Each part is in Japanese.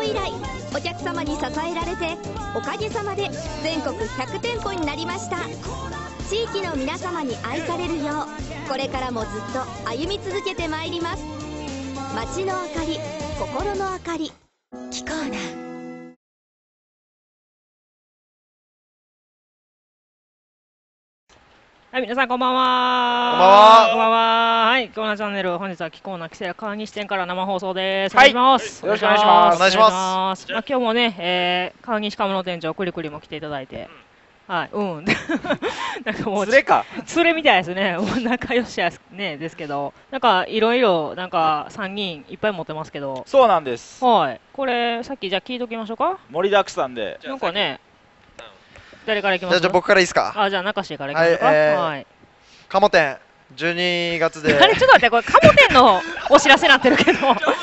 以来お客様に支えられておかげさまで全国100店舗になりました。地域の皆様に愛されるようこれからもずっと歩み続けてまいります。街の明かり、心の明かり、キコーナ。 はい、皆さんこんばんは。 こんばんは。 こんばんは。はい、キコーナチャンネル、本日はキコーナ木瀬川西店から生放送です。お願いします。 よろしくお願いします。 お願いします。 まあ、今日もね、川西鴨の店長くりくりも来ていただいて、はい、なんかもう連れみたいですね。もう仲良しやねですけど、なんかいろいろなんか参議院いっぱい持ってますけど。 そうなんです。 はい。これさっきじゃあ聞いときましょうか。 盛りだくさんで。 なんかね、誰からいきますか。 じゃあ僕からいいですか。 じゃあ中志からいきましょうか。はい。 鴨店12月で。 あれちょっと待って、これ鴨店のお知らせなってるけど。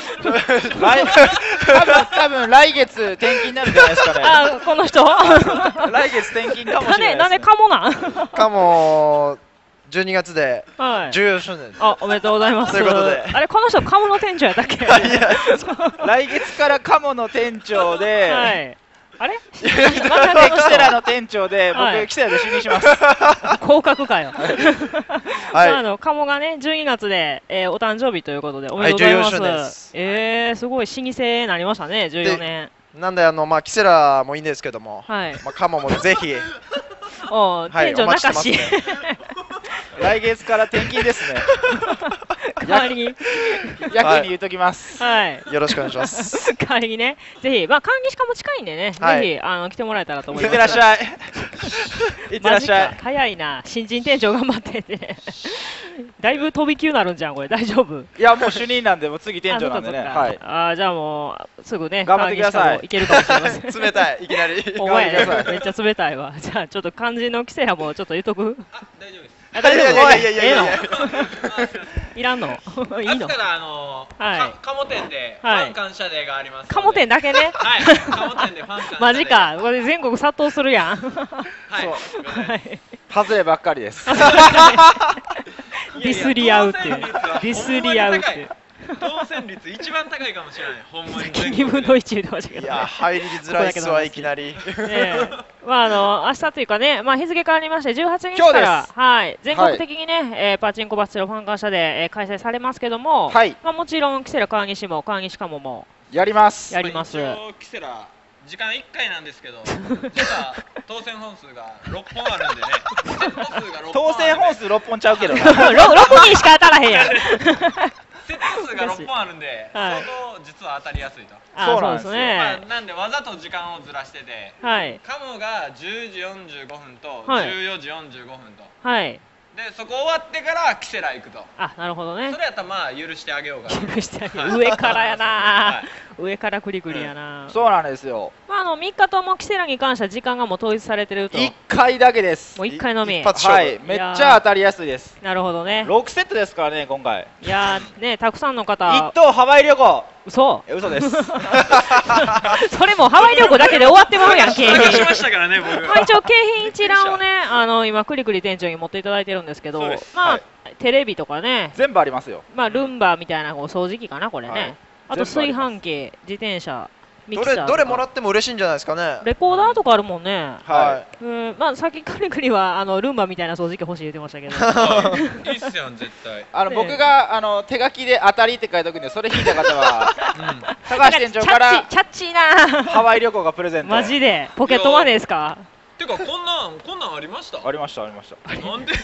多分来月転勤になるんじゃないですかね。 あ、この人。 来月転勤かもしれないです、ね。 なんで鴨なん。 鴨12月で14周年。 あ、おめでとうございます。 ということで。 あれこの人鴨の店長やったっけ。 来月から鴨の店長で。 はい。あれ？ キセラの店長で僕キセラで就任します。 降格かよ。 はい。 鴨がね12月でお誕生日ということでおめでとうございます。 14周年です。 すごい老舗になりましたね14年。 なんでまあキセラもいいんですけども、 はい。 まあ鴨もぜひ。 店長中志。 来月から転勤ですね。 代わりに役に言うときます。 はい。よろしくお願いします。 代わりにね、ぜひ川西かも近いんでね、ぜひ来てもらえたらと思います。 いってらっしゃい。いってらっしゃい。 早いな、新人店長頑張ってて。だいぶ飛び級なるんじゃんこれ大丈夫？ いやもう主任なんでもう次店長なんでね。 はい。じゃあもうすぐね頑張ってください。 いけるかもしれません。 冷たいいきなり。 お前めっちゃ冷たいわ。じゃあちょっと肝心のキセラもちょっと言っとく？ 大丈夫です。 大丈夫？ええの？いらんの？いいの？ 明日から鴨店でファン感謝デーがあります。 鴨店だけね。 はい。鴨店でファン感謝デー。 マジか。これ全国殺到するやん。 はい。 外ればっかりです。 ディスり合うっていう。ディスり合うっていう。 当選率一番高いかもしれない。ほんまに。 2分の1言ってましたけど。 いや入りづらいっすわいきなり。 まあ明日というかね、まあ日付変わりまして18日からはい全国的にねパチンコバステロファン感謝で開催されますけども、まあもちろんキセラ川西も川西かももやります。 やります。 キセラ時間1回なんですけど、実は当選本数が6本あるんでね。 当選本数6本ちゃうけどな。 6人しか当たらへんやん。 セット数が6本あるんで、相当実は当たりやすいと。 そうですね。 なんでわざと時間をずらしてて、カモが10時45分と14時45分と。でそこ終わってからキセラ行くと。 なるほどね。 それやったらまあ許してあげようかな。 許してあげよう。上からやな。上からクリクリやな。 そうなんですよ。 まあ3日ともキセラに関しては時間がもう統一されてると。 1回だけです。 もう1回のみ。 はい。めっちゃ当たりやすいです。 なるほどね。 6セットですからね今回。 いやねたくさんの方。 1等ハワイ旅行。 嘘です。 それもハワイ旅行だけで終わってまうやん。景品しましたからね僕。 一応景品一覧をね今クリクリ店長に持っていただいてるんですけど、まあテレビとかね全部ありますよ。 まあルンバみたいな掃除機かなこれね。あと炊飯器、自転車。 どれもらっても嬉しいんじゃないですかね。 レコーダーとかあるもんね。 はい。 まあさっきカリクリはルンバみたいな掃除機欲しい言ってましたけど。 いいっすよ絶対。 僕が手書きで当たりって書いておくんでそれ引いた方は高橋店長からチャッチーなハワイ旅行がプレゼント。 マジでポケットマネーですか。 てかこんなんありました。 ありました。 なんで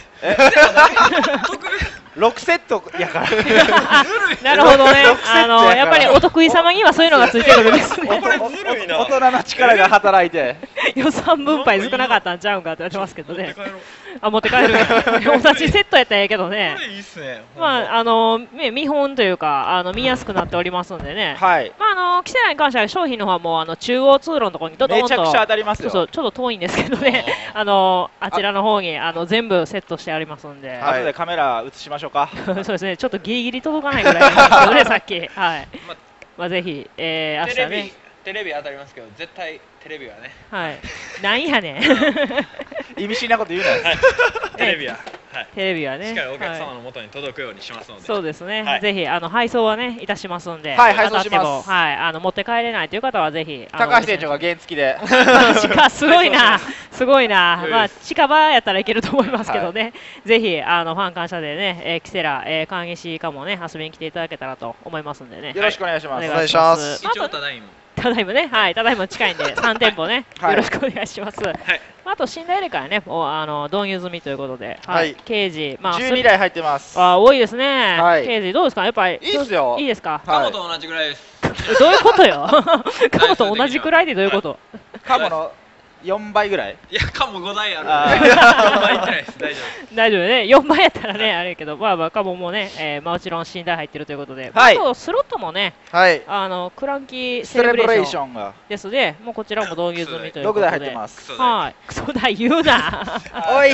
？6セットやから。 なるほどね。やっぱりお得意様にはそういうのがついてくるんですね。 これずるいな。 大人の力が働いて。 予算分配少なかったんちゃうんかって言われてますけどね。持って帰る。同じセットやったらええけどね。 これいいっすね。 まあ見本というか見やすくなっておりますんでね。まあキセラに関しては商品の方はもう中央通路のところにドドンと。 めちゃくちゃ当たりますよ。 ちょっと遠いんですけどね。あちらの方に全部セットしてありますんで。 後でカメラ映しましょうか。 そうですね。ちょっとギリギリ届かないぐらいなんですけどねさっき。はい。まあぜひ明日ね。 テレビ当たりますけど絶対テレビはね。 はい。なんやねん。 意味深なこと言うな。 テレビは。 テレビはね。 しっかりお客様の元に届くようにしますので。 そうですね。ぜひ配送はねいたしますんで。 はい、配送します。 はい、持って帰れないという方はぜひ。 高橋店長が原付で。 マジか、すごいな。すごいな。まあ近場やったらいけると思いますけどね。ぜひファン感謝でね、キセラ川岸かもね遊びに来ていただけたらと思いますんでね。 よろしくお願いします。 お願いします。 一応ただいま。 ただいまね、はい、ただいま近いんで3店舗ね、よろしくお願いします。あと寝台入れからね、導入済みということで、はい、ケージ、 12台入ってます。 多いですね。ケージどうですか、やっぱり。 いいですよ。 いいですか。 カモと同じぐらいです。 どういうことよ。カモと同じくらいでどういうこと。 カモの4倍ぐらい。 いや、カモ5台ある。4倍いってないです。大丈夫。 大丈夫ね。4倍やったらね、あれやけど、カモもね、もちろん寝台入ってるということで、あとスロットもね、クランキーセレブレーションですね。もうこちらも導入済みということで。 6台入ってます。 はい。クソ台言うな。 おい、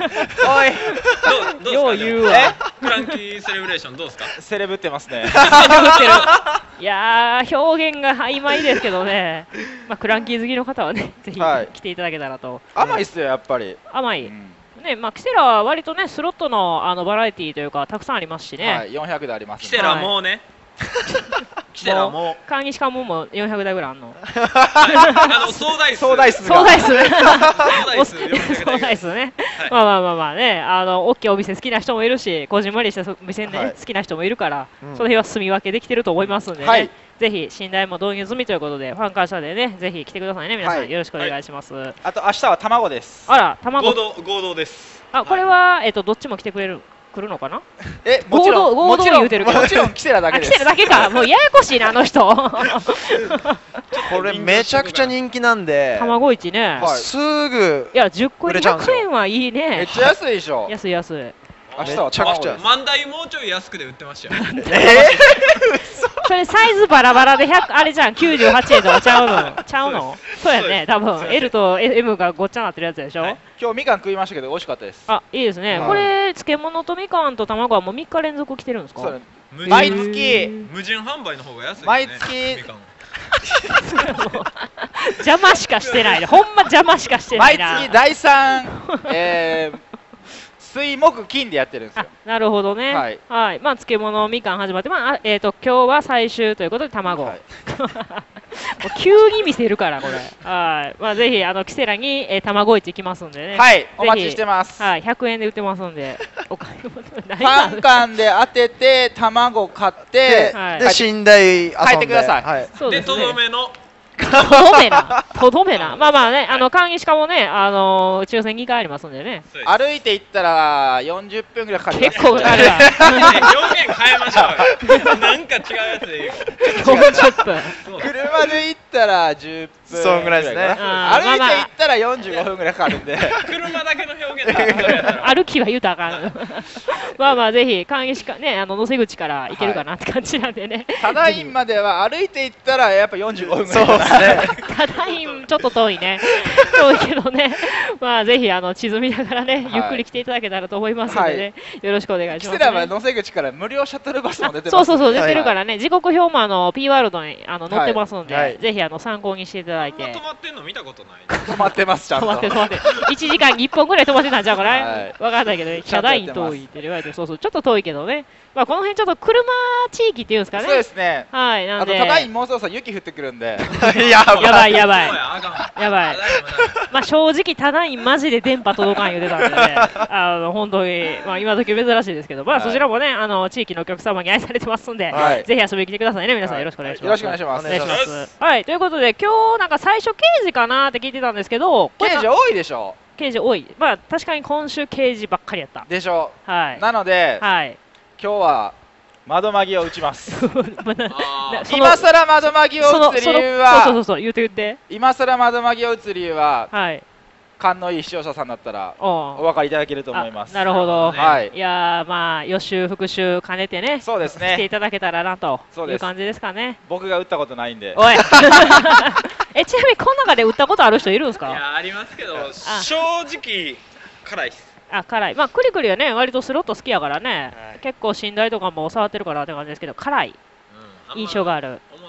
おい。よう言うわ。 クランキーセレブレーションどうですか。 セレブってますね。 セレブってる。いやー、表現が曖昧ですけどね。クランキー好きの方はね、ぜひ来ていただけたらと。 甘いっすよ、やっぱり。 甘い。ね、キセラは割とね、スロットのバラエティーというか、たくさんありますしね。 はい、400台あります。 キセラもうね。キセラも。 川西かも400台ぐらいあんの。 総台数。 総台数。総台数ね。まあね、大きいお店好きな人もいるし、こじんまりしたお店ね、好きな人もいるから、その辺は住み分けできてると思いますんでね。ぜひ寝台も導入済みということで、ファン感謝でね、ぜひ来てくださいね、皆さん、よろしくお願いします。 あと明日は卵です。 あら、卵。 合同です。 これはどっちも来てくれる。来るのかな。 もちろん言うてるけど、 もちろんキセラだけです。 キセラだけか、もうややこしいな、あの人。 これめちゃくちゃ人気なんで。 卵市ね。 すぐ。 いや、10個200円はいいね。 めっちゃ安いでしょ。 安い安い。 明日は卵。 万代もうちょい安くで売ってましたよ。 それサイズバラバラであれじゃん、98円とかちゃうの。ちゃうの。そうやね、多分 L と M がごっちゃになってるやつでしょ。 今日みかん食いましたけど美味しかったです。 いいですね。これ漬物とみかんと卵はもう3日連続来てるんですか。 毎月無人販売の方が安いですね。 毎月邪魔しかしてない。ほんま邪魔しかしてないな。 毎月第3水木金でやってるんですよ。 なるほどね。はい。漬物みかん始まって、今日は最終ということで卵。急に見せるからこれ。はい。ぜひキセラに卵市行きますんでね。 はい。お待ちしてます。 はい。100円で売ってますんで。お買い物。 パン缶で当てて卵買って、 で寝台帰ってください。 でとどめの。 とどめな。まあね、川西かもね、抽選2回ありますんでね。 歩いて行ったら40分ぐらいかかります。 結構かかるわ。 表現変えましょう。なんか違うやつでいい。 50分。 車で行ったら10分。 そんぐらいですね。 歩いて行ったら45分ぐらいかかるんで。 車だけの表現。 歩きは言うたらあかん。ぜひ川西かね、野瀬口から行けるかなって感じなんでね。 ただいまでは歩いて行ったらやっぱ45分ぐらい。 ただいまちょっと遠いね。遠いけどね。ぜひ地図見ながらね、ゆっくり来ていただけたらと思いますのでね、よろしくお願いします。 キセラは野瀬口から無料シャトルバスも出てます。 そう出てるからね、時刻表もP ワールドに載ってますので、ぜひ参考にしていただいて。 止まってんの見たことない。 止まってます、ちゃんと。 止まって。1時間に1本ぐらい止まってたんちゃうかな。わかんないけど、ヒャダイン遠いって言われて、ちょっと遠いけどね。この辺ちょっと車地域っていうんですかね。 そうですね。 はい、なんで。 ただいまもうそろそろ雪降ってくるんで。 やばい。正直ただいマジで電波届かん言うてたんでね。本当に今時珍しいですけど、そちらもね地域のお客様に愛されてますんで、ぜひ遊びに来てくださいね、皆さんよろしくお願いします。 よろしくお願いします。 お願いします。はい、ということで今日なんか最初刑事かなって聞いてたんですけど、 刑事多いでしょ。 刑事多い。確かに今週刑事ばっかりやった。 でしょ。 はい。 なので、今日は窓マギを打ちます。今さら窓マギを打つ理由は、 言って。 今さら窓マギを打つ理由は、勘のいい視聴者さんだったらお分かりいただけると思います。 なるほど。いや予習復習兼ねてね、 そうですね。 していただけたらなという感じですかね。 僕が打ったことないんで。 おい。ちなみにこの中で打ったことある人いるんですか？ いやありますけど、正直辛いです。 辛い。クリクリはね、割とスロット好きやからね、結構寝台とかも触ってるからって感じですけど、辛い印象がある。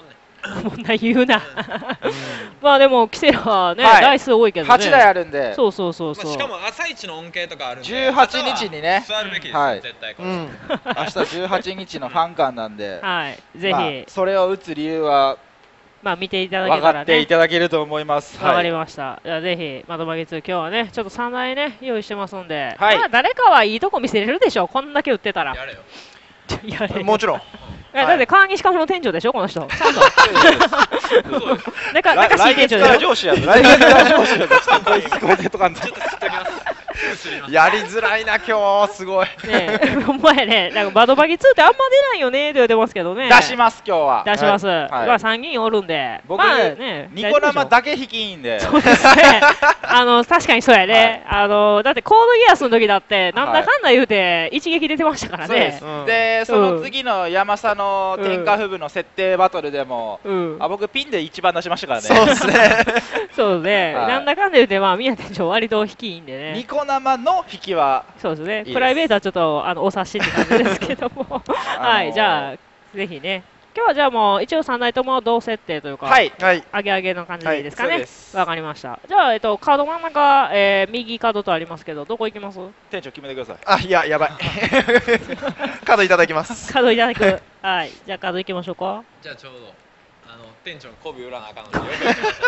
もんな言うな。まあでもキセラはね、台数多いけどね。 8台あるんで。 そうそうそうそう。 しかも朝一の恩恵とかあるんで。 18日にね。 座るべきですよ絶対これ。 明日18日のファン館なんで。 はい。ぜひ。 それを打つ理由は。 まあ見ていただけたらね。 分かっていただけると思います。 わかりました。じゃあぜひ窓マギ2今日はねちょっと3台ね用意してますんで、 まあ誰かはいいとこ見せれるでしょ。こんだけ売ってたら。 やれよ。 やれ。もちろん。 だって川西カフの店長でしょこの人。ちゃんと。なんか来月から上司や。来月から上司や。ちゃんと聞こえてとかんと。やりづらいな今日すごい。 ねえ、お前ね、なんかバドバギ2ってあんま出ないよねって言ってますけどね。 出します今日は。 出します。まあ3人おるんで。 僕ねニコ生だけ引きいいんで。 そうですね。確かにそうやね。だってコードギアスの時だってなんだかんだ言うて一撃出てましたからね。 でその次の山佐の天下布武の設定バトルでも、僕ピンで一番出しましたからね。 そうですね。 そうね。なんだかんだ言うてまあ宮店長割と引きいいんでね。 ニコ生の引きはそうですね。プライベートはちょっとお察しって感じですけども。はい。じゃあぜひね。今日はじゃあもう一応3台とも同設定というか、上げ上げの感じでいいですかね。わかりました。じゃあカード真ん中右カードとありますけどどこ行きます？ 店長決めてください。 いややばい。カードいただきます。 カードいただく。はい。じゃあカード行きましょうか。 じゃあちょうど店長の媚び売らなあかんので。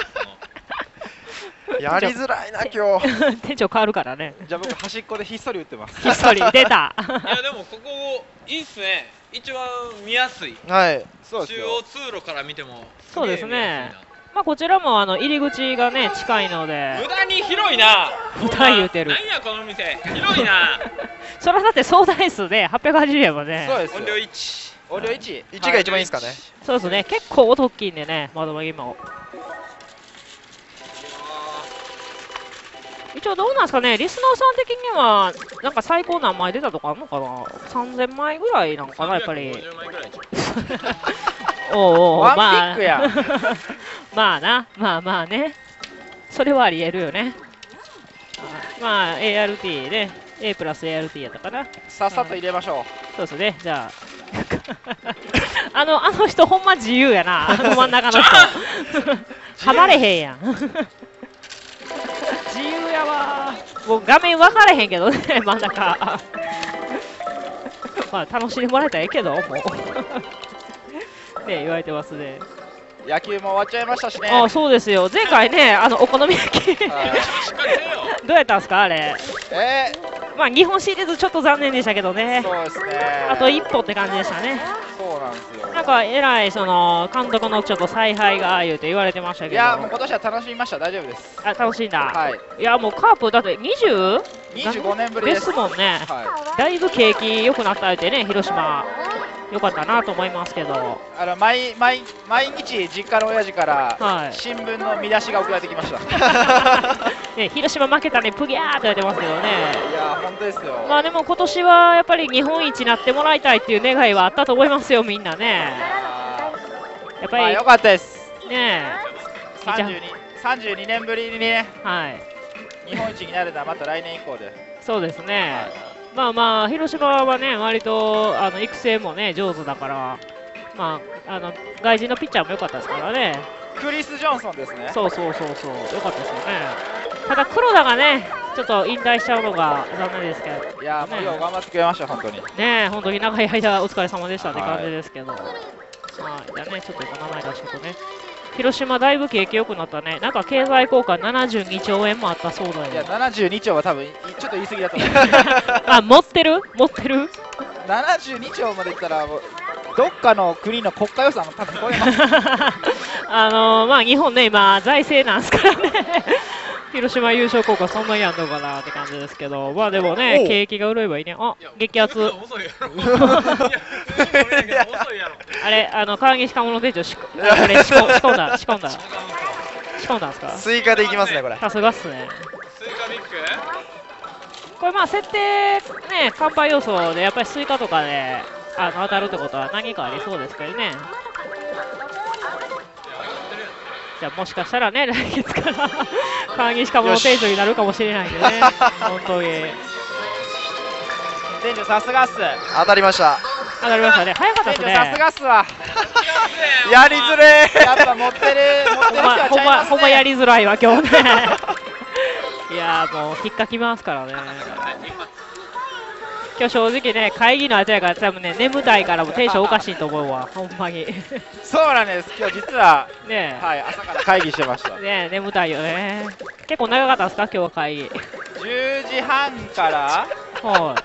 やりづらいな今日。 店長変わるからね。 じゃあ僕端っこでひっそり打ってます。 ひっそり出た。 いやでもここいいっすね。一番見やすい。 はい。 中央通路から見ても。 そうですね。まあこちらも入り口がね近いので。 無駄に広いな。 無駄言うてる。 何やこの店。広いな。 それはだって総台数で880円もね。 そうです。 音量1。 音量1。 1が一番いいですかね。 そうですね。結構音大きいんでね窓マギも。一応どうなんですかね、リスナーさん的にはなんか最高何枚出たとかあるのかな。3000枚ぐらいなのかなやっぱり。おおまあまあなまあねそれはありえるよね。まあ ART ね A プラス ART やったかな。 さっさと入れましょう。そうですね。じゃああの人ほんま自由やな。真ん中の人離れへんやん。自由やわ。もう画面分かれへんけどね真ん中。まあ楽しんでもらえたらええけどもうね言われてますね。 野球も終わっちゃいましたしね。 そうですよ。前回ねお好み焼きどうやったんですかあれ。まあ日本シリーズちょっと残念でしたけどね。 そうですね。 あと一歩って感じでしたね。 そうなんですよ。 なんかえらいその監督のちょっと采配が言うて言われてましたけど。 いやもう今年は楽しみました。大丈夫です。 楽しいんだ。 はい。 いやもうカープだって 25年ぶりですもんね。だいぶ景気良くなったってね広島。よかったなと思いますけど、 毎日実家の親父から新聞の見出しが送られてきました。 ね、広島負けたね、プギャーって言われてますけどね。 いや本当ですよ。 まあでも今年はやっぱり日本一になってもらいたいっていう願いはあったと思いますよ、みんなね。やっぱり良かったです。 ね 32年ぶりにね、日本一になるのはまた来年以降で。 そうですね。まあ広島はね割と育成もね上手だから、まあ外人のピッチャーも良かったですからね。 クリス・ジョンソンですね。 そう良かったですよね。ただ黒田がねちょっと引退しちゃうのが残念ですけど。 いやもうよう頑張ってくれました本当に。 ね本当に長い間お疲れ様でしたって感じですけど。じゃあねちょっと今名前出しとくね。広島だいぶ景気良くなったね。なんか経済効果72兆円もあったそうだよ。 いや72兆は多分ちょっと言い過ぎだと思う。 持ってる 72兆までいったらどっかの国の国家予算も多分超えます。 まあ日本ね今財政なんですからね。広島優勝効果そんなにあんのかなって感じですけど、まあでもね景気が潤えばいいね。激アツ。あれ川岸鴨の店長仕込んだんですか。 スイカでいきますねこれ。 さすがっすね。 スイカビッグ。 これまあ設定ね乾杯要素でやっぱりスイカとかで当たるってことは何かありそうですけどね。じゃあもしかしたらね来月から川岸鴨の店長になるかもしれないんでね。本当に店長さすがっす。 当たりました。 ね。早かったですね。 さすがっすわ。 やりづれやっぱ持ってる人はちゃいますね。 ほんまやりづらいわ今日ね。いやもう引っかきますからね。今日正直ね、会議の後やから多分ね、眠たいからもテンションおかしいと思うわ、ほんまに。 そうなんです、今日実はねはい、朝から会議してました。 ね眠たいよね。結構長かったですか、今日は会議。 10時半から、 はい、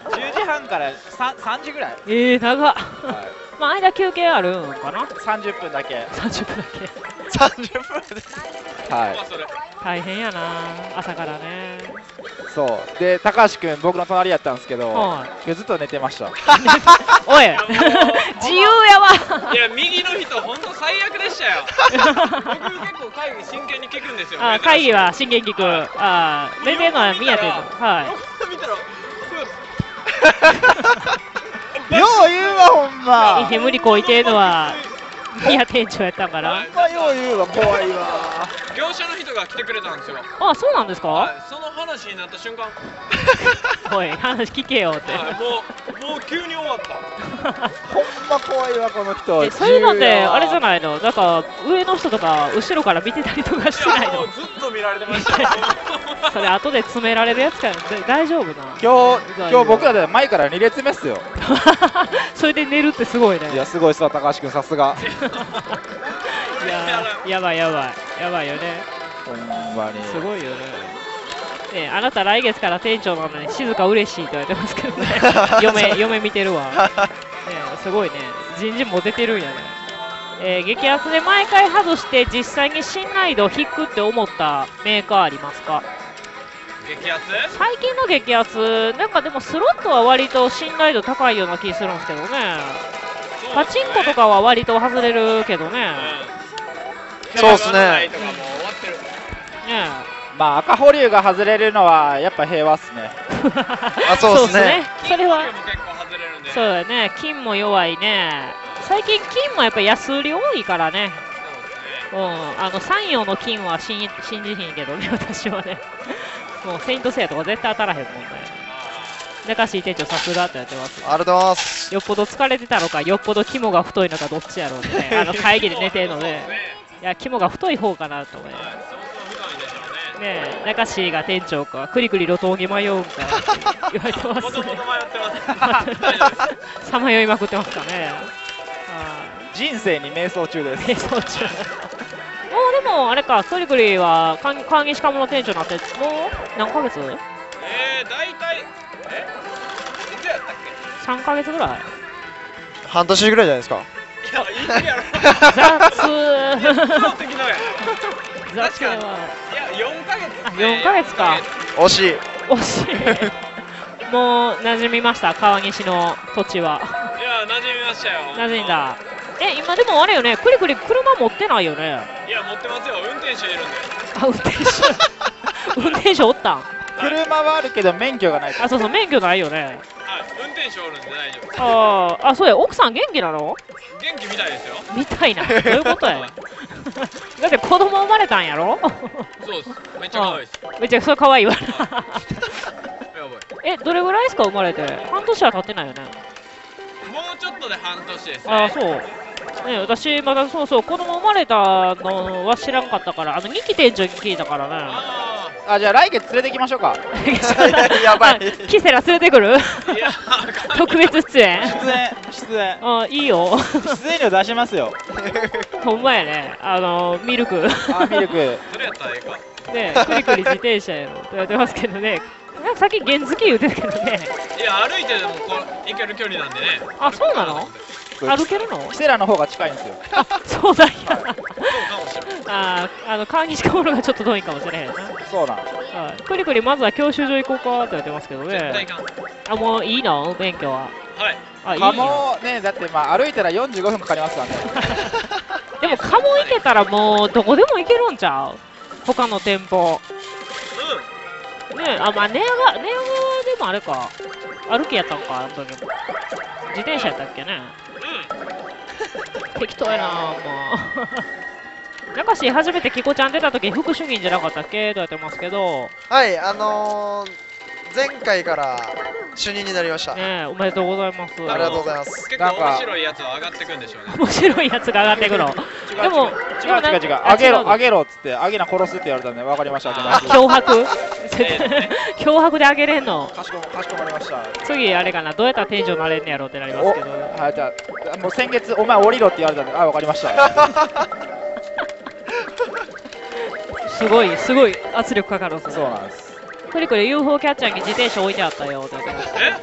10時半から 3時ぐらい。 長っ。まあ間休憩あるんかな。 30分だけ。 30分だけ。 30分です。 はい。 大変やな、朝からね。 そうで、高橋君僕の隣やったんですけど、今日ずっと寝てました。 おい自由やわ。 いや右の人本当最悪でしたよ。僕結構会議真剣に聞くんですよ。 会議は真剣に聞く。寝てるのは宮手。はい。 見たらよう言うわほんま。 無理こいてるのは宮店長やったから。 よう言うわ、怖いわ。 業者の人が来てくれたんですよ。 あ、そうなんですか。 その話になった瞬間、 おい話聞けよって。 もう急に終わった。 ほんま怖いわこの人。 そういうのってあれじゃないの、なんか上の人とか後ろから見てたりとかしてないの。 ずっと見られてましたよ。 それ後で詰められるやつから大丈夫な。 今日僕らで前から2列目っすよ。 それで寝るってすごいね。 いやすごいっすわ、高橋君さすが。 いややばいよね。 ほんまにすごいよね。ね、あなた来月から店長なのに静か嬉しいと言われてますけどね。嫁見てるわ。ね、すごいね。人事も出てるんやね。激アツで毎回外して実際に信頼度低くって思ったメーカーありますか？ 激アツ？ 最近の激アツ、なんかでもスロットは割と信頼度高いような気するんですけどね。パチンコとかは割と外れるけどね。 そうですね。 まあ赤保留が外れるのはやっぱ平和っすね。 あ、そうですね。 それはそうだね。金も弱いね。最近金もやっぱ安売り多いからね。山陽の金は信じひんけどね、私はね。もうセイントセイヤとか絶対当たらへんもんね。中椎店長さすがってやってます。 ありがとうございます。 よっぽど疲れてたのか、よっぽど肝が太いのかどっちやろうね。会議で寝てるので、いや肝が太い方かなと思います。ねえ、中椎が店長か、くりくり路頭に迷うんかって言われてますね。さまよいまくってますかね。 人生に瞑想中です。 瞑想中。もうでもあれか、くりくりは川岸鴨の店長になってもう何ヶ月？ 大体いつやったっけ ？3ヶ月ぐらい？ 半年ぐらいじゃないですか。 いや、いつやろ。 雑いや、4ヶ月。 4ヶ月か。 惜しい。 もう馴染みました、川岸の土地は。 いや、馴染みましたよ。 馴染んだ。今でもあれよね、くりくり車持ってないよね。 いや、持ってますよ、運転手いるんで。 あ、運転手おったん。 車はあるけど免許がない。 あ、そうそう、免許ないよね。 はい、運転手おるんで大丈夫。 そうや、奥さん元気なの？ 元気みたいですよ。 みたいな、どういうことや。だって子供生まれたんやろ？ そうです、めっちゃ可愛いです。 めっちゃそれ可愛いわ。どれぐらいですか生まれて？半年は経ってないよね。 もうちょっとで半年ですね。 あ、そう。ね、私まだそう子供生まれたのは知らんかったから、2期店長に聞いたからね。 じゃあ来月連れてきましょうか。 やばい。 キセラ連れてくる？特別出演。 出演。 いいよ。 出演料出しますよ。 ほんまやね。ミルク。 ミルク。 それやったらええね、 か。 くりくり自転車やろって言われてますけどね。さっき原付言うてたけどね。 いや、歩いてでも行ける距離なんでね。 あ、そうなの？歩けるの？ キセラの方が近いんですよ。 あ、そうだんや。川西コールがちょっと遠いかもしれへんな。 そうなん。 くりくりまずは教習所行こうかって言ってますけどね。あ、もういいの？免許は。 はい。 もうね、だってまあ歩いたら45分かかりますからね。 でもカモ行けたらもうどこでも行けるんちゃう？他の店舗。ねえ、まあ、寝屋川でもあれか。歩きやったんか、あの時も。自転車やったっけね。適当やなもう。中し初めてキコちゃん出た時副主任じゃなかったっけとやってますけど。 はい、 前回から主任になりました。 ね、おめでとうございます。 ありがとうございます。 結構面白いやつは上がってくんでしょうね。 面白いやつが上がってくの。でも違うあげろっつってあげな殺すって言われたんで分かりました。 脅迫脅迫であげれんの。 かしこまりました。 次あれかな、どうやったら店長になれんねやろうってなりますけど。 はい、じゃあもう先月お前降りろって言われたんで、あ、分かりました。 すごい圧力かかる。 そうなんです。 これ UFO キャッチャーに自転車置いてあったよって言ってます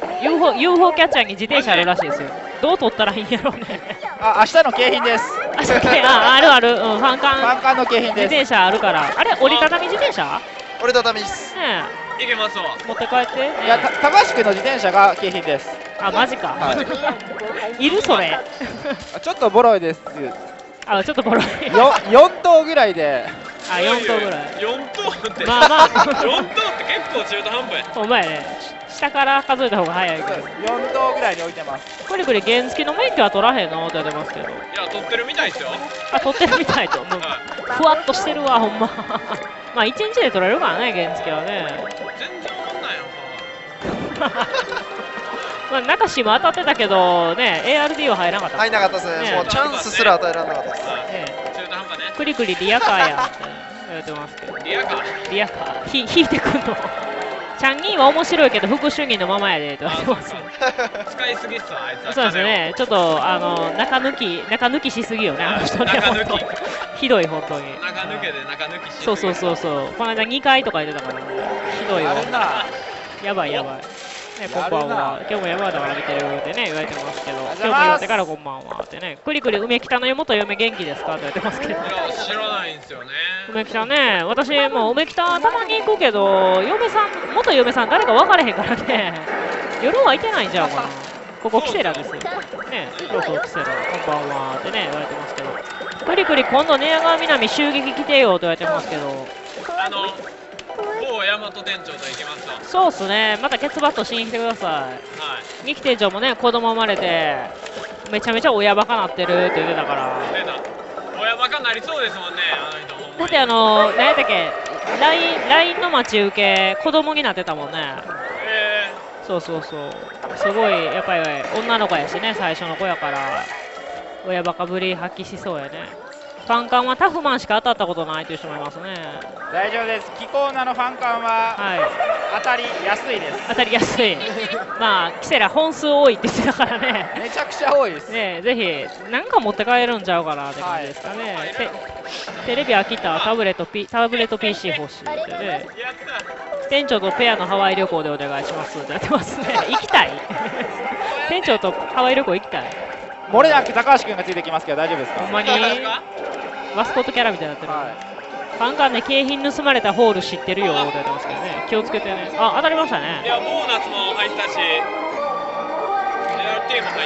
。UFO キャッチャーに自転車あるらしいですよ。どう取ったらいいんやろうね。 あ、明日の景品です。 ある、ファンカンの景品です。 自転車あるから。あれ、折りたたみ自転車？ 折りたたみです。 ねえ。いけますわ。 持って帰って。 いや、高橋君の自転車が景品です。 あ、マジか。いるそれ。 ちょっとボロいです。 あ、ちょっとボロい。 4頭ぐらいで。 あ、4頭ぐらい。 4頭って。 まあまあ。4 頭って結構中途半端や。 お前ね。下から数えた方が早いけど。 4頭ぐらいに置いてます。 これ原付の免許は取らへんのって言ってますけど。いや、取ってるみたいですよ。 あ、取ってるみたいと。ふわっとしてるわ、ほんま。まあ、1日で取れるからね、原付はね。 全然わかんないよ。 まあ、中島当たってたけど、ね、ARD は入らなかった。 入らなかったですね。もうチャンスすら与えられなかったです。 中途半端ね。 クリクリリアカーやって言ってますけど。 リアカー引いてくんの。チャンギンは面白いけど副主義のままやでと言ってます。 使いすぎっすわ、あいつは。 そうですね。ちょっと中抜きしすぎよね、あの人ね。ひどい本当に。 中抜けで中抜きしすぎ。そう。この間2回とか言ってたから、ひどいわ。やばい。ね、こんばんは。今日も山田から見てるってね、言われてますけど、今日も言ってからこんばんはってね、クリ梅北の元嫁元気ですかって言われてますけど。 いや、知らないんですよね。 梅北ね、私も梅北たまに行くけど、元嫁さん誰か分かれへんからね、夜はいてないんちゃうかな。ここキセラですよ。ね、そうキセラ、こんばんはってね、言われてますけど。クリ今度寝屋川南襲撃来てよって言われてますけど。 某大和店長と行きますわ。 そうっすね、またケツバットしに来てください。はい。三木店長もね、子供生まれて、めちゃめちゃ親バカなってるって言ってたから。 親バカなりそうですもんね、あの人も。 だって何やったっけ、LINE の待ち受け、子供になってたもんね。そう。すごい、やっぱり女の子やしね、最初の子やから、親バカぶり発揮しそうやね。ファンカンはタフマンしか当たったことないという人もいますね。 大丈夫です。キコーナのファンカンは、当たりやすいです。 当たりやすい。まあキセラ本数多いって言ってたからね。 めちゃくちゃ多いです。 ね、ぜひなんか持って帰るんちゃうかなって感じですかね。テレビ飽きたタブレット PC 欲しいってね。店長とペアのハワイ旅行でお願いしますってやってますね。行きたい。店長とハワイ旅行行きたい。 漏れなく高橋君がついてきますけど大丈夫ですか？ ほんまにマスコットキャラみたいになってる。ファンカンね、景品盗まれたホール知ってるよって言ってますけどね、気をつけてね。あ、当たりましたね。 いや、ボーナスも入ったし、ART も入った。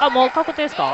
あ、もう確定ですか？ はい。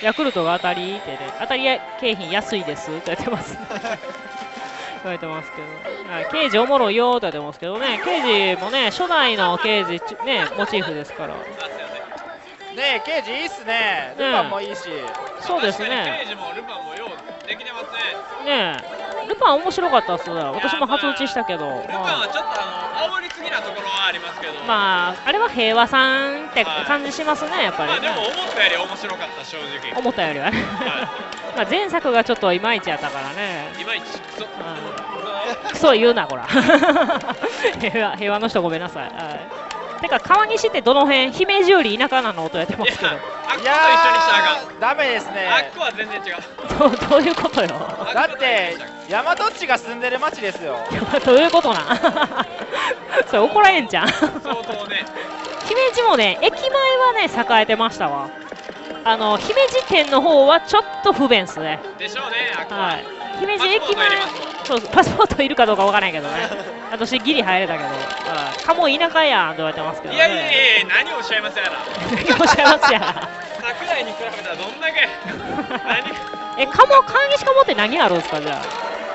ヤクルトが当たりってね、当たり景品安いですって言ってます。言われてますけど、はい、刑事おもろいよって言ってますけどね、刑事もね、初代の刑事ね、モチーフですから。 ねえ、刑事いいっすね。ルパンもいいし。 そうですね。 刑事もルパンもようできてますね。 ねえ、ルパン面白かったっすね。私も初打ちしたけど。ルパンはちょっと煽りすぎなところはありますけど。 まあ、あれは平和さんって感じしますね、やっぱり、ね。 でも思ったより面白かった、正直。 思ったよりはね。まあ前作がちょっといまいちやったからね。 いまいちクソ言うな、ほら。平和の人ごめんなさい。てか川西ってどの辺、姫路より田舎なのとやってますけど。 あっこと一緒にしたらあかん。 ダメですね。 あっこは全然違う。 どういうことよ。 だって大和っちが住んでる町ですよ。 どういうことなん。それ怒られんじゃん。 相当ね。 姫路もね、駅前はね栄えてましたわ。姫路店の方はちょっと不便っすね。 でしょうね。 はい。姫路駅前、そうパスポートいるかどうかわからないけどね。私ギリ入れたけど、かも田舎やんと言われてますけど、ね。 いや何をおっしゃいますやら。 何をおっしゃいますやら。 桜井に比べたらどんだけ。 川西かもって何あるんですかじゃあ。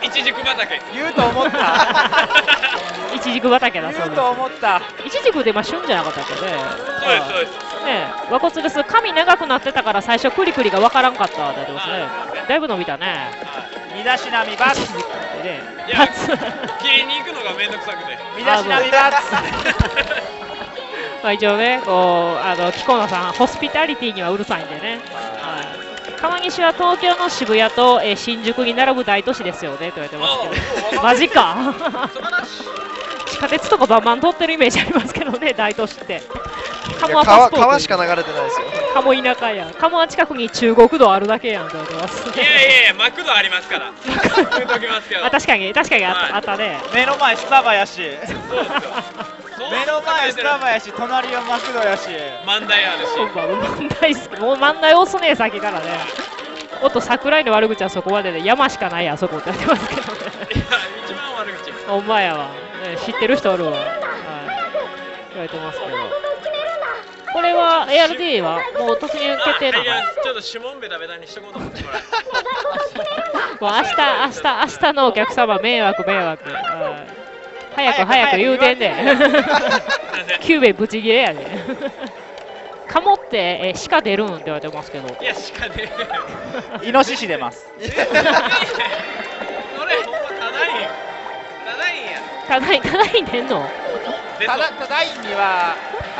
いちじく畑。 言うと思った。 いちじく畑だそうです。 言うと思った。 いちじくで旬じゃなかったっけね。 そうですそうです。 ね、和骨です。髪長くなってたから最初クリクリがわからんかっただってますね。だいぶ伸びたね。 身だしなみバツ。 いや、切りに行くのがめんどくさくて。 身だしなみバツ。 まあ一応ね、こうキコナさんホスピタリティにはうるさいんでね。川西は東京の渋谷と、新宿に並ぶ大都市ですよねと言われてますけど、マジか。地下鉄とかバンバン通ってるイメージありますけどね、大都市って。 鴨はパスポート川しか流れてないですよ。 鴨田舎やん。鴨は近くに中国道あるだけやんと言われてます。 いやいやマクドありますから。言うときますけど。 確かにあったね。 目の前スタバやし。 そうですよ。 目の前スタバやし、隣はマクドやし。 万代あるし。 もう万代押すね、先からね。おっと、桜井の悪口はそこまでで、山しかないやそこって言ってますけどね。 いや、一番悪口。 ほんまやわ。知ってる人おるわ。はい。言われてますけど。これは ARD はもう突入決定なの？ いや、ちょっと指紋ベタベタにしとこうと思ってこれ。 もう明日のお客様迷惑。早く言うてんねん。キューベぶち切れやで。カモって鹿出るんって言われてますけど。 いや鹿出る。 イノシシ出ます。 それほんまただいん出んの？ ただいには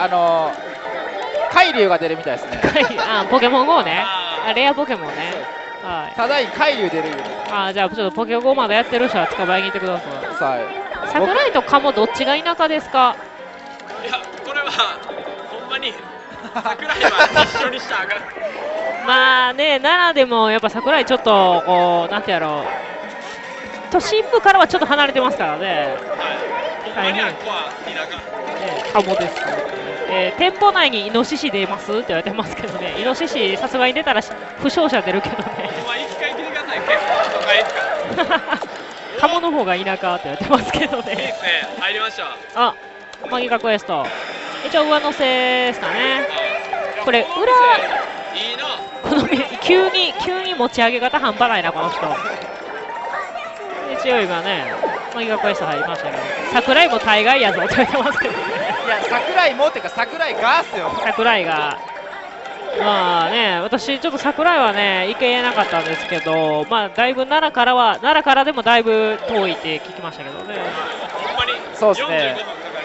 海竜が出るみたいですね。 ポケモン GO ね。レアポケモンね。 ただい海竜出るよ。 じゃあちょっとポケモン GO まだやってる人は捕まえに行ってください。桜井とカモどっちが田舎ですか？ いやこれはほんまに桜井は一緒にしたらあかん。 まあね、奈良でもやっぱ桜井ちょっとこうなんてやろう、都心部からはちょっと離れてますからね。 大変。 カモです。店舗内にイノシシ出ますって言われてますけどね。イノシシさすがに出たら負傷者出るけどね。 お前一回聞いてください。結構都会ですから。 カモの方が田舎って言われてますけどね。いいですね。入りました。 あ、マギカクエスト。一応上乗せですかね。これ裏。 いいな。 この急に持ち上げ方半端ないなこの人。一応今ね、マギカクエスト入りましたけど、桜井も大概やぞって言われてますけどね。 いや桜井もっていうか桜井がっすよ。 桜井が。まあね、私ちょっと桜井はね行けなかったんですけど、まあだいぶ奈良からでもだいぶ遠いって聞きましたけどね。 ほんまにそうですね。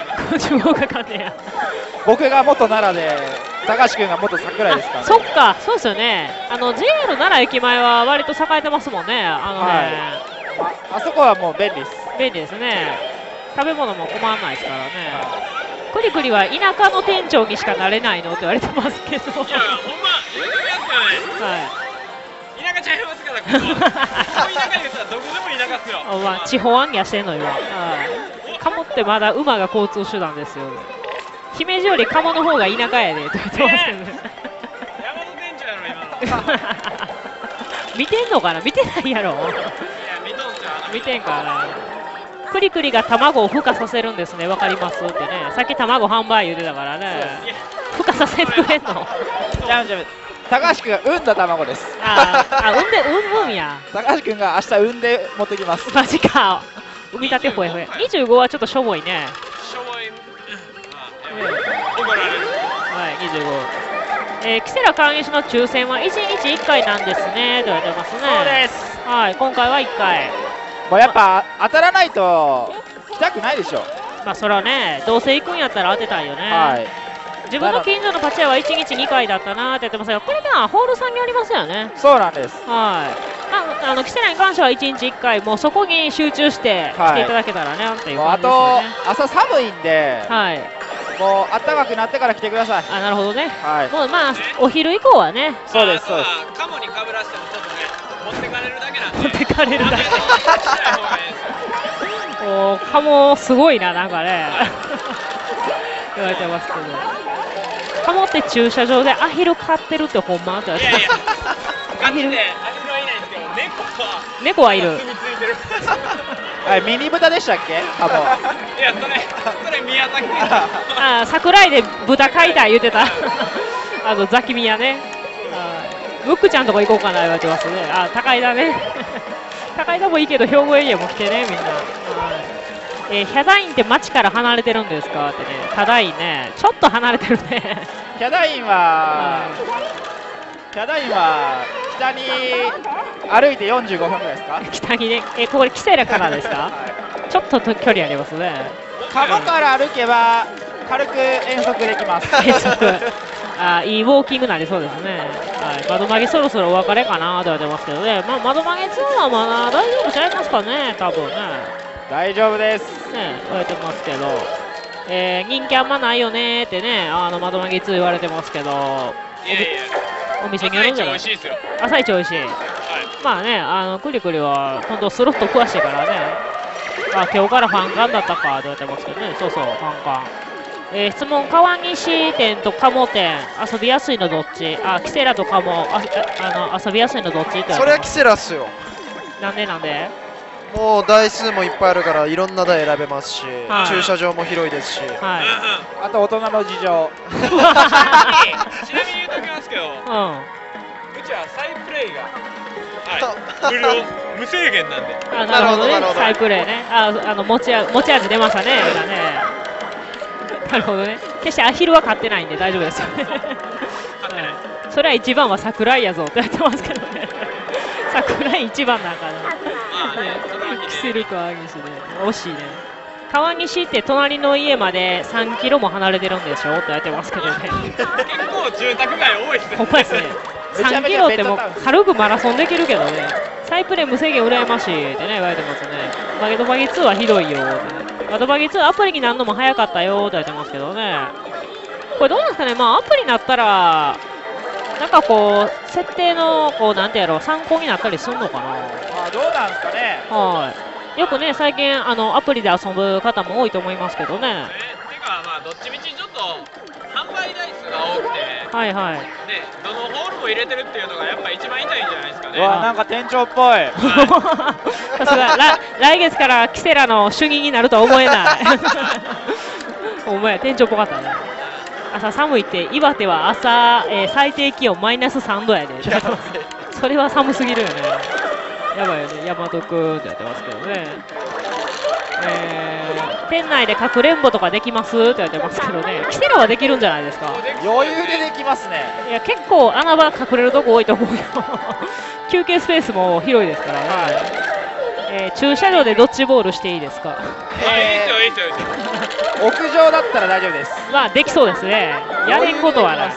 45分かかんねや。 僕が元奈良で高橋君が元桜井ですから、ね。 そっか、そうですよね。JR 奈良駅前は割と栄えてますもんね。 あそこはもう便利です。 便利ですね。食べ物も困らないですからね。クリクリは田舎の店長にしかなれないのって言われてますけど。いや、ほんま、 言うときますよね。はい。田舎ちゃいますから、ここ。そう田舎言うたらどこでも田舎っすよ。 地方暗夜してんのよ。カモってまだ馬が交通手段ですよ。姫路よりカモの方が田舎やでって言ってますけどね。 山の店長やろ、今の。 見てんのかな？見てないやろ。いや、 見とんすよ。 見てんかな。クリクリが卵を孵化させるんですね。わかりますってね。さっき卵販売言うてたからね。孵化させてくれんの？ じゃあ高橋君が産んだ卵です。 産むんや。 高橋君が明日産んで持ってきます。 マジか。産みたてほやほや。25はちょっとしょぼいね。 しょぼい。怒られる。 はい、25。キセラ川西の抽選は1日1回なんですねと言われてますね。 そうです。 はい、今回は1回。 もうやっぱ当たらないと来たくないでしょ。 まあそれはね、どうせ行くんやったら当てたいよね。 はい。 自分の近所のパチ屋は1日2回だったなって言ってますが、これがホールさんにありますよね。 そうなんです。 はい。キセラに関しては1日1回、もうそこに集中して来ていただけたらね、っていう感じですよね。 あと朝寒いんで、 はい。 もう暖かくなってから来てください。 なるほどね。 はい。 もうまあお昼以降はね。 そうですそうです。 カモにかぶらしてもちょっとね、持ってかれるだけなんで。 持ってかれるだけ。カモすごいな、なんかね。言われてますけど。カモって駐車場でアヒル飼ってるってほんまって言われてます。 アヒルはいないんですけど、 猫はいる。 ミニ豚でしたっけ？ いや、それ宮崎です。 桜井で豚飼いたい言ってた。ザキミヤね。ムックちゃんとこ行こうかな言われてますね。高井だね。 高井戸もいいけど兵庫エリアも来てねみんな。ヒャダインって町から離れてるんですかってね。ヒャダインねちょっと離れてるね。 ヒャダインは北に歩いて45分ぐらいですか。 北にね、ここでキセラからですか。ちょっと距離ありますね。 鴨から歩けば軽く遠足できます。 遠足いいウォーキングになりそうですね。はい、窓曲げそろそろお別れかなと言われてますけどね。まあ、窓曲げ2はまだ大丈夫ちゃいますかね、多分ね。 大丈夫です。 ね、言われてますけど、人気あんまないよねってね、窓曲げ2言われてますけど、お店によるんじゃない。朝一美味しい。まあね、クリクリは本当スロット詳しいからね。今日からファンカンだったかって言われてますけどね。そうそう、ファンカン。質問、川西店と鴨店、遊びやすいのどっち？キセラと鴨、遊びやすいのどっちって。 それはキセラっすよ。 なんでもう台数もいっぱいあるからいろんな台選べますし、駐車場も広いですし、 あと大人の事情。ちなみに言うときますけど、うちはサイプレイが無料無制限なんで。 なるほどね、サイプレイね。持ち味出ましたね、今ね。なるほどね。決してアヒルは買ってないんで大丈夫ですよね。それは一番は桜井やぞって言ってますけどね。桜井一番なんかな。キセル川西で惜しいね。川西って隣の家まで3キロも離れてるんでしょって言われてますけどね。 結構住宅街多いっすね。 ほんまですね。3キロってもう軽くマラソンできるけどね。サイプレー無制限羨ましいってね言われてますね。バゲドバゲ2はひどいよって。バゲドバゲ2アプリになるのも早かったよって言われてますけどね。これどうなんですかね。まあアプリになったらなんかこう設定のこうなんてやろう参考になったりするのかな。 どうなんですかね。 はい。よくね最近アプリで遊ぶ方も多いと思いますけどね。 てかまあどっちみちちょっと販売台数が多くて、 はいはい。 でどのホールも入れてるっていうのがやっぱ一番痛いんじゃないですかね。 なんか店長っぽい。 さすが来月からキセラの主任になるとは思えない。お前店長っぽかったね。朝寒いって岩手は朝、最低気温マイナス3度やで。それは寒すぎるよね。やばいよね、大和くんってやってますけどね。店内でかくれんぼとかできますって言ってますけどね。キセラはできるんじゃないですか。 余裕でできますね。 いや結構穴場隠れるとこ多いと思うよ。休憩スペースも広いですからね。駐車場でドッジボールしていいですか。 いいですよ。 屋上だったら大丈夫です。 まあできそうですね。やれんことはない。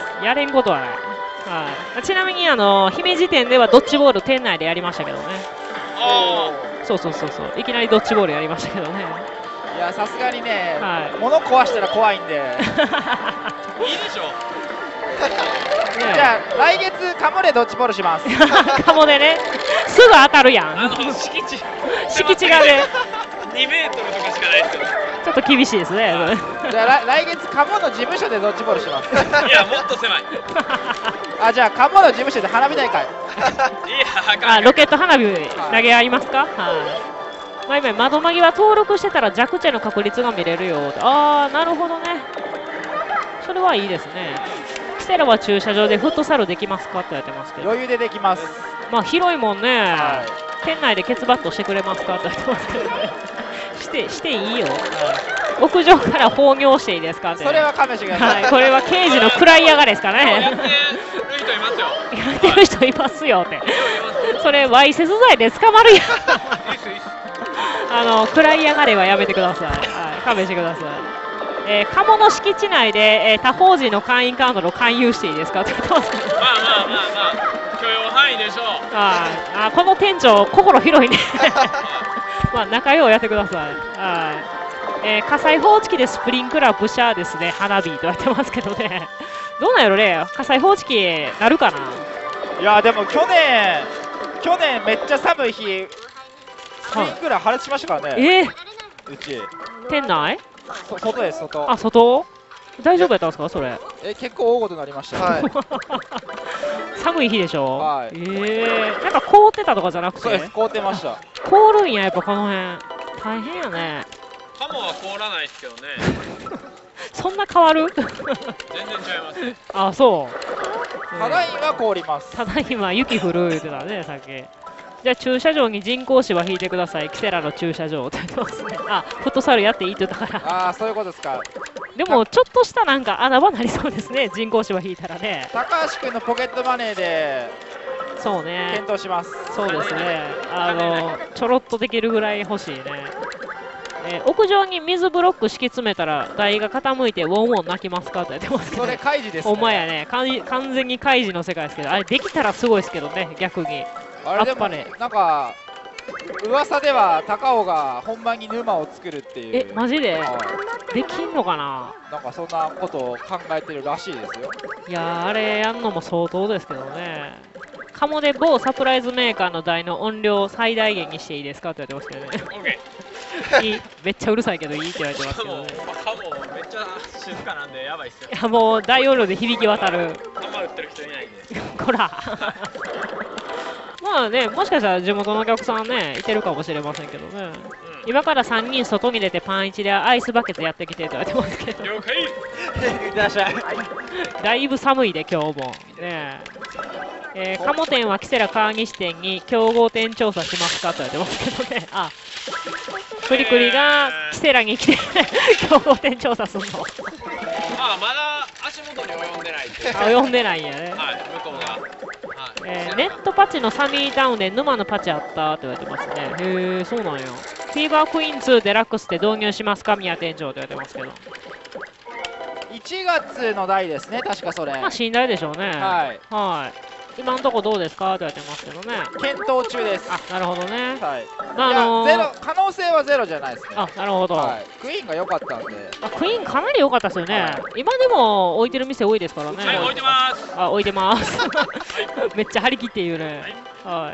ちなみに姫路店ではドッジボール店内でやりましたけどね。そう。いきなりドッジボールやりましたけどね。 いやさすがにね、物壊したら怖いんで。いいでしょ。 じゃあ来月カモでドッジボールします。 カモでね、すぐ当たるやん。敷地がね、 2メートルとかしかないですよ。 ちょっと厳しいですね。 じゃあ来月カモの事務所でドッジボールします。 いやもっと狭い。 じゃあカモの事務所で花火大会。 ロケット花火投げ合いますか。窓マギは登録してたら弱者の確率が見れるよ。なるほどね。それはいいですね。キセラは駐車場でフットサルできますかって言われてますけど。 余裕でできます。 まあ広いもんね。店内でケツバットしてくれますかって言われてますけどね。していいよ。屋上から放尿していいですかって。 それは勘弁してください。 これは刑事の食らいやがですかね。 やってる人いますよ。 やってる人いますよって。それわいせつ罪で捕まるやん。食らいやがれはやめてください。勘弁してください。鴨の敷地内で、他法人の会員カードの勧誘していいですかって言ってますけど。 まあ許容範囲でしょう。 この店長心広いね。まあ仲良うやってください。火災報知器でスプリンクラーブシャーですね、花火と言われてますけどね。どうなんやろね、火災報知器なるかな。 いやでも去年めっちゃ寒い日スプリンクラー破裂しましたからね。うち店内？ 外です。外。 外？大丈夫やったんですかそれ。 結構大ごとになりました。 寒い日でしょ。なんか凍ってたとかじゃなくて。 そうです、凍ってました。 凍るんや、やっぱこの辺大変やね。 カモは凍らないですけどね。 そんな変わる？ 全然違いますね。 そう。 ただいま凍ります。 ただいま雪降る言ってたねさっき。 じゃあ駐車場に人工芝引いてください、キセラの駐車場って言ってますね。あ、フットサルやっていいって言ったから。 ああ、そういうことですか。 でも、ちょっとしたなんか穴場になりそうですね、人工芝引いたらね。 高橋君のポケットマネーで、 そうね。 検討します。 そうですね。ちょろっとできるぐらい欲しいね。屋上に水ブロック敷き詰めたら台が傾いてウォンウォン泣きますかって言ってますけど、 それ開示ですね。 ほんまやね、完全に開示の世界ですけど、あれできたらすごいですけどね、逆に。 あれでもなんか噂では高尾がほんまに沼を作るっていう。 マジで、できんのかな。 なんかそんなことを考えてるらしいですよ。 いやあれやんのも相当ですけどね。カモで某サプライズメーカーの台の音量を最大限にしていいですかって言われてますけどね。めっちゃうるさいけどいいって言われてますけどね。 カモめっちゃ静かなんでやばいっすよ。 いやもう大音量で響き渡る。 あんま売ってる人いないんで。 こら。まあね、もしかしたら地元のお客さんね、いてるかもしれませんけどね。今から3人外に出てパン1でアイスバケツやってきてって言われてますけど。 了解。いってらっしゃい。 だいぶ寒いで今日も。ねカモ店はキセラ川西店に競合店調査しますかと言われてますけどね。あ、クリクリがキセラに来て競合店調査するの。 あ、まだ足元に及んでないって。 及んでないんやね。 はい、向こうが。 ネットパッチのサミータウンで沼のパッチあったって言われてますね。へえ、そうなんや。フィーバークイーン2デラックスって導入しますか宮店長って言われてますけど。 1月の代ですね、確かそれ。 まあ信頼でしょうね。 はい。 はい。今のとこどうですかって言われてますけどね。 検討中です。 あ、なるほどね。 はい。ゼロ、可能性はゼロじゃないですね。 あ、なるほど。 はい。クイーンが良かったんで。 クイーンかなり良かったですよね。今でも置いてる店多いですからね。 はい、置いてます。 あ、置いてます。めっちゃ張り切って言うね。はい。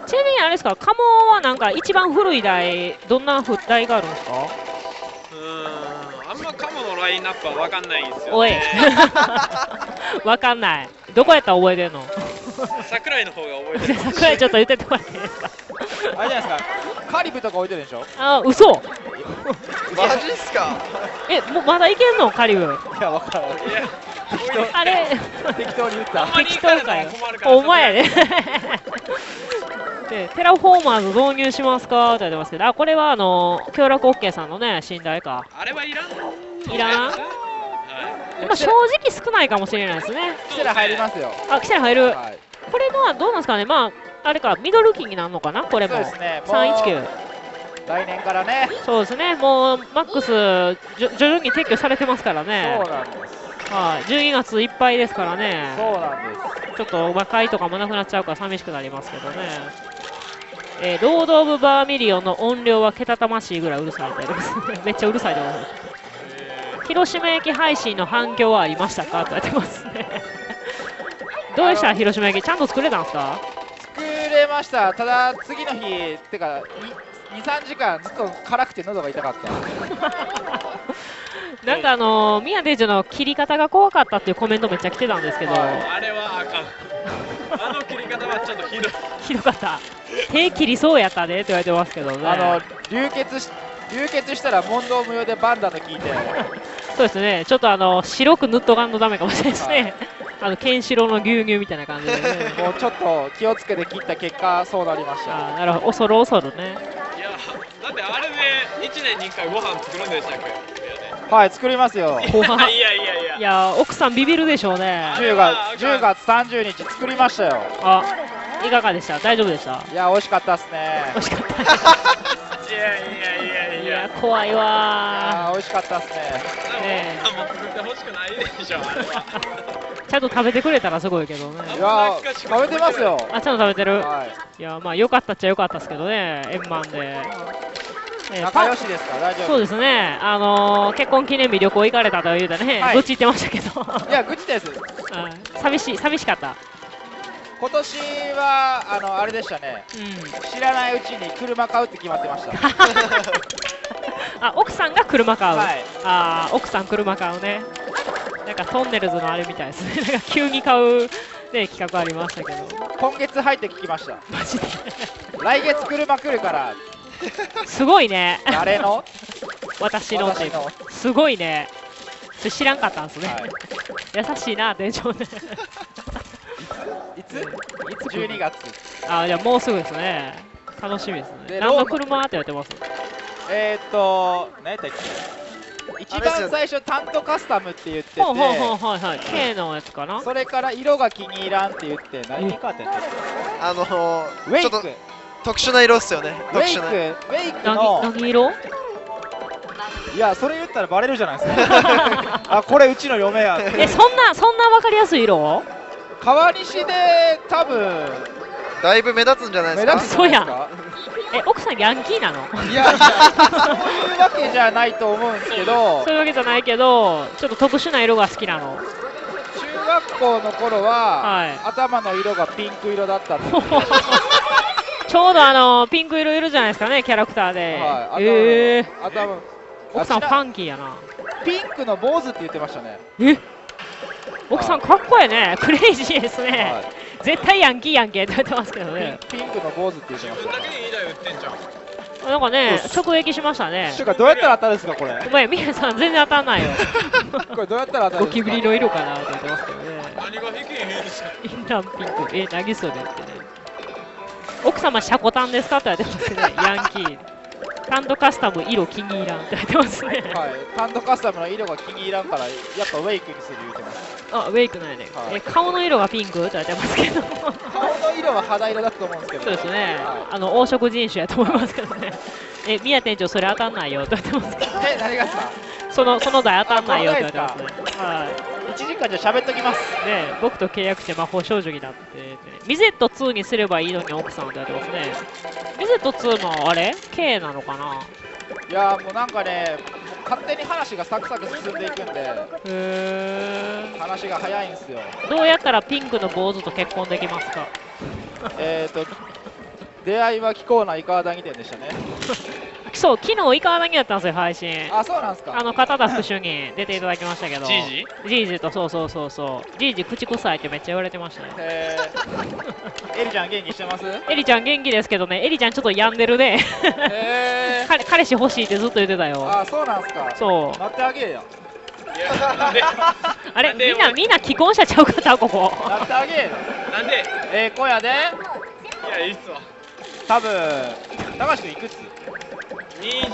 ちなみにあれですか、カモはなんか一番古い台、どんな台があるんですか？ あんまカモのラインナップは分かんないんですよ、ね。 おい。分かんない。どこやったら覚えてんの？ 桜井の方が覚えてる。 桜井ちょっと言っててもらっていいですか？ あれじゃないですか。カリブとか置いてるでしょ？ あ、嘘。 マジっすか？ もうまだいけんのカリブ？いや、わからん。 あれ適当に言った。 適当かよ。お前やね。でテラフォーマーズ導入しますかって言ってますけど、あ、これは協力 OK さんのね、信頼か。 あれはいらん？ いらん？今正直少ないかもしれないですね。 キセラ入りますよ。 あ、キセラ入る。これまあどうなんですかね。まああれかミドルキーになるのかなこれも。そうですね。319。 来年からね。 そうですね。もうマックス徐々に撤去されてますからね。 そうなんです。 はい、12月いっぱいですからね。 そうなんです。 ちょっと和解とかもなくなっちゃうから寂しくなりますけどね。ロード・オブ・バーミリオンの音量はけたたましいぐらいうるさいみたいです。めっちゃうるさいでございます。広島駅配信の反響はありましたかって言ってますね。どうでした広島駅、ちゃんと作れたんですか？ 作れました。ただ次の日ってか2、3時間ずっと辛くて喉が痛かった。 なんか宮店長の切り方が怖かったっていうコメントめっちゃ来てたんですけど、 あれはあかん。あの切り方はちょっとひどい。 ひどかった。手切りそうやったでって言われてますけどね。 流血したら問答無用でバンダの効いて。 そうですね。ちょっと白く塗っとかんのダメかもしれないですね。ケンシロウの牛乳みたいな感じでね。 もうちょっと気をつけて切った結果そうなりました。 あ、なるほど。恐る恐るね。 いや、だってあれで1年に1回ご飯作るんでしたっけ？ はい、作りますよ。 いや、奥さんビビるでしょうね。 10月30日作りましたよ。 あ、いかがでした？大丈夫でした？ いや、美味しかったですね。 美味しかった。 いや、 怖いわー。美味しかったですね。 もう作ってほしくないでしょ、あれは。 ちゃんと食べてくれたらすごいけどね。 いや、食べてますよ。 あ、ちゃんと食べてる。 はい。 いや、まあ良かったっちゃ良かったですけどね、円満で。 仲良しですか？大丈夫？ そうですね。結婚記念日旅行行かれたと言うたね、愚痴言ってましたけど。 いや、愚痴です。 寂しかった。 今年はあれでしたね。知らないうちに車買うって決まってました。 あ、奥さんが車買う。 はい。 あ、奥さん車買うね。なんかトンネルズのあれみたいですね。なんか急に買うね企画ありましたけど。 今月入って聞きました。 マジで。 来月車来るから。 すごいね。 誰の？ 私のって。すごいね。知らんかったんですね。優しいな店長ね。 いつ ?12 月。 あ、じゃあもうすぐですね。楽しみですね。何の車ってやってます？ 何やったっけ、一番最初タントカスタムって言ってて、 K のやつかな。 それから色が気に入らんって言って何に変わってんの？ウェイク、 特殊な色っすよね。 ウェイクの何色？ いや、それ言ったらバレるじゃないですか。あ、これうちの嫁や。 そんな分かりやすい色？ 川西で多分だいぶ目立つんじゃないですか。 そうやん。奥さんヤンキーなの？ いやそういうわけじゃないと思うんですけど。 そういうわけじゃないけど、ちょっと特殊な色が好きなの。 中学校の頃は、頭の色がピンク色だったんで。 ちょうどピンク色いるじゃないですかね、キャラクターで。奥さんファンキーやな。 ピンクの坊主って言ってましたね。 奥さんかっこいいね。クレイジーですね。絶対ヤンキーやんけって言ってますけどね。 ピンクの坊主って言ってました。 自分だけに2台売ってんじゃん。 なんかね、直撃しましたね。 どうやったら当たるんですか、これ。 お前、ミヤさん全然当たんないよ。 これどうやったら当たるんですか。 ゴキブリの色かなって言ってますけどね。 何が引けへんじゃん。 インランピンク、何それってね。奥様、シャコタンですかって言われてますね、ヤンキー。タンドカスタム色気に入らんって言ってますね。 はい、タンドカスタムの色が気に入らんから、やっぱウェイクにする言うてます。 あ、ウェイクなんやね。顔の色がピンクって言われてますけど。顔の色は肌色だと思うんですけど。 そうですね。黄色人種やと思いますけどね。宮店長、それ当たんないよって言ってますけど。 何がですか？ その台当たんないよって言われてますね。 1時間じゃ喋っときます。 ね、僕と契約して魔法少女になって、ミゼット2にすればいいのに奥さんって言われてますね。ミゼット2のあれ K なのかな。 いやもうなんかね、勝手に話がサクサク進んでいくんで、話が早いんですよ。 どうやったらピンクの坊主と結婚できますか？ 出会いは貴公なイカワダニ店でしたね。 そう、昨日イカワダニだったんですよ、配信。 あ、そうなんですか。 片田副主任出ていただきましたけど。 ジージと、そう。ジージ口臭いってめっちゃ言われてましたね。 エリちゃん元気してます？ エリちゃん元気ですけどね、エリちゃんちょっと病んでるね。彼氏欲しいってずっと言ってたよ。 あ、そうなんすか。 そう。 なってあげえよ。 あれ、みんな既婚者ちゃうかったここ。 なってあげえよ。 なんで？ 今夜で？ いや、いいっすわ。 多分、高橋君いくつ ？27？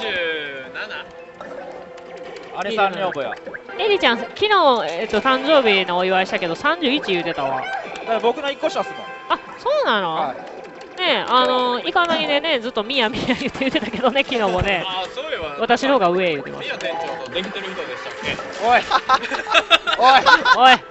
姉さん女房や。 エリちゃん、昨日、誕生日のお祝いしたけど、31言うてたわ。 だから僕の1個下っすもん。 あ、そうなの？ねえ、イカナギでね、ずっとミヤ言ってたけどね、昨日もね。 あ、そういえば。 私の方が上言うてました。 ミヤ店長とできてる人でしたっけ？ おい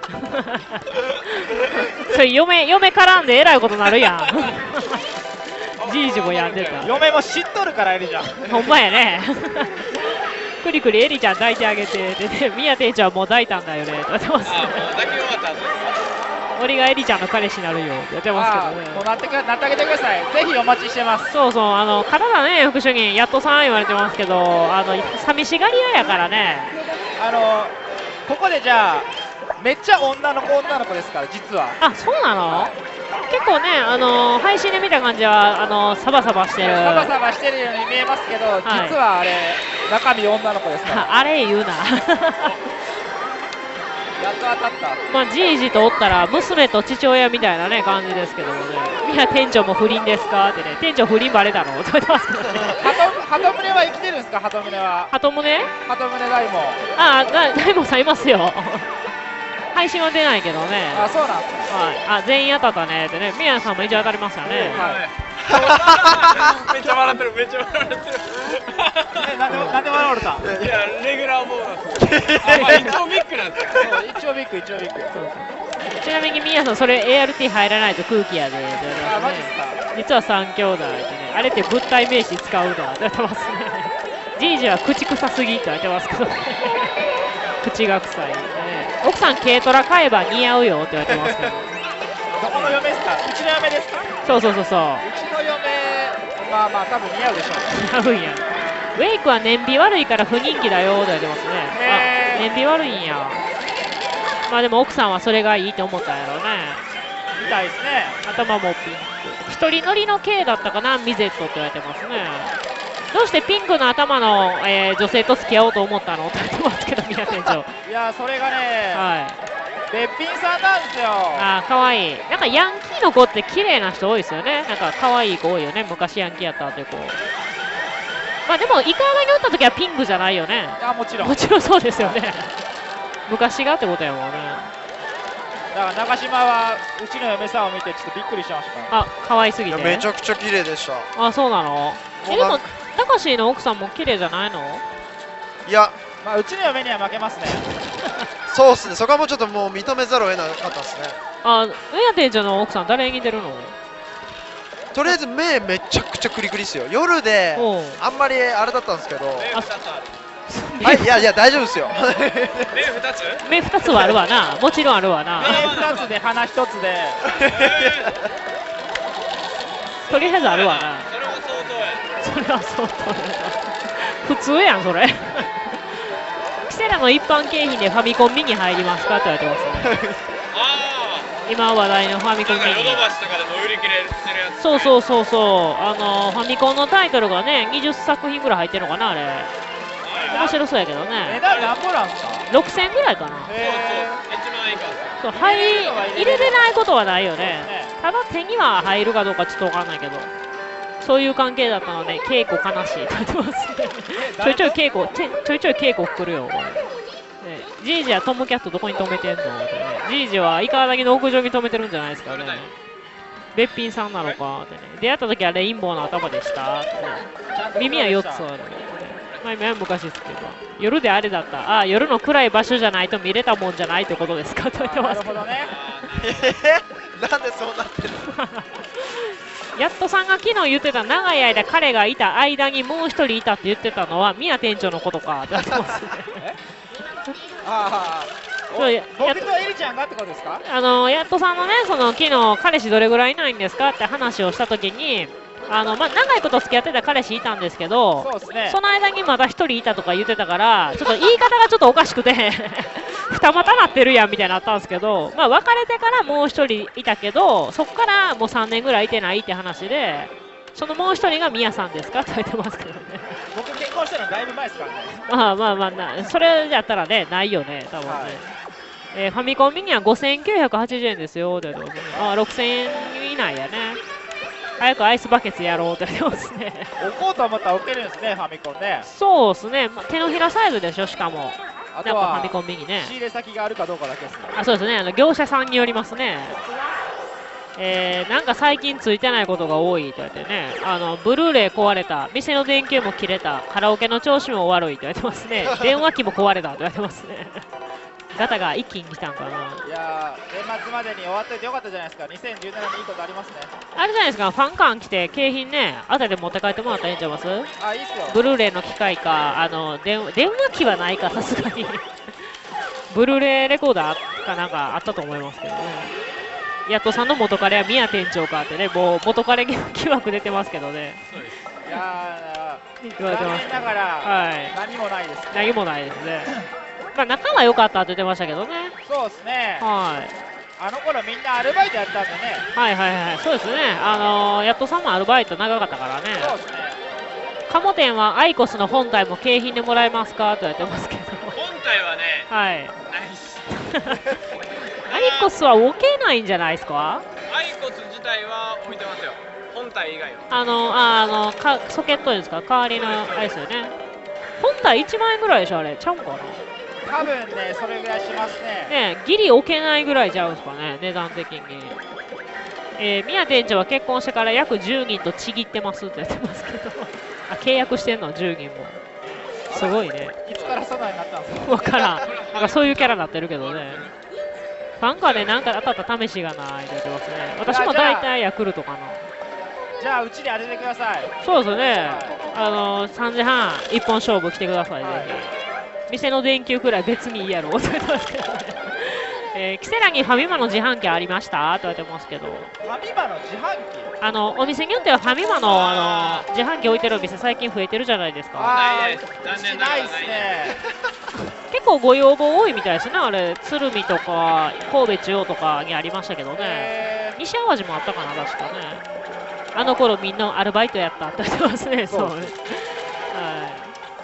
それ嫁絡んでえらいことなるやん。じいじもやんでた。 嫁も知っとるからエリちゃん。 ほんまやね。くりくりエリちゃん抱いてあげて、でね、宮店長はもう抱いたんだよねって言ってますね。 もう抱き終わった後ですか？ 俺がエリちゃんの彼氏になるよって言ってますけどね。 もうなってあげてください。ぜひお待ちしてます。 そう、片田ね、副主任、やっとさん言われてますけど、寂しがり屋やからね。 ここでじゃあ、めっちゃ女の子ですから、実は。 あ、そうなの？結構ね、配信で見た感じはサバサバしてる。 サバサバしてるように見えますけど、実はあれ、中身女の子ですから。 あれ言うな。 やっと当たった。 まあ、じいじとおったら、娘と父親みたいなね、感じですけどもね。宮店長も不倫ですかってね、店長不倫バレたのって言ってますけどね。 鳩宗は生きてるんですか、鳩宗は。 鳩宗大門。 あ、大門さんいますよ。配信は出ないけどね。 あ、そうなんですか。 はい。あ、全員当たったねってね。宮さんも一応当たりましたね。 はい。 めっちゃ笑ってる。 なんで笑われた？ いや、レギュラーボーナス。一応ビッグなんですよ。 一応ビッグ。 ちなみに宮さん、それ ART 入らないと空気やで。 あ、マジですか。 実は3兄弟でね。あれって物体名詞使うのって言ってますね。じいじは口臭すぎって言ってますけどね。口が臭いね。奥さん軽トラ買えば似合うよって言われてますけど。 どこの嫁ですか？うちの嫁ですか？ そう。うちの嫁、まあ多分似合うでしょう。 似合うんや。ウェイクは燃費悪いから不人気だよって言われてますね。あ、燃費悪いんや。まあでも奥さんはそれがいいと思ったんやろうね。 みたいですね。 頭もピンク。一人乗りのKだったかな、ミゼットって言われてますね。どうしてピンクの頭の、女性と付き合おうと思ったのって言ってますけど、宮店長。 いや、それがね、 べっぴんさんなんですよ。 あ、かわいい。なんかヤンキーの子って綺麗な人多いですよね。なんか可愛い子多いよね。昔ヤンキーやったって子。まあでもイカダにおった時はピンクじゃないよね。 あ、もちろん。 もちろんそうですよね。昔がってことやもんね。 だから中島はうちの嫁さんを見てちょっとびっくりしました。 あ、可愛すぎて。 めちゃくちゃ綺麗でした。 あ、そうなの。でもたかしの奥さんも綺麗じゃないの？ いや、 まあうちの嫁には負けますね。 そうっすね。そこはもうちょっともう認めざるを得なかったですね。 あ、上谷店長の奥さん誰に似てるの？ とりあえず目めちゃくちゃクリクリっすよ。夜であんまりあれだったんですけど。はい、いや大丈夫ですよ。 目2つはあるわな。もちろんあるわな。 目2つで鼻1つで。 とりあえずあるわな。それは相当や。普通やんそれ。キセラの一般景品でファミコンミニ入りますかって言われてますね。今話題のファミコンミニ。そうそうそうそう。ファミコンのタイトルがね、20作品ぐらい入ってるのかなあれ。面白そうやけどね。 値段何ぼなんすか ？6000円ぐらいかな。そう、入れれないことはないよね。ただ手には入るかどうかちょっとわかんないけど。そういう関係だったので、稽古悲しいって言ってますね。ちょいちょい稽古来るよ。ジージはトムキャットどこに止めてんのってね。ジージはイカダギの屋上に止めてるんじゃないですかね。べっぴんさんなのかってね。出会った時はレインボーの頭でしたってね。耳は4つある。まあ今は昔ですけど。夜であれだった。あ、夜の暗い場所じゃないと見れたもんじゃないってことですかと言ってますけど。 なるほどね。 なんでそうなってるの？ やっとさんが昨日言ってた長い間彼がいた間にもう一人いたって言ってたのは宮店長のことかって言ってますね。 ああ、僕とエリちゃんがってことですか？ やっとさんのね、その昨日彼氏どれぐらいいないんですかって話をしたときに、まあ、長いこと付き合ってた彼氏いたんですけど、その間にまだ一人いたとか言ってたから、ちょっと言い方がちょっとおかしくて二股なってるやんみたいになったんですけど、まあ、別れてからもう一人いたけど、そこからもう3年ぐらいいてないって話で、そのもう一人がミヤさんですかって言ってますけどね。 僕結婚したのだいぶ前ですからね。 まあそれやったらね、ないよね、多分ね。はい、ファミコンミニは5980円ですよって言ってますね。6000円以内やね。早くアイスバケツやろうって言ってますね。 置こうと思ったら置けるんですね、ファミコンね。 そうですね、手のひらサイズでしょ、しかも。 あとはファミコンミニね。 仕入れ先があるかどうかだけですね。 あ、そうですね、業者さんによりますね。なんか最近ついてないことが多いと言ってね、ブルーレイ壊れた、店の電球も切れた、カラオケの調子も悪いと言ってますね。電話機も壊れたと言われてますね。ガタが一気に来たんかな。いやー、年末までに終わっててよかったじゃないですか。2017年にいいことありますね。 あれじゃないですか、ファン感来て景品ね、後で持って帰ってもらったらいいんちゃいます？ あ、いいっすよ。 ブルーレイの機械か、電話機はないか、さすがに。ブルーレイレコーダーかなんかあったと思いますけどね。やっとさんの元彼は宮店長かってね、もう元彼疑惑出てますけどね。 そうです。いやー、言われてます。 残念ながら、 はい、 何もないですね。 何もないですね。まあ仲は良かったって言ってましたけどね。 そうですね。 はい。 あの頃みんなアルバイトやったんでね。 はいはいはい。そうですね。やっとさんもアルバイト長かったからね。 そうですね。 カモ店はアイコスの本体も景品でもらえますかと言ってますけど。 本体はね、 はい。 ないっす。 アイコスは置けないんじゃないですか？ アイコス自体は置いてますよ。本体以外は。 ソケットですか？代わりのあれですよね。本体1万円ぐらいでしょあれ。ちゃうんかな？ 多分ね、それぐらいしますね。 ね、ギリ置けないぐらいちゃうんですかね、値段的に。宮店長は結婚してから約10人とちぎってますって言ってますけど、あ、契約してんの、10人も。すごいね。 いつからそんなになったんですか？ わからん。なんかそういうキャラになってるけどね。ファンカーでなんか当たった試しがないって言ってますね。私も大体ヤクルトかな。 じゃあ、うちに当ててください。 そうですね。3時半、1本勝負来てください、ぜひ。店の電球くらい別にいいやろって言ってますけどね。キセラにファミマの自販機ありましたと言ってますけど。 ファミマの自販機？ お店によってはファミマの自販機置いてるお店最近増えてるじゃないですか。 ないです。残念ながらないですね。 結構ご要望多いみたいですね。あれ、鶴見とか神戸中央とかにありましたけどね。西淡路もあったかな、確かね。あの頃みんなアルバイトやったって言ってますね。そうね。はい。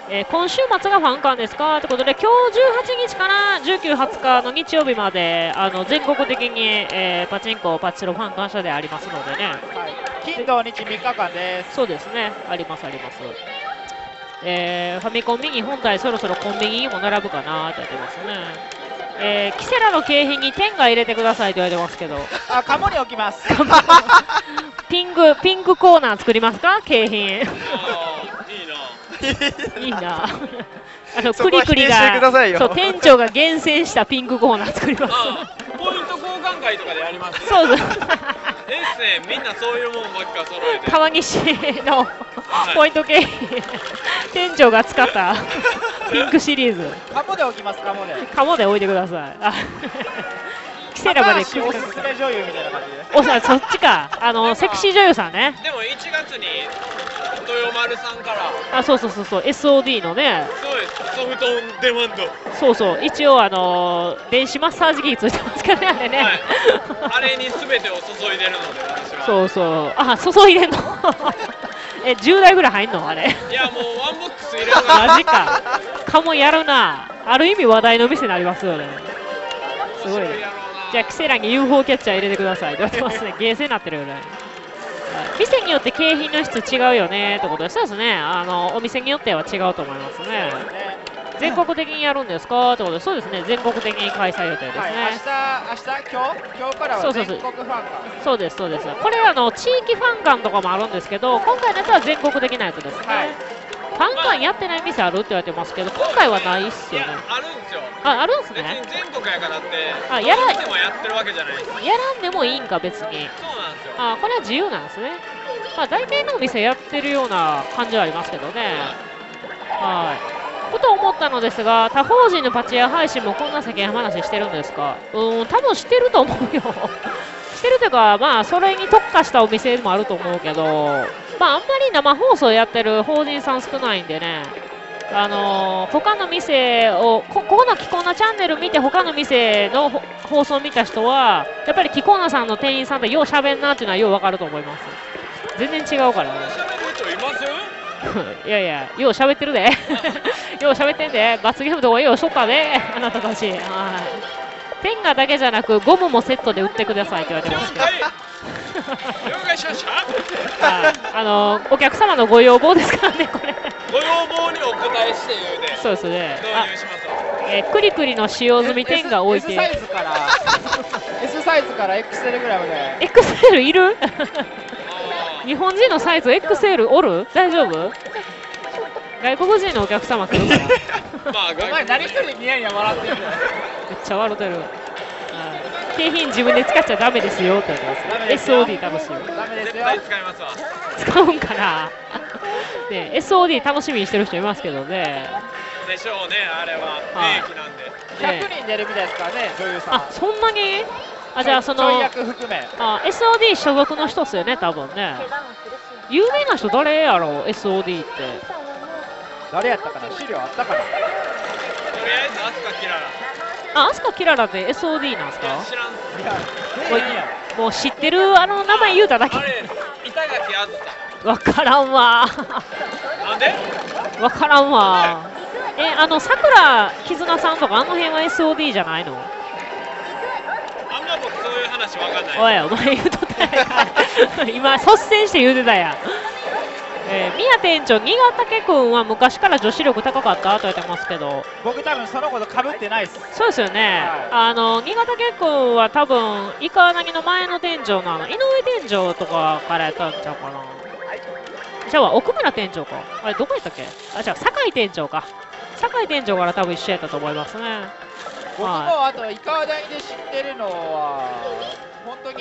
今週末がファンカンですかということで、今日18日から19、20日の日曜日まで全国的に、パチンコパチスロファンカン車でありますのでね、 金土日3日間です。 そうですね、ありますあります。ファミコンミニ本体そろそろコンビニにも並ぶかなって言ってますね。キセラの景品に天が入れてくださいと言われてますけど、 カモに置きます。 ピンクコーナー作りますか、景品。いいな。クリクリが、そう店長が厳選したピンクコーナー作ります。 ポイント交換会とかでやります。 そうです。 みんなそういうもんばっか揃えて。 川西のポイント景品、店長が使ったピンクシリーズ。 カモで置きます。カモで。 カモで置いてください。キセラまで。おすすめ女優みたいな感じで。そっちか。セクシー女優さんね。 でも1月に豊丸さんから。 そう SOD のね。 そうです。ソフトオンデマンそド。 う一応電子マッサージ機ついてますからね、あれね。 あれに全てを注いでるので私は。注いでんの。10台ぐらい入んのあれ。 いやもうワンボックス入れる。 マジか。カモやるな。ある意味話題の店になりますよね。すごい。じゃあキセラに UFO キャッチャー入れてくださいって言われてますね。ゲーセになってるよね。店によって景品の質違うよねってことで、そうですね。お店によっては違うと思いますね。全国的にやるんですかってことで、そうですね。全国的に開催予定ですね。 今日からは全国ファンカン。 そうです。これ地域ファンカンとかもあるんですけど、今回のやつは全国的なやつですね。ファンカンやってない店あるって言われてますけど、今回はないっすよね。 あるんですよ。 あるんすね。 別に全国やからって、 やらんでもやってるわけじゃないです。 やらんでもいいんか別に。 そうなんですよ。 これは自由なんですね。大体のお店やってるような感じはありますけどね。ふと思ったのですが、他法人のパチ屋配信もこんな世間話してるんですか？多分してると思うよ。してるというか、それに特化したお店もあると思うけど、あんまり生放送やってる法人さん少ないんでね、他の店を、ここのキコーナチャンネル見て、他の店の放送を見た人は、やっぱりキコーナさんの店員さんってよう喋んなっていうのはようわかると思います。全然違うからね。いやいや、よう喋ってるで。よう喋ってんで、罰ゲームとかようしとったで、あなたたち。ペンガだけじゃなく、ゴムもセットで売ってくださいって言われてますけど。 了解しました。 お客様のご要望ですからね、これ。 ご要望にお答えして言うで。 そうですね。 導入します。 クリクリの使用済みペンが置いて。 S サイズから XL ぐらいまで。 XL いる？日本人のサイズ XL おる？大丈夫？外国人のお客様来るから。 お前何一人でニヤニヤ笑ってるんだよ。 めっちゃ笑ってる。景品自分で使っちゃダメですよって言ってます。SOD 楽しみ。 ダメですよ。 絶対使いますわ。 使うんかな。ね、SOD 楽しみにしてる人いますけどね。 でしょうね、あれは名機なんで。 100人出るみたいですからね、女優さん。 そんなに？じゃあちょい役含め。 SOD 所属の人っすよね、多分ね。有名な人誰やろう、SOD って。 誰やったかな、資料あったかな。とりあえずアスカキララ。 アスカキララって SOD なんすか？ 知らん。 もう知ってる名前言うただけ。 あれ、板垣あずさ。 わからんわ。 なんで？ わからんわ。さくらきずなさんとかあの辺は SOD じゃないの？ あんま僕そういう話わかんない。 おい、お前言うとったやん。今率先して言うてたやん。宮店長、新潟家君は昔から女子力高かったと言ってますけど、 僕多分そのことかぶってないです。 そうですよね、新潟家君は多分イカナギの前の店長の井上店長とかからやったんちゃうかな。じゃあ奥村店長か、あれどこやったっけ？じゃあ酒井店長か。酒井店長から多分一緒やったと思いますね。 僕もあとイカナギで知ってるのは本当に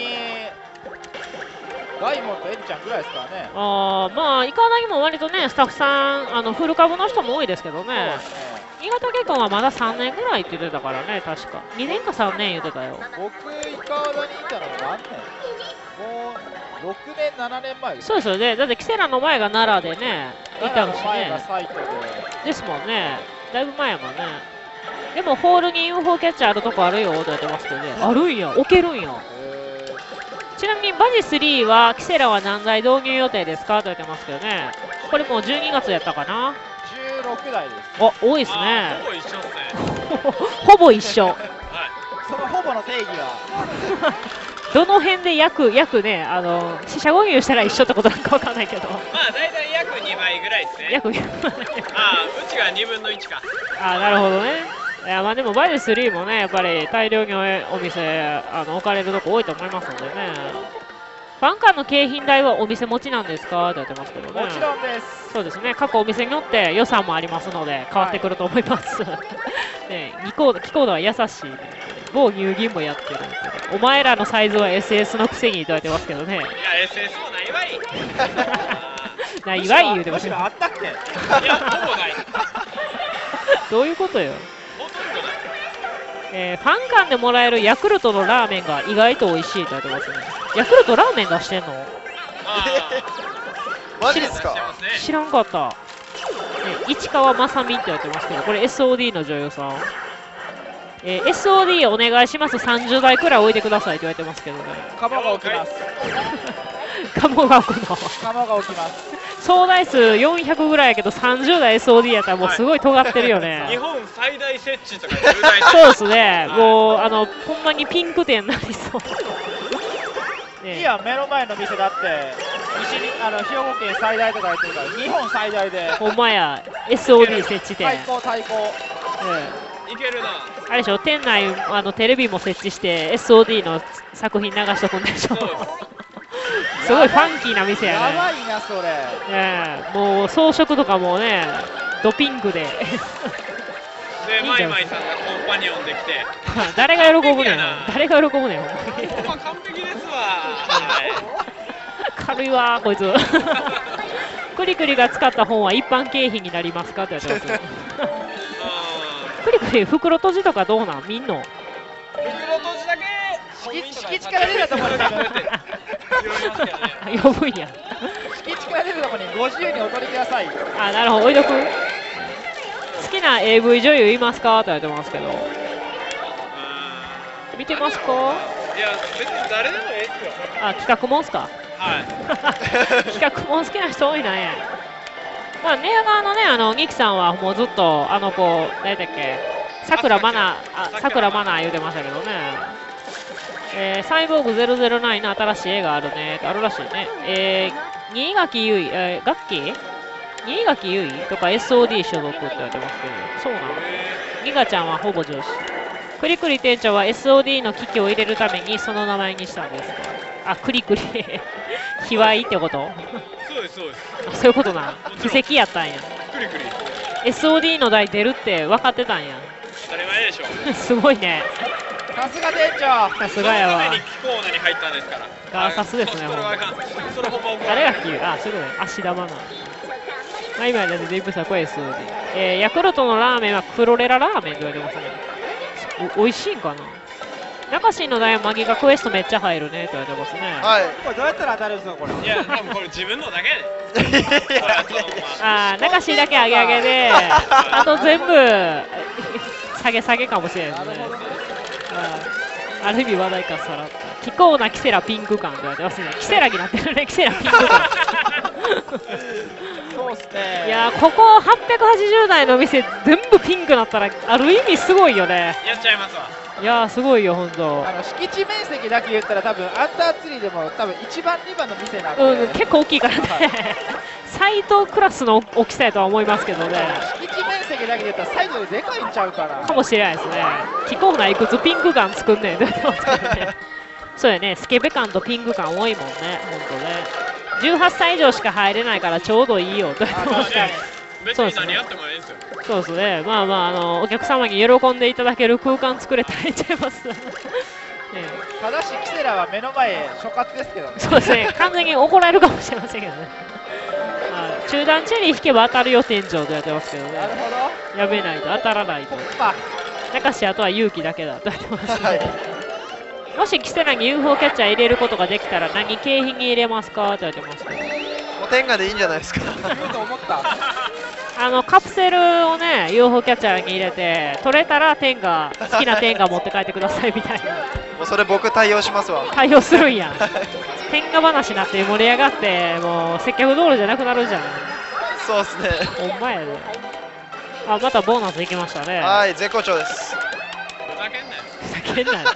ダイモンとエリちゃんぐらいですからね。 イカナギも割とね、スタッフさん、フル株の人も多いですけどね。新潟結婚はまだ3年ぐらいって言ってたからね、確か。2年か3年言ってたよ。 僕、イカナギにいたの何年？もう6年、7年前です。 そうですよね。だってキセラの前が奈良でね、いたしね。ですもんね。だいぶ前やもんね。でもホールに UFO キャッチャーあるとこあるよって言ってますけどね。あるんや、置けるんや。ちなみにバジ3はキセラは何台導入予定ですかと言ってますけどね。これもう12月やったかな。 16台です。 あ、多いですね。 ほぼ一緒ですね。 ほぼ一緒。 はい。 そのほぼの定義はどの辺で約ね、四捨五入したら一緒ってことなんかわかんないけど。 まあ大体約2倍ぐらいですね。 約2倍。 ああ、うちが2分の1か。 あ、なるほどね。いや、まあでもバイデ3もね、やっぱり大量にお店置かれるとこ多いと思いますのでね。ファン間の景品代はお店持ちなんですかって言ってますけどね。 もちろんです。 そうですね。各お店によって予算もありますので変わってくると思います。ね、キコードは優しい、ね。某乳銀もやってる。お前らのサイズは SS のくせにいただいてますけどね。いや SS もないわい。 ないわい言うてますよ。あったっけ？ いや、ほぼない。 どういうことよ。 ほとんどない。 ファン間でもらえるヤクルトのラーメンが意外と美味しいって言ってますね。ヤクルトラーメン出してんの？ マジですか？ 知らんかった。市川まさみって言われてますけど、これ SOD の女優さん。SOD お願いします。30台くらい置いてくださいって言われてますけどね。 カモが置きます。 カモが置くの。 カモが置きます。 総台数400ぐらいやけど30台 SOD やったらもうすごい尖ってるよね。 日本最大設置とか10台そうですね。もうほんまにピンク店になりそう。 いや目の前の店だって兵庫県最大とか言ってるから日本最大で。 ほんまや SOD 設置店。 最高。 いけるな。 あれでしょ、店内テレビも設置して SOD の作品流しとくんでしょ。すごいファンキーな店やね。 やばいなそれ。 もう装飾とかもねドピンクで。 でマイマイさんがコンパニオンで来て。 誰が喜ぶねん。誰が喜ぶねん。 完璧ですわ。 軽いわこいつ。クリクリが使った本は一般経費になりますかって言われてます。クリクリ袋閉じとかどうなん見んの？ 袋閉じだけ敷地から出たところに呼ぶんや。 敷地から出るところにご自由にお取りください。 あ、なるほど、置いとく。好きな AV 女優いますかって言われてますけど。見てますか？ いや、別に誰でもええっすよ。 あ、企画もんすか？ はい。 企画もん好きな人多いなや。まあ、ネア側のね、ニキさんはもうずっと、誰だっけ、さくらまな言うてましたけどね。サイボーグ009の新しい絵があるね、あるらしいね。新垣結衣、楽器新垣結衣とか SOD 所属って言われてますけど、そうなの？ギガちゃんはほぼ上司。クリクリ店長は SOD の機器を入れるためにその名前にしたんですか？あ、クリクリ。卑猥ってこと？ そうです、そうです。 そういうことな。布石やったんや。 クリクリ。 SOD の台出るって分かってたんや。 当たり前でしょ。 すごいね。 さすが店長。 さすがやわ。 そのために気候に入ったんですから。 ガーサスですね。 それはあかん。それほぼ。 誰が聞う？あ、そういうことね。足玉な。まあ今だってディープサコ SOD。ヤクルトのラーメンはクロレララーメンって言われてますね。おいしいんかな。中新のダイヤマギがクエストめっちゃ入るねって言われてますね。 はい。 これどうやったら当たるんですかこれ。 いや、多分これ自分のだけで。 ああ、中新だけ上げ上げで、あと全部下げかもしれないですね。ある意味話題かさらった。気候なキセラピンク感って言われてますね。キセラになってるね、キセラピンク感。 そうっすね。 いやここ880台の店全部ピンクなったらある意味すごいよね。 やっちゃいますわ。 いやすごいよ本当。 敷地面積だけ言ったら多分アンダーツリーでも多分1番2番の店なんで、 結構大きいからね。斎藤クラスの大きさやとは思いますけどね。 敷地面積だけで言ったらサイズででかいんちゃうから。 かもしれないですね。気候ないくつピンク感作んねんって言ってますからね。そうやね、スケベ感とピンク感多いもんね、ほんとね。18歳以上しか入れないからちょうどいいよと言ってましたね。 別に何やってもいいんですよ。 そうですね、まあまあ、お客様に喜んでいただける空間作れたらいいんちゃいます。 ただしキセラは目の前所轄ですけどね。 そうですね、完全に怒られるかもしれませんけどね。中段チェリー引けば当たるよ店長とやってますけどね。 なるほど。 やめないと当たらないと。中しあとは勇気だけだと言ってましたね。もしキセラに UFO キャッチャー入れることができたら何景品に入れますかって言われてました。 お天下でいいんじゃないですか。 言うと思った。 カプセルをね UFO キャッチャーに入れて取れたら天下好きな天下持って帰ってくださいみたいな。 もうそれ僕対応しますわ。 対応するんや。天下話になって盛り上がってもう接客道路じゃなくなるじゃん。 そうですね。 ほんまやで。 あ、またボーナスいきましたね。 はい、絶好調です。 ふざけんなよ。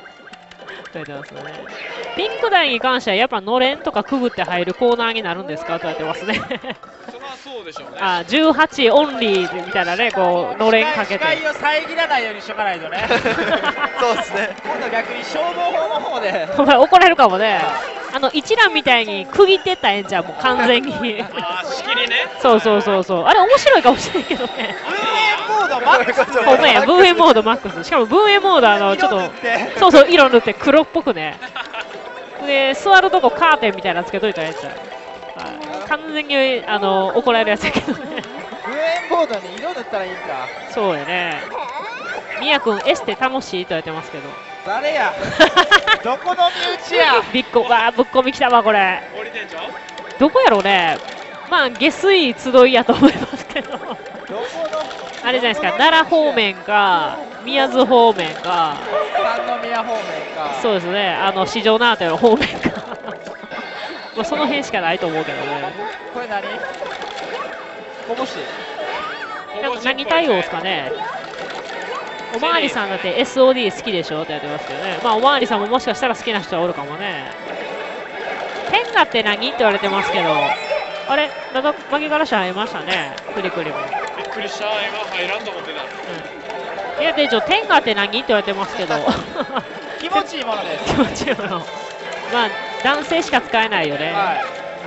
ピンク台に関してはやっぱのれんとかくぐって入るコーナーになるんですかと言われてますね。 それはそうでしょうね。 あ、18オンリーみたいなね、こうのれんかけて。 視界を遮らないようにしとかないとね。 そうですね。 今度逆に消防法の方で。 お前怒られるかもね。一覧みたいに区切ってったらええんちゃう、もう完全に。 あ、仕切りね。 そうそうそうそう。あれ面白いかもしれんけどね。 分煙モードマックス。 ほんまや、分煙モードマックス。しかも分煙モードちょっとそうそう色塗って黒っぽくね。で座るとこカーテンみたいなのつけといたらええんちゃう。完全に怒られるやつやけどね。 分煙ボードに色塗ったらいいんか。 そうやね。みやくんエステ楽しいと言われてますけど。 誰や。どこの身内や。 びっこわぶっこみきたわこれ。どこやろうね。まあ下水集いやと思いますけど。あれじゃないですか、奈良方面か宮津方面か三宮方面か。 そうですね、四条縄の方面か。まあその辺しかないと思うけどね。 これ何？こぼし。 何対応ですかね。おまわりさんだって SOD 好きでしょって言ってますけどね。まあおまわりさんももしかしたら好きな人はおるかもね。天下って何って言われてますけど、あれ巻きからし入りましたね。クリクリもびっくりした、今入らんと思ってた。 いや店長、天下って何って言われてますけど。 気持ちいいものです。 気持ちいいもの。まあ男性しか使えないよね。はい。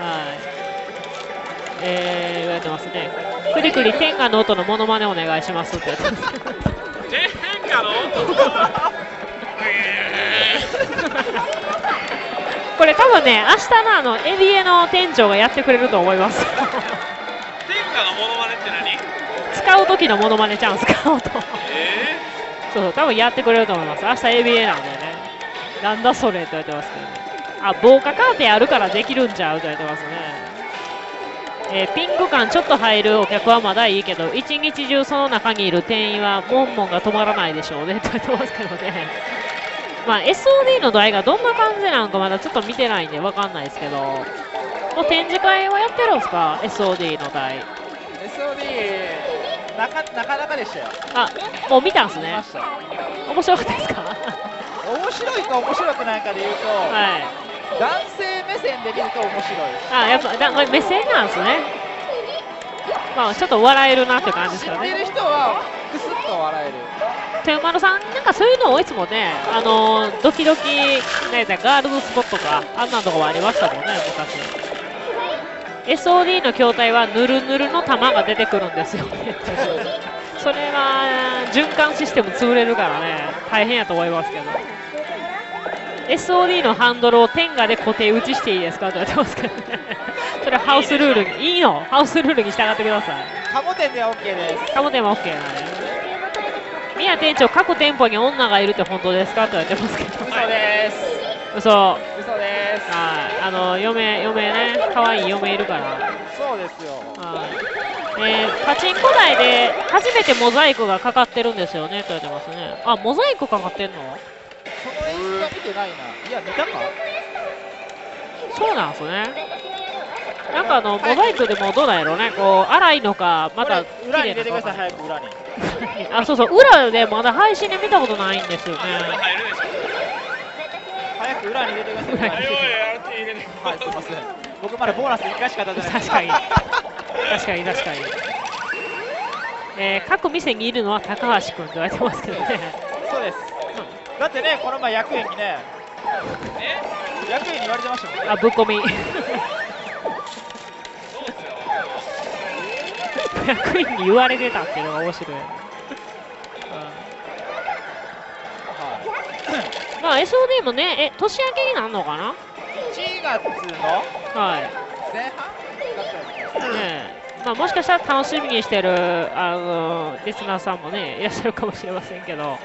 言われてますね。クリクリ天下の音のモノマネお願いしますって言ってます。 天下の音。 これ多分ね、明日のエビエの店長がやってくれると思います。 天下のモノマネって何？ 使う時のモノマネちゃうんすか、音。そう、多分やってくれると思います。明日エビエなんでね。なんだそれって言われてますけどね。あ、防火カーテンあるからできるんちゃうと言われてますね。ピンク感ちょっと入るお客はまだいいけど、一日中その中にいる店員はモンモンが止まらないでしょうねと言ってますけどね。まあ SOD の台がどんな感じなのかまだちょっと見てないんで分かんないですけど、もう展示会はやってるんですか SOD の台。 SOD なかなかでしたよ。 あ、もう見たんですね。面白かったですか？ 面白いか面白くないかで言うと、はい、男性目線で見ると面白い。 あ、やっぱ目線なんですね。まあちょっと笑えるなって感じですかね。 知ってる人はクスッと笑える。 天丸さん、なんかそういうのをいつもね、ドキドキ、ガールズスポットか、あんなとこもありましたもんね、昔。SOD の筐体はぬるぬるの玉が出てくるんですよね。それは循環システム潰れるからね、大変やと思いますけど。SOD のハンドルを天下で固定打ちしていいですかって言われてますけどね。それはハウスルールに、いいの？ハウスルールに従ってください。 カモ店では OK です。 カモ店は OK なね。宮店長、各店舗に女がいるって本当ですかって言われてますけど。 嘘です。 嘘です。 はい、嫁ね、可愛い嫁いるから。 そうですよ。 パチンコ台で初めてモザイクがかかってるんですよねって言われてますね。あ、モザイクかかってんの？ その演出は見てないな。いや、見たか？ そうなんですね。なんかモザイクでもどうなんやろうね、こう荒いのか、また裏に入れてください、早く裏に。 あ、そうそう、裏でまだ配信で見たことないんですよね。 早く裏に入れてください。はい、すみません。僕まだボーナス1回しか出てない。 確かに。各店にいるのは高橋君って言われてますけどね。 そうです。だってね、この前役員にね、役員に言われてましたもん。 あ、ぶっ込み。役員に言われてたっていうのが面白い。まあ SOD もね、年明けになるのかな？ 1月のはい前半まあもしかしたら楽しみにしてるリスナーさんもねいらっしゃるかもしれませんけど、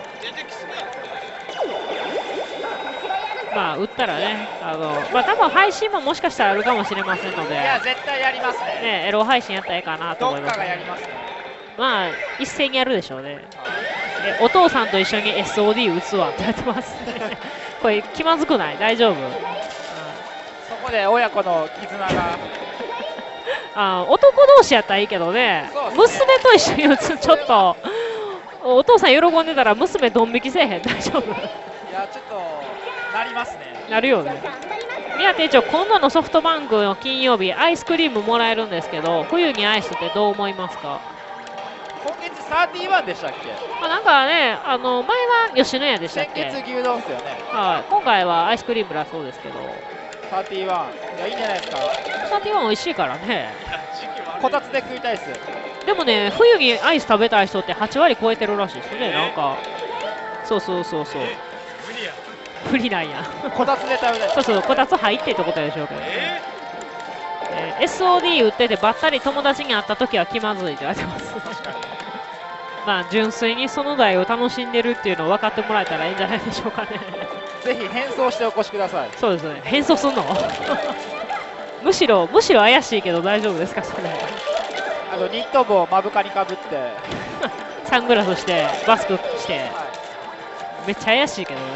まあ売ったらね、まあ多分配信ももしかしたらあるかもしれませんので、いや絶対やりますね。 エロ配信やったらいいかなと思います。 どっかがやりますね。 まあ一斉にやるでしょうね。お父さんと一緒に SOD 打つわってやってますね。これ気まずくない？大丈夫？ そこで親子の絆が男同士やったらいいけどね、娘と一緒に打つ、ちょっとお父さん喜んでたら娘ドン引きせえへん、大丈夫？いや、ちょっとなりますね。 なるよね。宮店長、今度のソフトバンクの金曜日アイスクリームもらえるんですけど、冬にアイスってどう思いますか？ 今月31でしたっけ？ なんかね、前は吉野家でしたっけ？ 先月牛丼ですよね。 はい、今回はアイスクリームだそうですけど。 31、いや、いいんじゃないですか。 31美味しいからね。 こたつで食いたいっす。 でもね、冬にアイス食べたい人って8割超えてるらしいですね、なんか。そうそうそうそう。無理なんや。 こたつで食べたい。 そうそう、こたつ入ってってことでしょうけど。SOD 売っててばったり友達に会った時は気まずいって言われてます。まあ純粋にその台を楽しんでるっていうのを分かってもらえたらいいんじゃないでしょうかね。 ぜひ変装してお越しください。 そうですね。変装すんの？むしろ怪しいけど大丈夫ですかそれ？ ニット帽を目深にかぶってサングラスしてマスクして、はい、めっちゃ怪しいけどね。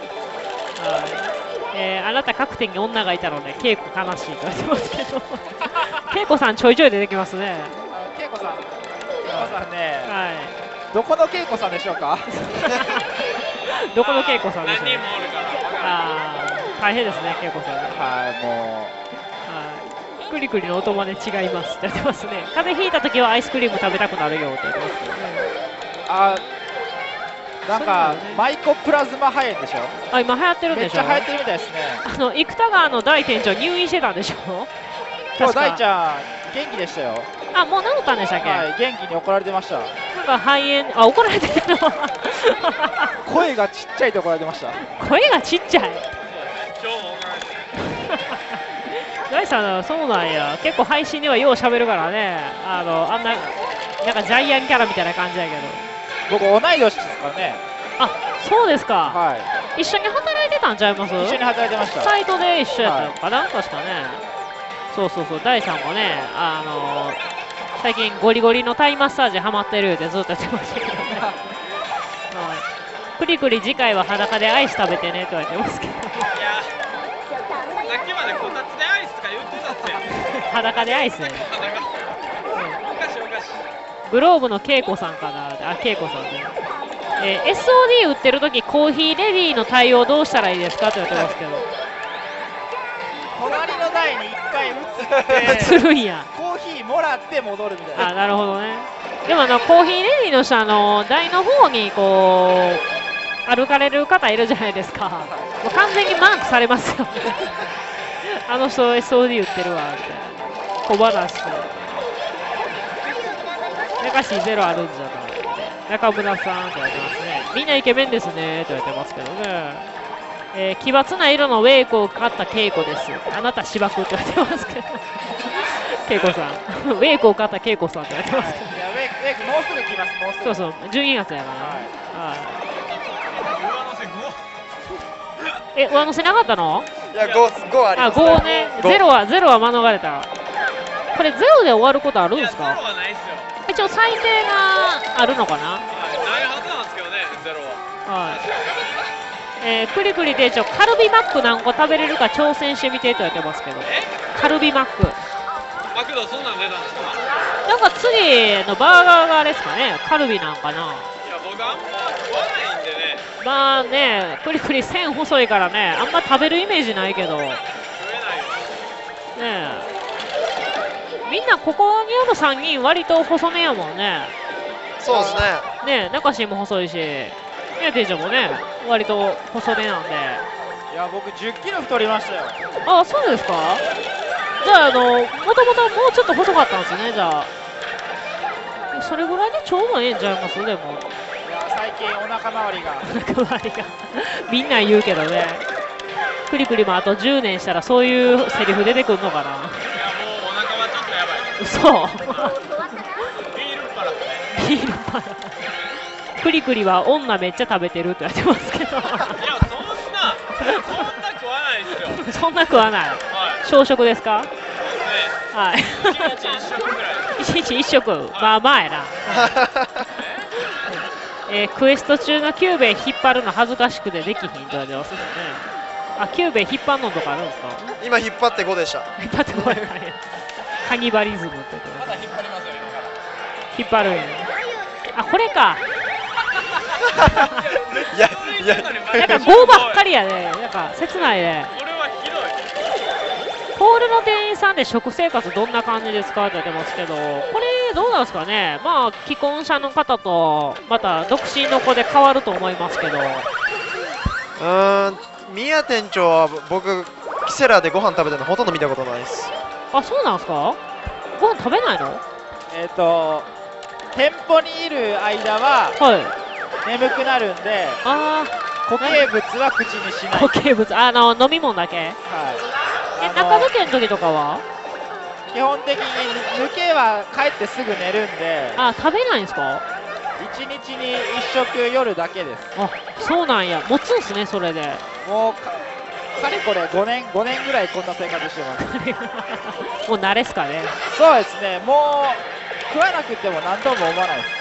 あなた各店に女がいたので稽古悲しいと言ってますけど稽古さんちょいちょい出てきますね。 稽古さんね、はい、どこの稽古さんでしょうか？ どこの稽古さんでしょう？ 何人もおるから大変ですね、稽古さん。 はい、もうクリクリのお友達違いますって言ってますね。風邪ひいた時はアイスクリーム食べたくなるよって言ってますけどね。 なんか、マイコプラズマ肺炎でしょ？ 今流行ってるんでしょ？ めっちゃ流行ってるみたいですね。 生田川の大店長入院してたんでしょ？ 今日大ちゃん元気でしたよ。 もう治ったんでしたっけ？ はい、元気に怒られてました。 なんか肺炎、怒られてたの？ 声がちっちゃいと怒られてました。 声がちっちゃい。大さん、そうなんや。結構配信ではよう喋るからね。なんかジャイアンキャラみたいな感じやけど。 僕同い年ですからね。 そうですか。 はい。 一緒に働いてたんちゃいます？ 一緒に働いてました。 サイトで一緒やったのかな、確かね。そうそうそう、大さんもね、最近ゴリゴリのタイマッサージハマってるってずっと言ってましたけどね。クリクリ次回は裸でアイス食べてねって言われてますけど。いや、さっきまでこたつでアイスとか言ってたって。 裸でアイス。おかしいおかしい。 グローブの恵子さんかな、恵子さんね。SOD 売ってるときコーヒーレディーの対応どうしたらいいですかって言われてますけど。 隣の台に1回移ってするんや。 コーヒーもらって戻るみたいな。 なるほどね。でもコーヒーレディーの人台の方にこう歩かれる方いるじゃないですか。もう完全にマークされますよ。あの人 SOD 売ってるわみたいな小話して。中市ゼロあるんじゃない。中村さんって言われてますね。みんなイケメンですねって言われてますけどね。奇抜な色のウェイクを買った恵子です。あなた芝生って言われてますけど。恵子さん。ウェイクを買った恵子さんって言われてますけど。 いや、ウェイクもうすぐ来ます、もうすぐ。 そうそう、12月やから。はい。上乗せなかったの？ いや、5あります。 5ね。0は免れた。これ0で終わることあるんですか？ 0はないっすよ。 一応最低があるのかな？ ないはずなんですけどね、0は。 はい。クリクリ店長、カルビマック何個食べれるか挑戦してみてと言ってますけど。カルビマック。 マクドそんなん出たんですか？ なんか次のバーガーがあれですかね、カルビなんかな。いや、僕あんま食わないんでね。 まあね、クリクリ線細いからね、あんま食べるイメージないけど。食えないよ。ねえ。みんなここにおる3人割と細めやもんね。 そうですね。 ねえ、中志も細いし。店長もね、割と細めなんで。 いや、僕10キロ太りましたよ。 そうですか？じゃあ、もともともうちょっと細かったんですね、じゃあ。それぐらいでちょうどええんちゃいますでも。いや、 最近お腹周りが。 お腹周りが。みんな言うけどね。クリクリもあと10年したらそういうセリフ出てくるのかな。いや、もうお腹はちょっとやばい。 嘘。 ビールっ腹。 ビールっ腹。クリクリは女めっちゃ食べてるって言われてますけど。いや、 そんな食わないですよ。 そんな食わない。小食ですか？はい。 1日1食ぐらい。 1日1食、まあまあやな。クエスト中のキューベ引っ張るの恥ずかしくてできひんって言われてますね。キューベ引っ張るのとかあるんですか？ 今引っ張って5でした。 引っ張って5や。 カニバリズムって言ってまだ引っ張りますよ今から。 引っ張るんや。あ、これか。 いやいや、 なんか5ばっかりやね。なんか切ないね。 これはひどい。 ホールの店員さんで食生活どんな感じですかって言ってますけど、これどうなんですかね。まあ既婚者の方とまた独身の子で変わると思いますけど。 宮店長は僕キセラでご飯食べてるのほとんど見たことないです。 あ、そうなんですか。ご飯食べないの。 店舗にいる間は眠くなるんで、固形物は口にしない。 固形物、飲み物だけ。はい。中抜けの時とかは基本的に抜けは帰ってすぐ寝るんで。 食べないんですか。 1日に1食夜だけです。 あ、そうなんや。持つんすね、それで。 もうかれこれ5年ぐらいこんな生活してます。 もう慣れっすかね。 そうですね。もう食わなくても何とも思わないです。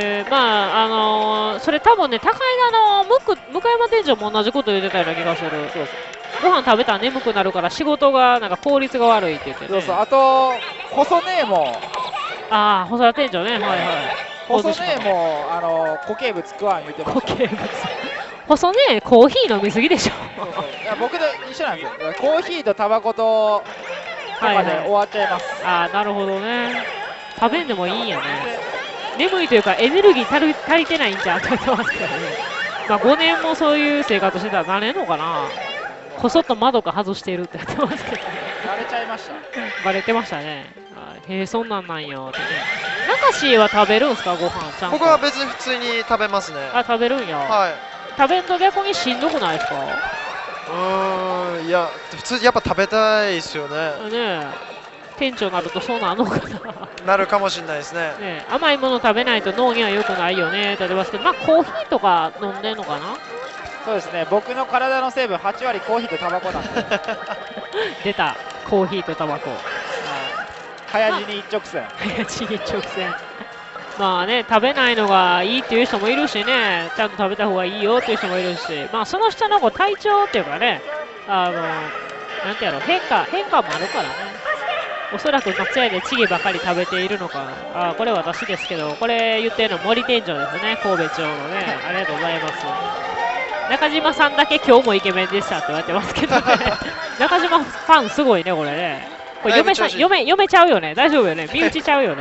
それ多分ね、高井田の向山店長も同じこと言ってたような気がする。そうご飯食べたら眠くなるから仕事がなんか効率が悪いって言ってね。 そうそう。あと細姉も。 細田店長ね。はいはい。 細姉も固形物食わん言ってました。固形物。 細ね、コーヒー飲みすぎでしょ。 いや僕と一緒なんですよ。コーヒーとタバコとかで終わっちゃいます。 なるほどね。食べんでもいいんやね。眠いというかエネルギー足りてないんじゃんって言ってますけどね。まあ5年もそういう生活してたらなれんのかな。こそっと窓が外しているって言ってますけど。 バレちゃいました。 バレてましたね。へえ、そんなんなんよってね。中志は食べるんすか、ご飯ちゃんと。 僕は別に普通に食べますね。 食べるんや。 はい。 食べんと逆にしんどくないですか。 いや普通にやっぱ食べたいですよね。 ね店長になるとそうなのかな。 なるかもしれないですね。 甘いもの食べないと脳には良くないよねって言ってますけど、まあコーヒーとか飲んでんのかな。 そうですね。僕の体の成分8割コーヒーとタバコなんで。 出たコーヒーとタバコ。 早死に一直線。 早死に一直線。まあね、食べないのがいいっていう人もいるしね、ちゃんと食べた方がいいよっていう人もいるし、まあその人の体調っていうかね、なんてやろう、変化もあるからね。おそらく松屋でチゲばかり食べているのか、これ私ですけど、これ言ってるの森店長ですね、神戸町のね、ありがとうございます。中島さんだけ今日もイケメンでしたって言われてますけどね、中島ファンすごいね、これね。これ嫁ちゃうよね、大丈夫よね、身内ちゃうよね。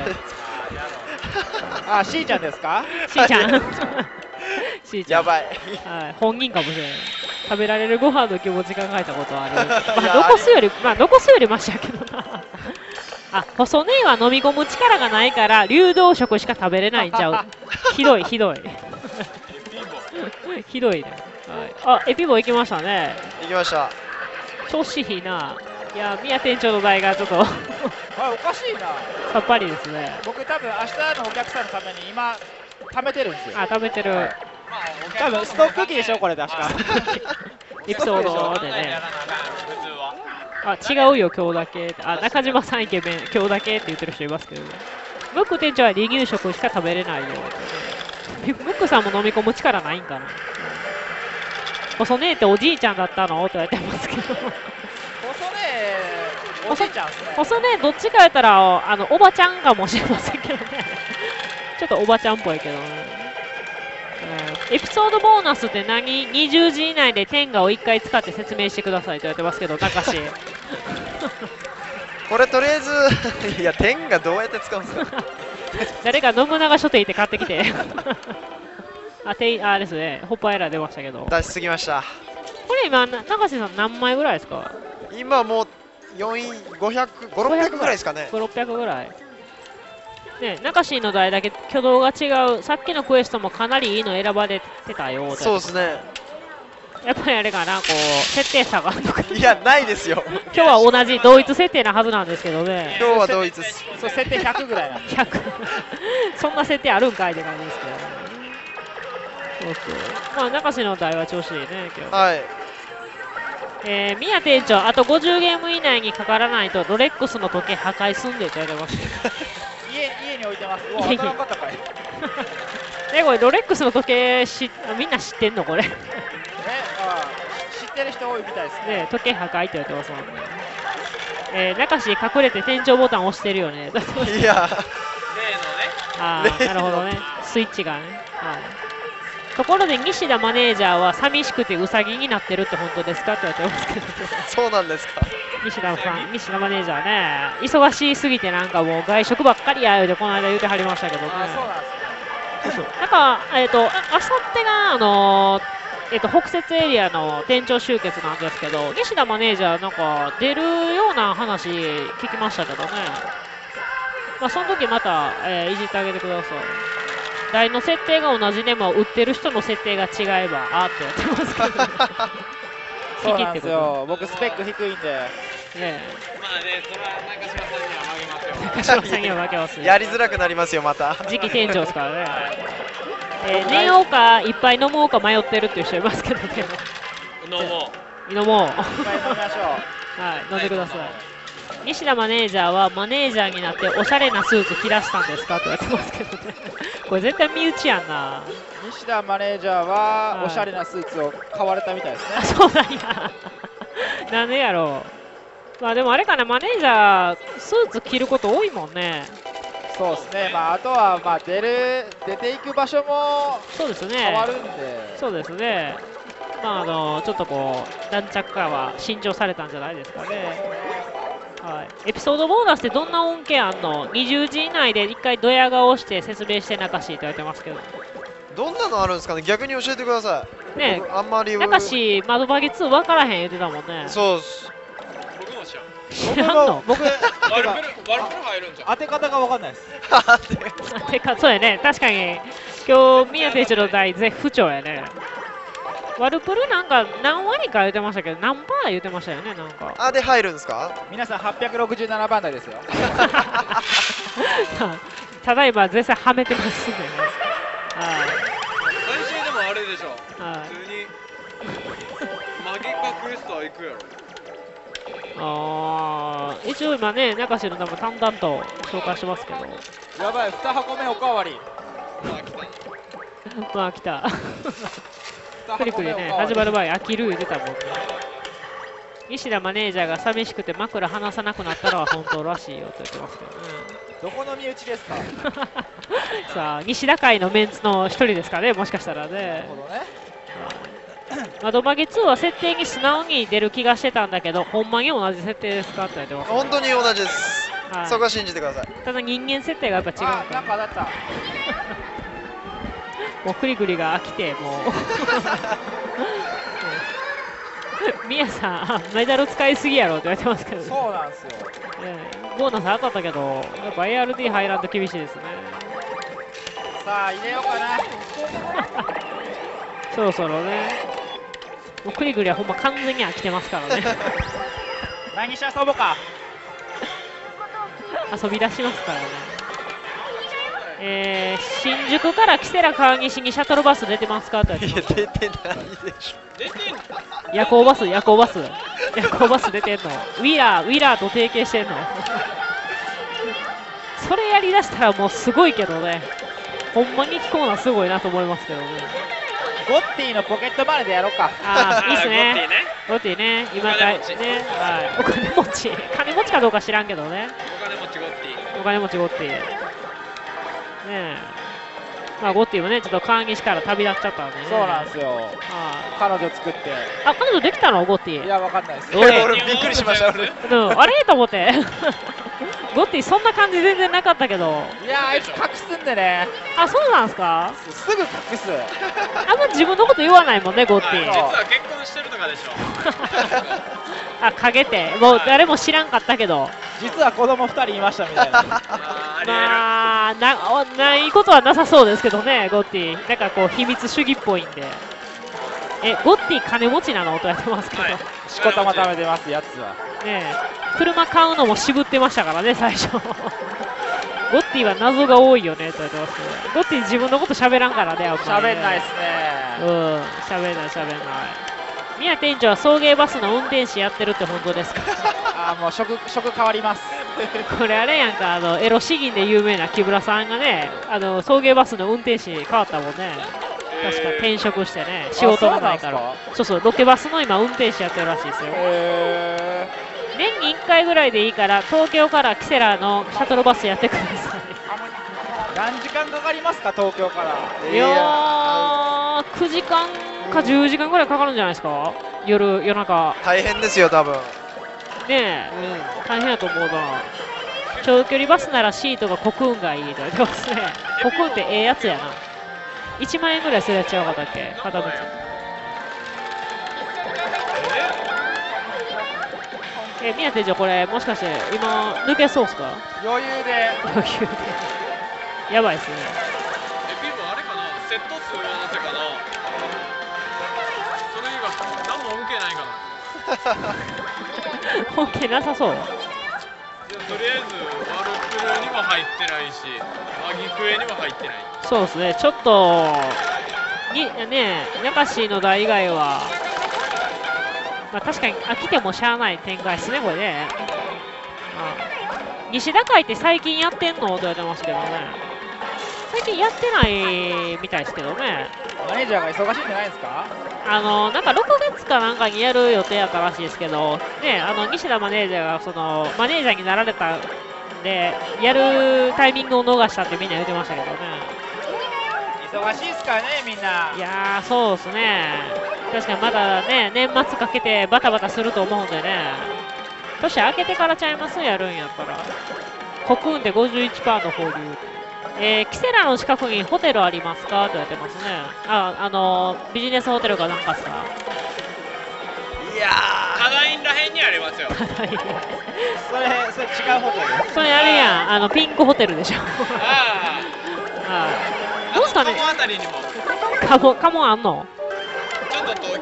しーちゃんですか。 しーちゃん。しーちゃん。 やばい。 本人かもしれない。食べられるご飯の気持ち考えたことはある。残すよりマシやけどな。細姉は飲み込む力がないから流動食しか食べれないんちゃう。ひどい。ひどいね。エピボ行きましたね。 行きました。 調子いいな。いや、宮店長の代がちょっとおかしいな。 さっぱりですね。 僕多分明日のお客さんのために今貯めてるんですよ。 貯めてる。 多分ストック機でしょこれ確か。 エピソードでね。違うよ今日だけ。中島さんイケメン今日だけって言ってる人いますけど。ムック店長は離乳食しか食べれないよ。ムックさんも飲み込む力ないんかな。細姉っておじいちゃんだったのって言われてますけど。 おじいちゃんですね。 細ね、どっちかやったらおばちゃんかもしれませんけどね。ちょっとおばちゃんっぽいけどね。エピソードボーナスって何？20時以内で天下を1回使って説明してくださいと言われてますけど、中志。 これとりあえずいや天下どうやって使うんですか。 誰か信長書店行って買ってきて。ですね、ホッパーエラー出ましたけど。 出しすぎました。 これ今中志さん何枚ぐらいですか？ 今もう500、600ぐらいですかね。 600ぐらい。ね、中志の台だけ挙動が違う。さっきのクエストもかなりいいの選ばれてたよ。 そうですね。 やっぱりあれかな、設定差があるのか。 いや、ないですよ。 今日は同じ同一設定なはずなんですけどね。 今日は同一です。 そう、設定100ぐらいなんで。 100。そんな設定あるんかいって感じですけどね。そうそう。まあ、中志の台は調子いいね、今日。 はい。 宮店長、あと50ゲーム以内にかからないとロレックスの時計破壊すんでって言われます。 家に置いてます。うわ、当たらんかったかい。 これロレックスの時計みんな知ってんのこれ。 知ってる人多いみたいですね。 時計破壊って言われてますもん中志隠れて店長ボタン押してるよね。 いや。 ああ、なるほどね。スイッチがね。はい。ところで西田マネージャーは寂しくてウサギになってるって本当ですかって言われてますけど。 そうなんですか。 西田さん、西田マネージャーね、忙しすぎてなんかもう外食ばっかりやよってこの間言ってはりましたけどね。なんかあさってが北摂エリアの店長集結なんですけど、西田マネージャーなんか出るような話聞きましたけどね。まあその時また、いじってあげてください。台の設定が同じでも売ってる人の設定が違えばあってやってますけど、 そうなんですよ。僕スペック低いんで。 ねまあね、それは中島さんには負けますよ。 中島さんには負けます。 やりづらくなりますよまた。 次期店長ですからね。寝ようかいっぱい飲もうか迷ってるっていう人いますけどね。 飲もう。 飲もう。 いっぱい飲みましょう。 はい、飲んでください。西田マネージャーはマネージャーになっておしゃれなスーツ着出したんですかって言われてますけどね。これ絶対身内やんな。 西田マネージャーはおしゃれなスーツを買われたみたいですね。 そうなんや。なんでやろう。まあでもあれかな、マネージャースーツ着ること多いもんね。 そうですね。まああとはまあ出ていく場所もそうですね。 変わるんで。 そうですね。まあちょっとこう軟着感は新調されたんじゃないですかね。はい、エピソードボーナスってどんな恩恵あんの ?20 時以内で1回ドヤ顔して説明して中しいと言われてますけど。 どんなのあるんですかね、逆に教えてください。 ねあんまり。 中し窓バゲ2分からへん言ってたもんね。 そうっす。 僕も知らん。 知らんの僕、 ワルプル入るんじゃん。 当て方が分かんないです。 てか、そうやね。確かに、今日、宮選手の代、絶不調やね。ワルプルなんか何割か言ってましたけど、何パー言ってましたよね、なんか。 あ、で入るんですか？ 皆さん867番台ですよ。 ただいま絶賛はめてますんでね。 最終でもあれでしょ。 はい普通にマギかクエストは行くやろ。 一応今ね、中志の名前淡々と紹介してますけど。 やばい、2箱目おかわり。 まあ来た。クリクリね、始まる前、飽きる言ってたもんね。西田マネージャーが寂しくて枕離さなくなったのは本当らしいよって言ってますけどね。 どこの身内ですか？ さあ、西田会のメンツの一人ですかね、もしかしたらね。なるほどね。窓マゲ2は設定に素直に出る気がしてたんだけど、ほんまに同じ設定ですかって言われてます、ね。 本当に同じです。はい、そこは信じてください。 ただ人間設定がやっぱ違うから。 なんかだった。 もうクリクリが飽きて、もう。ミヤさん、メダル使いすぎやろって言われてますけど、ね。 そうなんですよ。 ボーナス当たったけど、やっぱ ARD 入らんと厳しいですね。 さあ、入れようかな。 そろそろね。もうクリクリはほんま完全に飽きてますからね。 何し遊ぼうか。 遊び出しますからね。新宿から木更川西にシャトルバス出てますかって言われてます。 いや、出てないでしょ。 出てんの？ 夜行バス夜行バス夜行バス出てんの。ウィラーと提携してんの。それやりだしたらもうすごいけどね。ほんまに聞こうなすごいなと思いますけどね。 ゴッティのポケットマネーでやろうか。 ああ、いいっすね。ゴッティね。今ね、はい。お金持ち。金持ちかどうか知らんけどね。 お金持ちゴッティ。 お金持ちゴッティ。ねえ。まあ、ゴッティもね、ちょっと川岸から旅立っちゃったんでね。 そうなんですよ。彼女作って。 あ、彼女できたのゴッティ。 いや、わかんないです。 俺びっくりしました、俺。 あれと思って。ゴッティそんな感じ全然なかったけど。 いや、あいつ隠すんでね。 あ、そうなんすか？ すぐ隠す。 あんま自分のこと言わないもんね、ゴッティ。 実は結婚してるとかでしょ。 あ、陰て。もう誰も知らんかったけど。 実は子供2人いましたみたいな。 まあ、ないことはなさそうですけどね、ゴッティ。なんかこう、秘密主義っぽいんで。ゴッティ金持ちなのとやってますけど。 しこたま食べてます、やつは。 ねえ、車買うのも渋ってましたからね、最初。ゴッティは謎が多いよねと言ってますけど。ゴッティ自分のこと喋らんからね、 喋んないっすね。 喋んない。宮店長は送迎バスの運転手やってるって本当ですか？ もう職変わります。 これあれやんか、エロ詩吟で有名な木村さんがね、送迎バスの運転手変わったもんね。確か転職してね、仕事がないから。そう、ロケバスの今運転手やってるらしいですよ。年に1回ぐらいでいいから東京からキセラのシャトルバスやってください。 何時間かかりますか東京から。 いやー9時間か10時間ぐらいかかるんじゃないですか。夜中大変ですよ多分。 ねえ、大変やと思うな。長距離バスならシートがコクーンがいいと言ってますね。コクーンってええやつやな。1万円ぐらいするやつちゃうかったっけ片道。宮手長これもしかして今抜けそうっすか。 余裕でやばいっすね。 ビルあれかな、セット数上乗せかな。それ以外何も恩恵ないかな。 本気なさそう。 とりあえずワルプルにも入ってないしアギクエにも入ってない。 そうですね、ちょっと中市の代以外は、まあ、確かに飽きてもしゃあない展開ですねこれね。西田会って最近やってんのと言われてますけどね。最近やってないみたいですけどね。 マネージャーが忙しいんじゃないですか。 なんか6月かなんかにやる予定やったらしいですけど、ね、西田マネージャーがそのマネージャーになられたんで、やるタイミングを逃したってみんな言ってましたけどね。 忙しいですからね、みんな。 いやー、そうですね。確かにまだね、年末かけてバタバタすると思うんでね。年明けてからちゃいますやるんやったら。コクーンで 51% の保留。キセラの近くにホテルありますかと言われてますね。ビジネスホテルかなんかっすか。 いやー、タダインらへんにありますよ。 それ違うホテル。 それあれやん、ピンクホテルでしょ。 ああ。 どうすかね。 カモあたりにも。 カモあんの。 ちょっと遠く。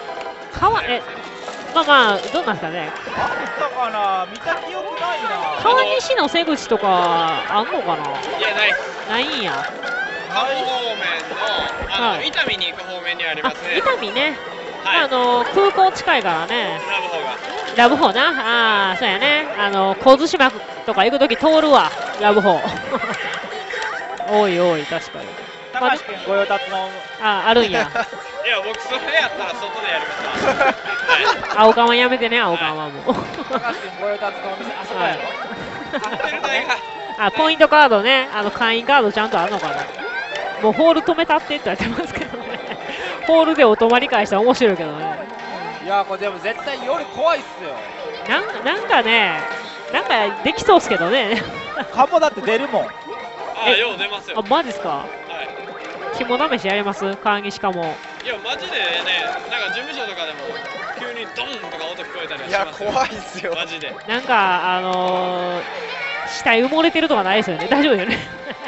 まあどうなんですかね。 あったかな、見た記憶ないな。 川西の瀬口とかあんのかな。 いや、 ないんや。 カモ方面の伊丹に行く方面にありますね。 伊丹ね。空港近いからね。ラブホな。そうやね。神津島とか行くとき通るわ。ラブホ。多い確かに。 高橋君ご用達の。 あるんや。 いや、僕それやったら外でやります。 青缶はやめてね、青缶はもう。 高橋君ご用達のお店、あそこやろ。 ポイントカードね、会員カードちゃんとあるのかな。もうホール止めたってって言われてますけどね。ホールでお泊まり会したら面白いけどね。 いや、これでも絶対夜怖いっすよ。 なんかね、なんかできそうっすけどね。 カモだって出るもん。 よう出ますよ。 マジっすか。肝試しやります川西かも。 いや、マジでね、なんか事務所とかでも急にドンとか音聞こえたりしますよ。 いや、怖いっすよ。 マジで。 なんか死体埋もれてるとかないですよね。大丈夫よね。 いや、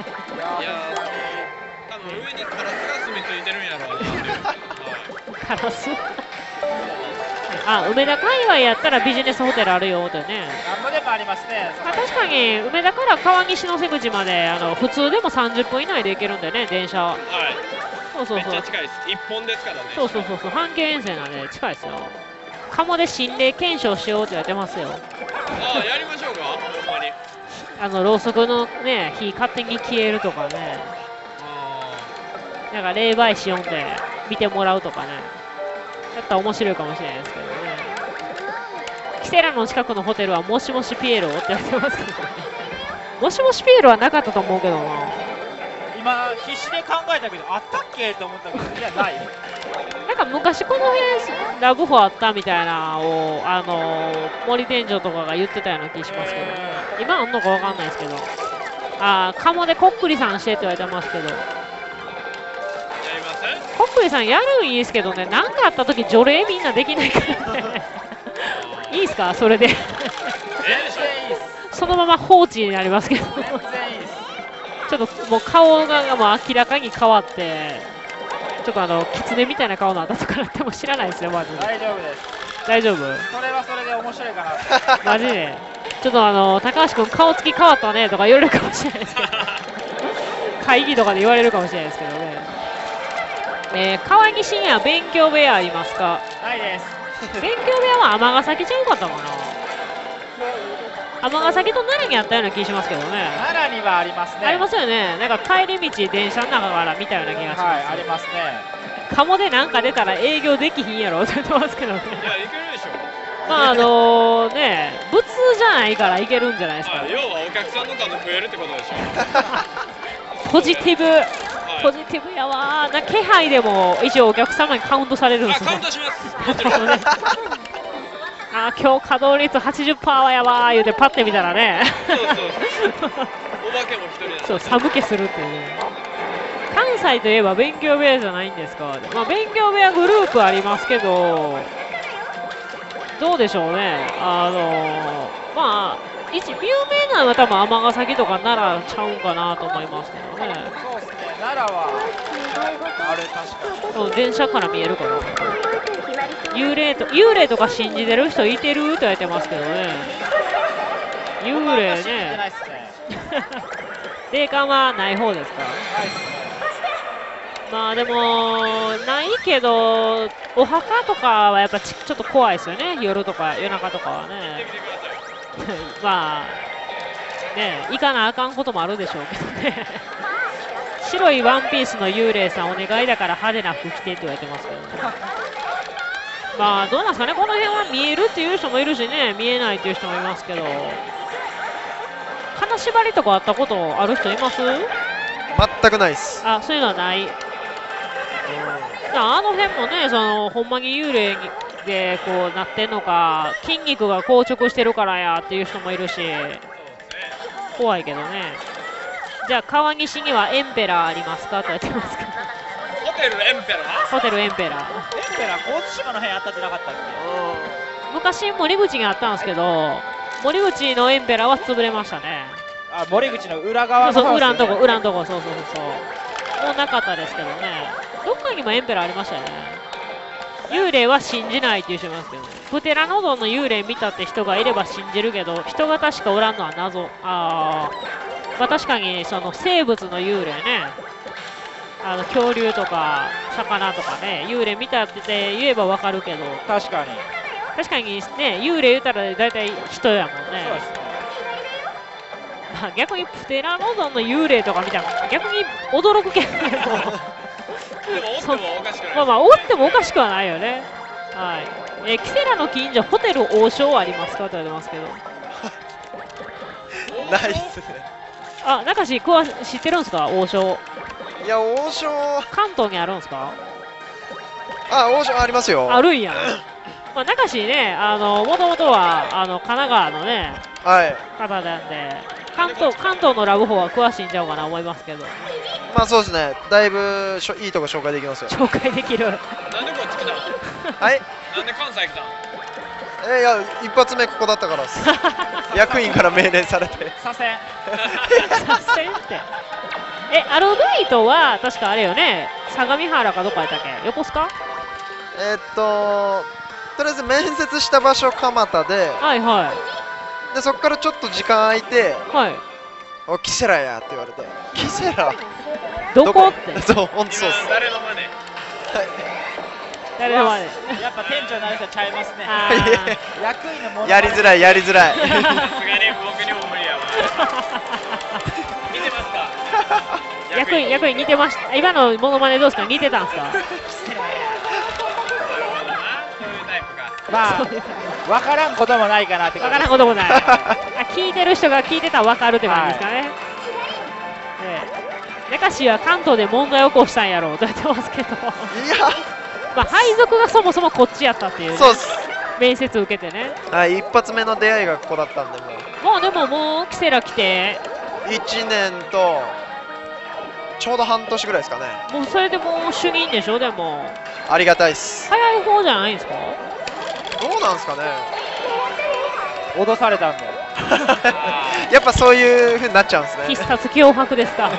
多分上にカラスが住み着いてるんやろうなっていう。 カラス梅田界隈やったらビジネスホテルあるよとね。 なんぼでもありますね。 確かに梅田から川西の瀬口まで普通でも30分以内で行けるんでね、電車。そうめっちゃ近いです。1本ですからね。 そう半径遠征なんで近いですよ。鴨で心霊検証しようってやってますよ。 やりましょうか、ほんまに。 ろうそくのね、火勝手に消えるとかね。なんか霊媒師読んで見てもらうとかね。やったら面白いかもしれないですけどね。キセラの近くのホテルはもしもしピエロってやってますけどね。もしもしピエロはなかったと思うけどな。 今必死で考えたけどあったっけと思ったけど、いや、ない。 なんか昔この辺ラブホあったみたいなのを森店長とかが言ってたような気しますけど、今あんのかわかんないですけど。鴨でこっくりさんしてって言われてますけど。こっくりさんやるんいいですけどね、なんかあった時除霊みんなできないからね。いいっすかそれで。そのまま放置になりますけど。ちょっともう顔がもう明らかに変わって、ちょっと狐みたいな顔のあったとかなっても知らないですよ、マジで。 大丈夫です。 大丈夫？ それはそれで面白いかな。マジで。ちょっと高橋君顔つき変わったねとか言われるかもしれないですけど。会議とかで言われるかもしれないですけどね。川西には勉強部屋ありますか？ ないです。 勉強部屋は尼崎ちゃうかったかな。尼崎と奈良にあったような気しますけどね。 奈良にはありますね。 ありますよね。なんか帰り道電車の中から見たような気がします。 はい、ありますね。 鴨でなんか出たら営業できひんやろって言ってますけどね。 いや、いけるでしょ。 まあね、普通じゃないからいけるんじゃないですか。 要はお客さんの数増えるってことでしょ。 ポジティブやわー。気配でも一応お客様にカウントされるんですね。 カウントします。 今日稼働率 80% はやばー言うてパッて見たらね。 そうお化けも一人そう寒気するっていう。関西といえば勉強部屋じゃないんですか。まあ勉強部屋グループありますけど、どうでしょうね。まあ有名なのは多分尼崎とか奈良ちゃうんかなと思いますけどね。 そうですね。奈良はあれ確かに。 電車から見えるから。幽霊とか信じてる人いてると言ってますけどね。幽霊ね。霊感はない方ですか。まあでもないけどお墓とかはやっぱちょっと怖いですよね。夜とか夜中とかはね。まあね、行かなあかんこともあるでしょうけどね。白いワンピースの幽霊さんお願いだから派手な服着てって言われてますけどね。まあどうなんですかね、この辺は見えるっていう人もいるしね、見えないっていう人もいますけど、金縛りとかあったことある人います？ 全くないです。 あ、そういうのはない。あの辺もね、ほんまに幽霊でこうなってんのか、筋肉が硬直してるからやっていう人もいるし、怖いけどね。じゃあ川岸にはエンペラーありますかとやってますか。 ホテルエンペラー？ ホテルエンペラー。 高知島の辺あったんじゃなかったっけ？ 昔森口にあったんですけど、森口のエンペラーは潰れましたね。 あ、森口の裏側のそうそう、裏のとこ、そうそう。もうなかったですけどね。どっかにもエンペラーありましたよね。幽霊は信じないっていう人いますけどね。プテラノドンの幽霊見たって人がいれば信じるけど、人が確かおらんのは謎。まあ確かにその生物の幽霊ね。恐竜とか魚とかね、幽霊見たって言えばわかるけど。 確かにね、幽霊言ったら大体人やもんね。 そうですね。 逆にプテラノドンの幽霊とか見たら逆に驚くけどね。 でもおってもおかしくない。 まあおってもおかしくはないよね。はい。キセラの近所ホテル王将ありますかと言われてますけど。 ないっすね。 あ、中志知ってるんですか、王将。 いや、王将関東にあるんですか。 王将ありますよ。 あるんや。まあ中志ね、もともとは神奈川のね、方なんで、関東のラブホは詳しいんちゃうかな思いますけど。 まあそうですね。だいぶいいとこ紹介できますよ。 紹介できる。 なんでこっち来たの？ はい。 なんで関西来たの？ いや、一発目ここだったからです。役員から命令されて。 左遷って。アルバイトは確かあれよね、相模原かどこやったっけ、横須賀？ とりあえず面接した場所蒲田で、でそこからちょっと時間空いて、おキセラやって言われて、キセラ？ どこって？ そう、本当そうです。 誰のマネ？ 誰のマネ？ やっぱ店長になる人ちゃいますね。役員のものやりづらい。 さすがに僕にも無理やわ。見てますか？ 役員似てました。今のモノマネどうですか？似てたんですか？ まあ、分からんこともないかなって分からんこともない。聞いてる人が聞いてたら分かるって感じですかね。中志は関東で問題を起こしたんやろうと言ってますけど。いや、まあ配属がそもそもこっちやったっていう、ね。そうっす。面接受けてね。 一発目の出会いがここだったんで、 でもキセラ来て 1年とちょうど半年ぐらいですかね。 もうそれでもう主任でしょ。でもありがたいっす。 早い方じゃないんですか？ どうなんですかね。 脅されたんでやっぱそういう風になっちゃうんですね。 必殺脅迫ですか。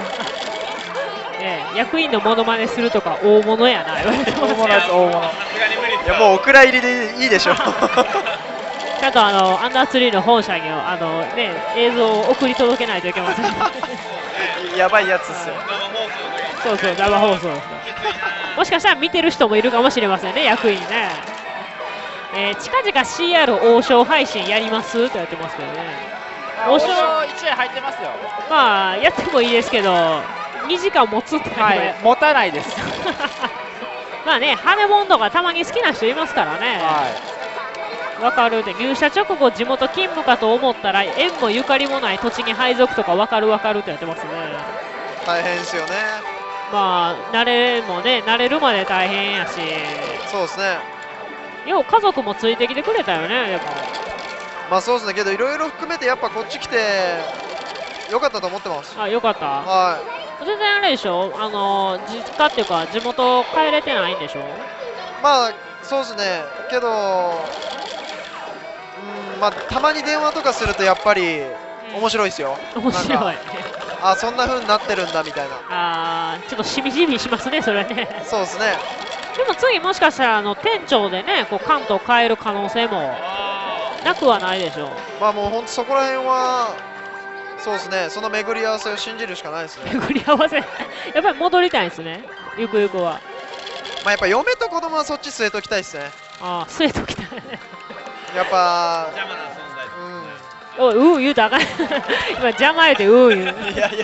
役員のモノマネするとか大物やな。大物です、大物。いやもうお蔵入りでいいでしょ。ちゃんとアンダーツリーの本社に映像を送り届けないといけません。 やばいやつですよ。 そうそう、生放送です。もしかしたら見てる人もいるかもしれませんね、役員ね。近々 CR 王将配信やりますってやってますけどね。 王将1円入ってますよ。 まあやってもいいですけど2時間持つって持たないです。 まあね、羽根もんとかたまに好きな人いますからね。 分かるって、入社直後地元勤務かと思ったら縁もゆかりもない土地に配属とか分かるってやってますね。 大変ですよね。 まあ慣れもね、慣れるまで大変やし。 そうですね。 よう家族もついてきてくれたよね。でもまあそうですね、けどいろいろ含めてやっぱこっち来てよかったと思ってます。 あ、よかった。 はい。 全然あれでしょ、実家っていうか地元帰れてないんでしょ。 まあそうですね、けどまあたまに電話とかするとやっぱり面白いですよ。 面白い。 あ、そんな風になってるんだみたいな。 あー、ちょっとしみじみしますね、それね。 そうですね。 でも次もしかしたら店長でね、こう関東変える可能性もなくはないでしょう。 まあもう本当そこら辺はそうですね、その巡り合わせを信じるしかないですね。 巡り合わせやっぱり戻りたいですね、ゆくゆくは。 まあやっぱ嫁と子供はそっち据えときたいですね。 ああ、据えときたいやっぱ邪魔な存在ですね。 おい、言うたらあかん今邪魔やで言ういや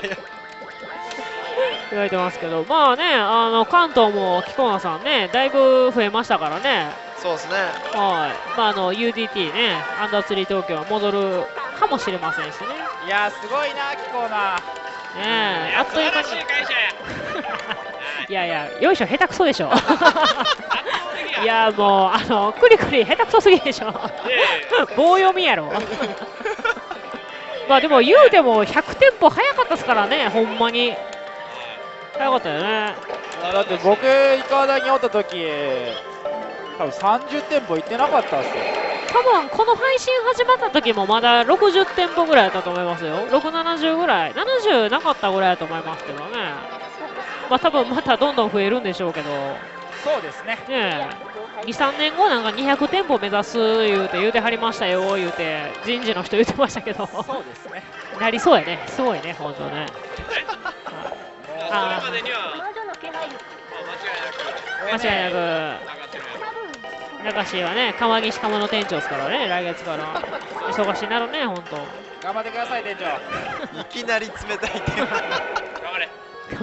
言われてますけど、まあね、関東もキコナさんね、だいぶ増えましたからね。 そうですね。 はい。まあUDT ね、アンダーツリー東京は戻るかもしれませんしね。 いやすごいな、キコナ。 ねえ、あっという間に。 素晴らしい会社や。 いや、よいしょ、下手くそでしょ。いや、もう、クリクリ下手くそすぎでしょ。棒読みやろ。まあでも言うても100店舗早かったですからね、ほんまに。早かったよね。 だって僕、イカダにおった時多分30店舗行ってなかったっすよ。 多分この配信始まった時もまだ60店舗ぐらいだったと思いますよ。6、70ぐらい。70なかったぐらいだと思いますけどね。まあ多分またどんどん増えるんでしょうけど。 そうですね。 ねえ、2、3年後なんか200店舗目指す言うてはりましたよ言うて人事の人言ってましたけど。 そうですね。 なりそうやね。すごいね、本当ね。 それまでには間違いなく。中志はね、川岸鴨の店長ですからね、来月から。忙しいなるね、本当。 頑張ってください、店長。 いきなり冷たい店長。頑張れ。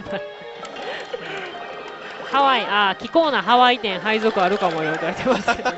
ハワイ、気候なハワイ店配属あるかもよって言われてますけど。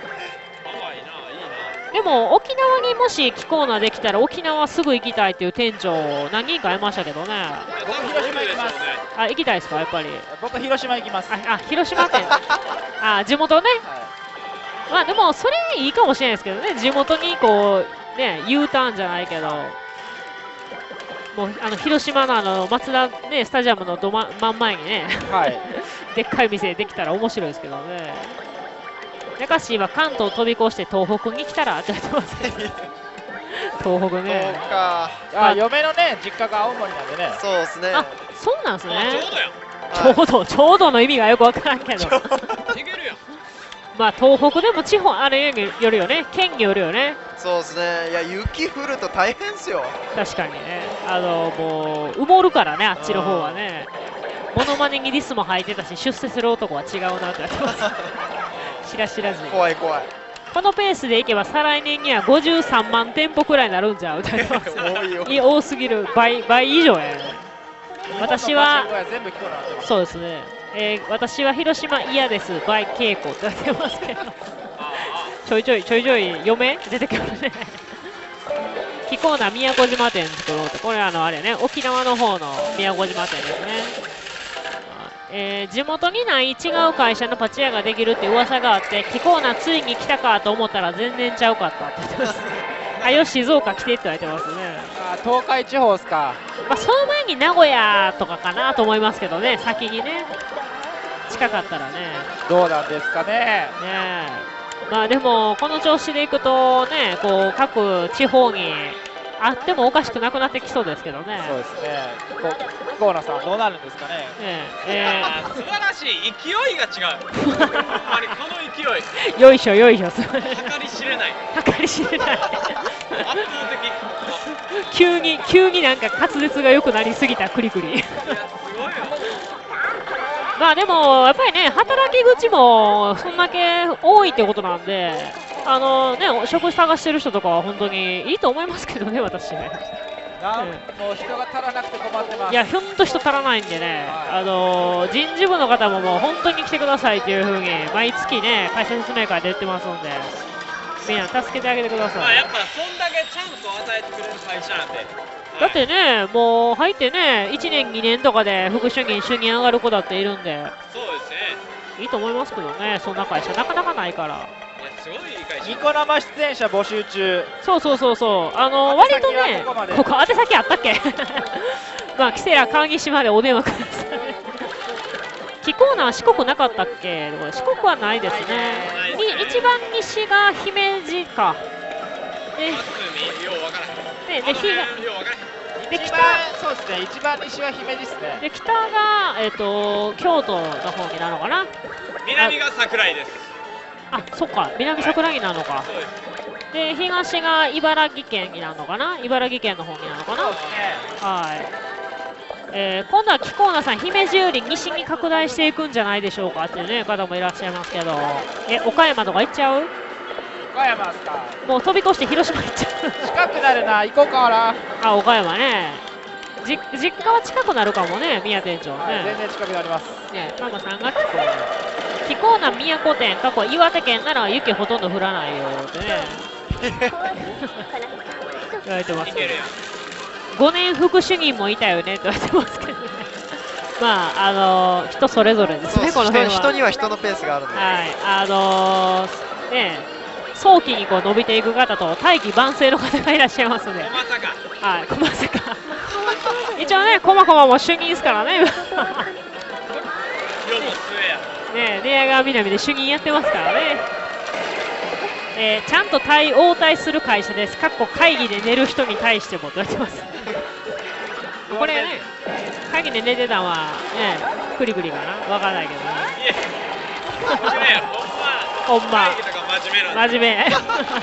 でも沖縄にもし気候なできたら沖縄すぐ行きたいっていう店長何人かいましたけどね。 僕広島行きます。 あ、行きたいですか、やっぱり。 僕広島行きます。 広島店。地元ね。まあでもそれいいかもしれないですけどね、地元にこうね U ターンじゃないけど、もう広島のマツダねスタジアムの真ん前にね、はい、でっかい店できたら面白いですけどね。中志は関東飛び越して東北に来たらって言ってますね。東北ね。 そうか。 嫁のね実家が青森なんでね。 そうですね。 あ、そうなんですね。ちょうどの意味がよくわからんけど。まあ東北でも地方あれよるよね、県によるよね。 そうですね。いや雪降ると大変ですよ。 確かにね。もう埋もるからね、あっちの方はね。モノマネにリスも入ってたし、出世する男は違うなってやってます。知らずに。 怖い怖い。 このペースでいけば再来年には53万店舗くらいになるんじゃうって言ってます。多すぎる。倍以上やね。私はそうですね。私は広島嫌です。バイ稽古って言ってますけど。ちょいちょい嫁出てくるね。気候な宮古島店作ろうと。これあれね、沖縄の方の宮古島店ですね。地元にない違う会社のパチ屋ができるって噂があって、気候なついに来たかと思ったら全然ちゃうかったって言ってます。静岡来てって言われてますね。 東海地方ですか。 まあその前に名古屋とかかなと思いますけどね、先にね。近かったらね。 どうなんですかね。 まあでもこの調子でいくとね、こう各地方にあってもおかしくなくなってきそうですけどね。 そうですね。河野さんどうなるんですかね。 素晴らしい勢いが違う。ほんまにこの勢い。 よいしょ。 計り知れない。 圧倒的。 急になんか滑舌が良くなりすぎたクリクリ。 すごいよ。 まあでもやっぱりね、働き口もそんだけ多いってことなんで、職探してる人とかは本当にいいと思いますけどね、私ね。 もう人が足らなくて困ってます。 いや、ほんと人足らないんでね、人事部の方ももう本当に来てくださいっていう風に毎月ね、会社説明会で言ってますんで。 みんな助けてあげてください。 まあやっぱそんだけチャンスを与えてくれる会社なんで。 だってね、もう入ってね、1年、2年とかで副主任、主任上がる子だっているんで、 そうですね。 いいと思いますけどね、そんな会社、なかなかないから。いや、 すごいいい会社。 ニコ生出演者募集中。 そうそうそうそう、割とね、ここ、宛先あったっけまあ、キセラ川岸までお電話ください。キコーナー四国なかったっけ？四国はないですね。一番西が姫路か。で、 そうですね、一番西は姫路ですね。 で、北が、京都の方になるのかな。 南が桜井です。 あ、そっか、南桜井になるのか。で、東が茨城県になるのかな。茨城県の方になるのかな。はい。今度はキコーナさん、姫路より西に拡大していくんじゃないでしょうかっていう、ね、方もいらっしゃいますけど、岡山とか行っちゃう？ 岡山ですか。 もう飛び越して広島行っちゃう。 近くなるな、行こうかな。 あ、岡山ね。実家は近くなるかもね、宮店長ね。 全然近くなります。 ね、ママさんがキコーナ宮古店、過去岩手県なら雪ほとんど降らないよってね。言われてますけど。5年副主任もいたよねって言われてますけどね。まあ、人それぞれですね、この辺は。 人には人のペースがあるので。 はい、ね、早期にこう伸びていく方と大器晩成の方がいらっしゃいますので。 まさか。 はい、まさか。一応ね、こまこまも主任ですからね。ね、寝屋川南で主任やってますからね。ちゃんと応対する会社です。かっこ会議で寝る人に対してもと言ってます。これね、会議で寝てたのはね、クリクリかな、わからないけどね。ほんま。真面目。ち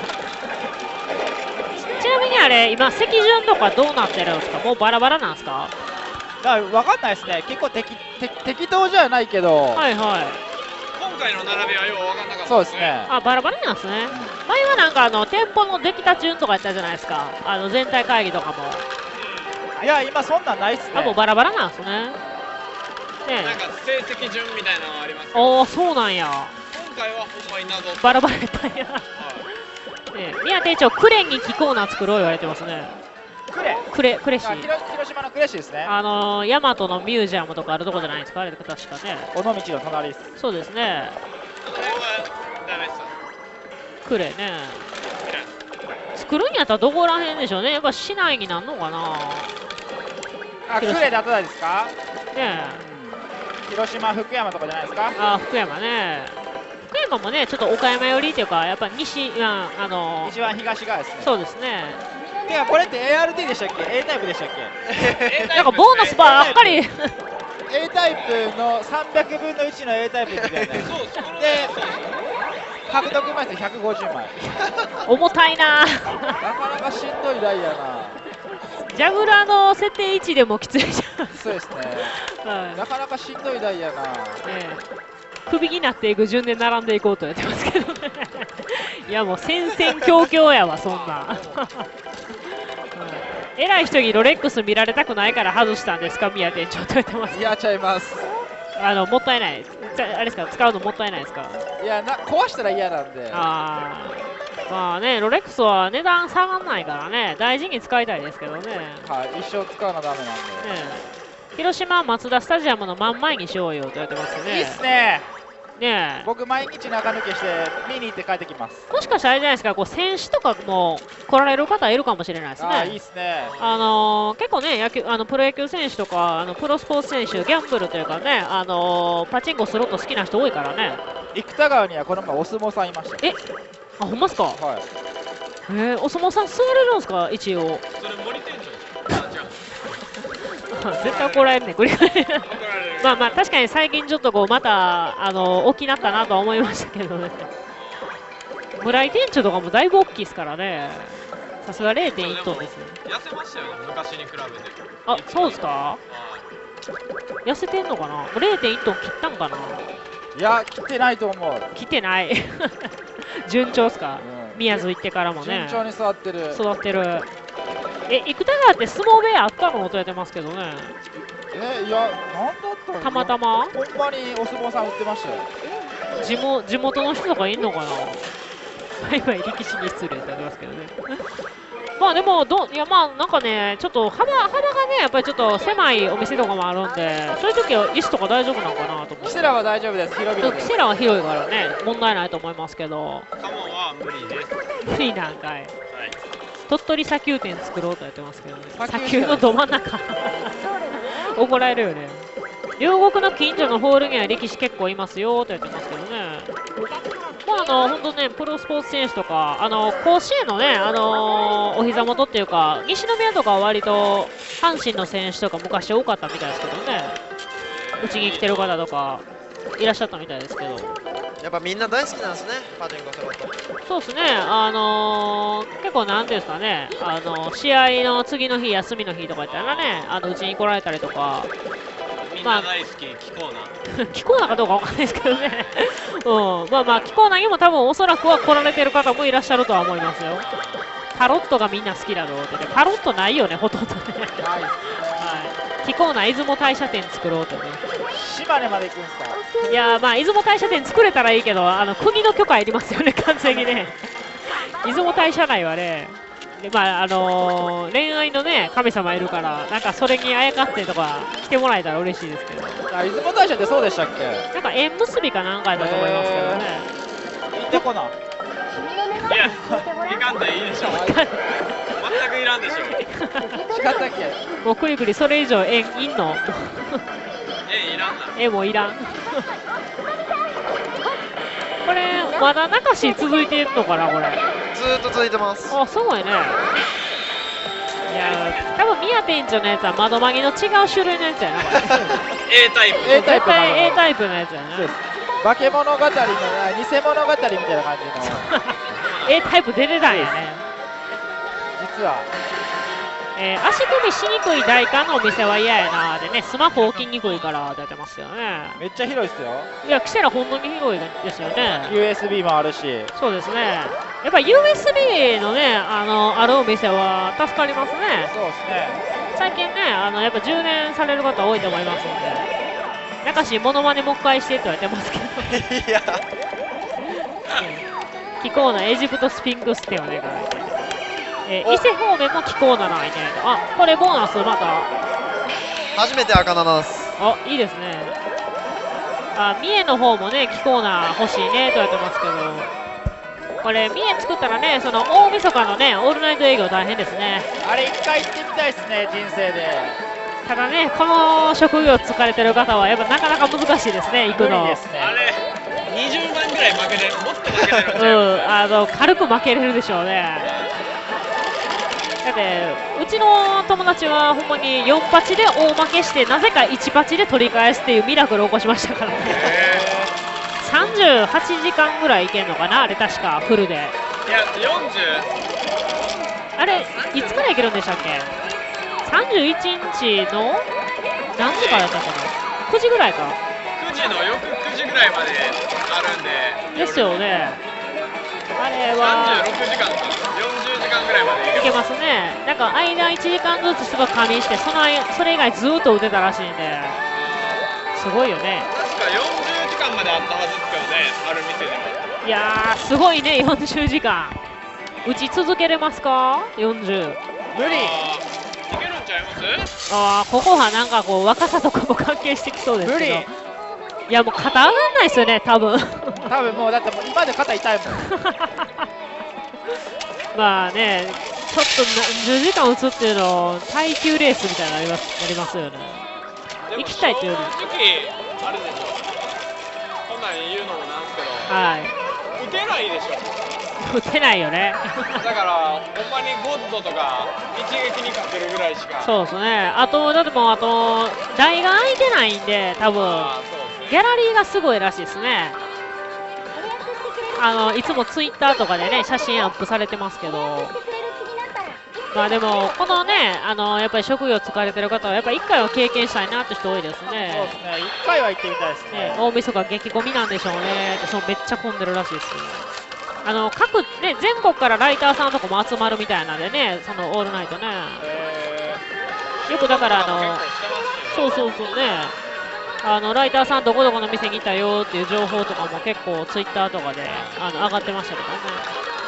なみにあれ、今席順とかどうなってるんですか？もうバラバラなんですか？ わかんないですね。結構適当じゃないけど。 はいはい。 今回の並びはよう分かんなかったですね。 そうですね。 あ、バラバラなんですね。前はなんか店舗のできた順とかやったじゃないですか。全体会議とかも。 いや、今そんなんないっすね。 あ、もうバラバラなんですね。ね、 なんか成績順みたいなのありますけど。おお、そうなんや。 今回はほんまに謎。 バラバラやったんや。ね、宮店長、クレにキコーナー作ろう言われてますね。クレ市。 広島のクレ市ですね。 大和のミュージアムとかあるとこじゃないですか、あれ確かね。 尾道の隣です。 そうですね。 これはダメです。 クレね。作るんやったらどこら辺でしょうね。やっぱ市内になんのかな。 クレだとですか？ ね、 広島、福山とかじゃないですか？ あ、福山ね。福山もね、ちょっと岡山寄りっていうか、やっぱ西は西は東側ですね。 そうですね。 てかこれって ART でしたっけ？ A タイプでしたっけ？ なんかボーナスばっかり。 A タイプの300分の1の A タイプみたいな。で、獲得枚数150枚。 重たいな。 なかなかしんどい台やな。 ジャグラーの設定位置でもきついじゃん。 そうですね。なかなかしんどい台やな。 首になっていく順で並んでいこうとやってますけどね。いやもう戦々恐々やわ、そんな。偉い人にロレックス見られたくないから外したんですか、宮店長と言ってます。 やっちゃいます。 もったいない。あれですか、使うのもったいないですか。 いや、壊したら嫌なんで。 まあね、ロレックスは値段下がんないからね、大事に使いたいですけどね。 はい、一生使うのダメなんで。 広島マツダスタジアムの真ん前にしようよと言ってますね。 いいっすね。 ね、 僕毎日中抜けして見に行って帰ってきます。 もしかしたらあれじゃないですか、こう選手とかも来られる方いるかもしれないですね。 いいっすね。 結構ね、プロ野球選手とかプロスポーツ選手、ギャンブルというかね、パチンコスロット好きな人多いからね。 生田川にはこの前お相撲さんいました。 あ、ほんまっすか。はい。お相撲さん座れるんですか、一応。 それ森店長。 絶対怒られるね、これ。まあまあ、確かに最近ちょっとこう、また、大きなったなとは思いましたけどね。村井店長とかもだいぶ大きいですからね。さすが 0.1 トンですね。 痩せましたよね、昔に比べて。 あ、そうですか。痩せてんのかな。0.1 トン切ったんかな。 いや、切ってないと思う。 切ってない。順調っすか。宮津行ってからもね。 順調に育ってる。 育ってる。生田川って相撲部屋あったのとやってますけどね。 いや、なんだったの。 たまたま。 ほんまにお相撲さん売ってましたよ。 地元の人とかいんのかな。 界隈力士に失礼って言ってますけどね。まあでもいやまあなんかね、ちょっと幅がね、やっぱりちょっと狭いお店とかもあるんで、そういう時は椅子とか大丈夫なのかなと思って。 キセラは大丈夫です、広々 キセラは広いからね、問題ないと思いますけど。 カモは無理です。 無理なんかい。はい、鳥取砂丘店作ろうとやってますけどね。 砂丘のど真ん中。怒られるよね。両国の近所のホールには力士結構いますよとやってますけどね。まあ本当ね、プロスポーツ選手とか、甲子園のね、お膝元っていうか、西宮とかは割と阪神の選手とか昔多かったみたいですけどね。うちに来てる方とかいらっしゃったみたいですけど。 やっぱみんな大好きなんですね、パチンコすると。 そうですね、結構なんていうんですかね、試合の次の日、休みの日とかやったらね、うちに来られたりとか。 みんな大好き、キコーナ。 キコーナかどうかわかんないですけどね。まあキコーナにも多分おそらくは来られてる方もいらっしゃるとは思いますよ。タロットがみんな好きだろうってね。タロットないよね、ほとんどね。はい。キコーナ出雲大社店作ろうとね。 島根まで行くんですか？ いやまあ出雲大社店作れたらいいけど、国の許可いりますよね、完全にね。出雲大社内はね。でまあ恋愛のね神様いるからなんかそれにあやかってとか来てもらえたら嬉しいですけど。 出雲大社ってそうでしたっけ？ なんか縁結びかなんかだと思いますけどね。 行ってこな。 いや、いかんでいいでしょ。全くいらんでしょ。 違ったっけ？ もうくりくりそれ以上縁いんの？ いらんな。 縁もいらん。これまだ中し続いてるのかなこれ。 ずーっと続いてます。 あ、すごいね。いや多分宮店長のやつは窓マギの違う種類のやつやな。 A タイプ。 絶対 A タイプのやつやな。 化け物語の偽物語みたいな感じの。 A タイプ出てたんやね。 実は。 足首しにくい代官のお店は嫌やなでね、スマホ置きにくいから出てますよね。 めっちゃ広いっすよ。 いや、キセラ本当に広いですよね。 USB もあるし。 そうですね。やっぱ USB のね、あるお店は助かりますね。 そうですね。 最近ね、やっぱ充電される方多いと思いますので。中しモノマネもう一回してって言われてますけど。いや。気候なエジプトスフィンクス店はね、伊勢方面も気候ならないね。あ、これボーナスまた。 初めて赤7です。 あ、いいですね。三重の方もね、気候な欲しいねと言われてますけど。これ三重作ったらね、その大晦日のね、オールナイト営業大変ですね。 あれ一回行ってみたいですね、人生で。 ただね、この職業疲れてる方はやっぱなかなか難しいですね、行くの。 ですね。あれ20万ぐらい負けれる、もっと負けれる。 軽く負けれるでしょうね。だってうちの友達はほんまに4パチで大負けしてなぜか1パチで取り返すっていうミラクルを起こしましたからね。38時間ぐらいいけんのかなあれ確かフルで。いや 40。 あれいつからいけるんでしたっけ？31日の何時からだったかな？9時ぐらいか。 9時の翌9時ぐらいまであるんで。 ですよね。あれは 36時間か40時間ぐらいまでいけますね。なんか間1時間ずつすごい仮眠してそれ以外ずっと打てたらしいんで、すごいよね。 確か40時間まであったはずですけどね、ある店でも。 いやーすごいね、40時間打ち続けれますか？ 40 無理。いけるんちゃいます？ ここはなんかこう若さとかも関係してきそうですけど。無理。いやもう肩上がんないですよね、多分もうだってもう今で肩痛いもんまあね、ちょっと10時間打つっていうの耐久レースみたいになりますよね。行きたいっていうより正直あれでしょ、こんなん言うのもなんですけど、 はい、 打てないでしょ。 打てないよねだからほんまにゴッドとか一撃にかけるぐらいしか。 そうですね。だってもう台が空いてないんで多分ギャラリーがすごいらしいですね。いつもツイッターとかでね写真アップされてますけど、まあでもこのねやっぱり職業疲れてる方はやっぱ1回は経験したいなって人多いですね。 そうですね、1回は行ってみたいですね。 大晦日激混みなんでしょうね。めっちゃ混んでるらしいです。各ね全国からライターさんとかも集まるみたいなんでね、そのオールナイトね。よくだからそうね。ライターさんどこどこの店にいたよっていう情報とかも結構ツイッターとかで上がってましたけどね。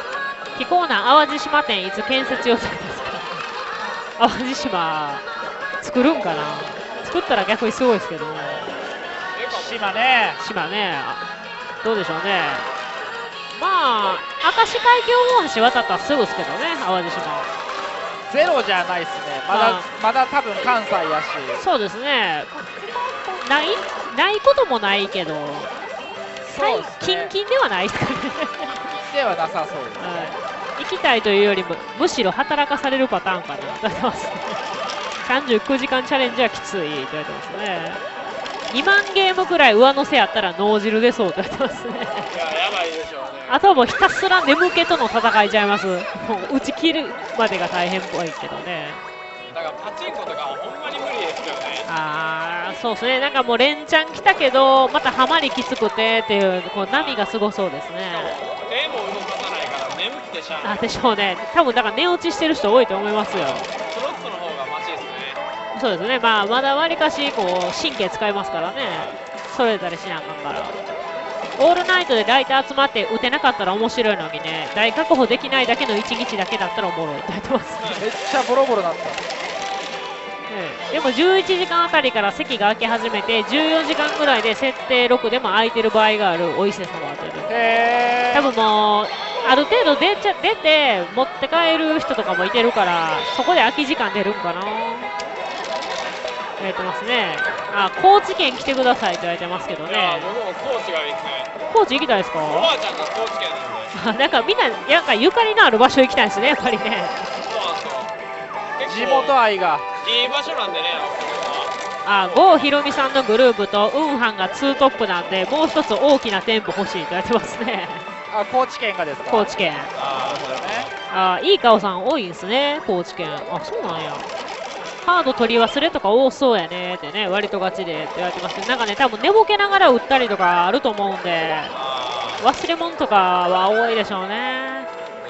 非コーナー淡路島店いつ建設予定ですか？淡路島作るんかな。作ったら逆にすごいですけど。 島ね。 島ね。どうでしょうね。まあ明石海峡大橋渡ったらすぐですけどね、淡路島。 ゼロじゃないですね。まだ多分関西やし。 そうですね。ないこともないけど、近々ではないですかね。 ではなさそうです、ね。 行きたいというよりもむしろ働かされるパターンかなと言われてますね。39時間チャレンジはきついと言われてますね。2万ゲームくらい上乗せやったら脳汁出そうと言われてますね。 いや、やばいでしょうね。 あとはもうひたすら眠気との戦いちゃいます。もう打ち切るまでが大変っぽいけどね。 だからパチンコとかほんまに無理ですよね。 そうですね。なんかもう連チャン来たけどまたハマりきつくてっていうこう波がすごそうですね。 手も動かさないから眠くてしゃあない。 でしょうね。多分だから寝落ちしてる人多いと思いますよ。 スロットの方がマシですね。 そうですね。まだわりかしこう神経使いますからね。それたりしなあかんから。オールナイトでライト集まって打てなかったら面白いのにね、台確保できないだけの1日だけだったらおもろいって言ってます、ね。 めっちゃボロボロなった。 でも11時間あたりから席が空き始めて14時間ぐらいで設定6でも空いてる場合があるお伊勢様という。多分もうある程度出て持って帰る人とかもいてるからそこで空き時間出るんかな。言われてますね。高知県来てくださいと言われてますけどね。 僕も高知がいいですね。 高知行きたいですか？ おばあちゃんが高知県なんで。 なんかみんななんかゆかりのある場所行きたいですね、やっぱりね。 そうなんですよ。 地元愛がいい場所なんでね。 郷ひろみさんのグループとウンハンがツートップなんでもう一つ大きな店舗欲しいと言われてますね。 高知県がですか？ 高知県。 なるほどね。 いい顔さん多いんですね、高知県。そうなんや。カード取り忘れとか多そうやねってね、割とガチでって言われてますけど、なんかね、多分寝ぼけながら打ったりとかあると思うんで、忘れ物とかは多いでしょうね。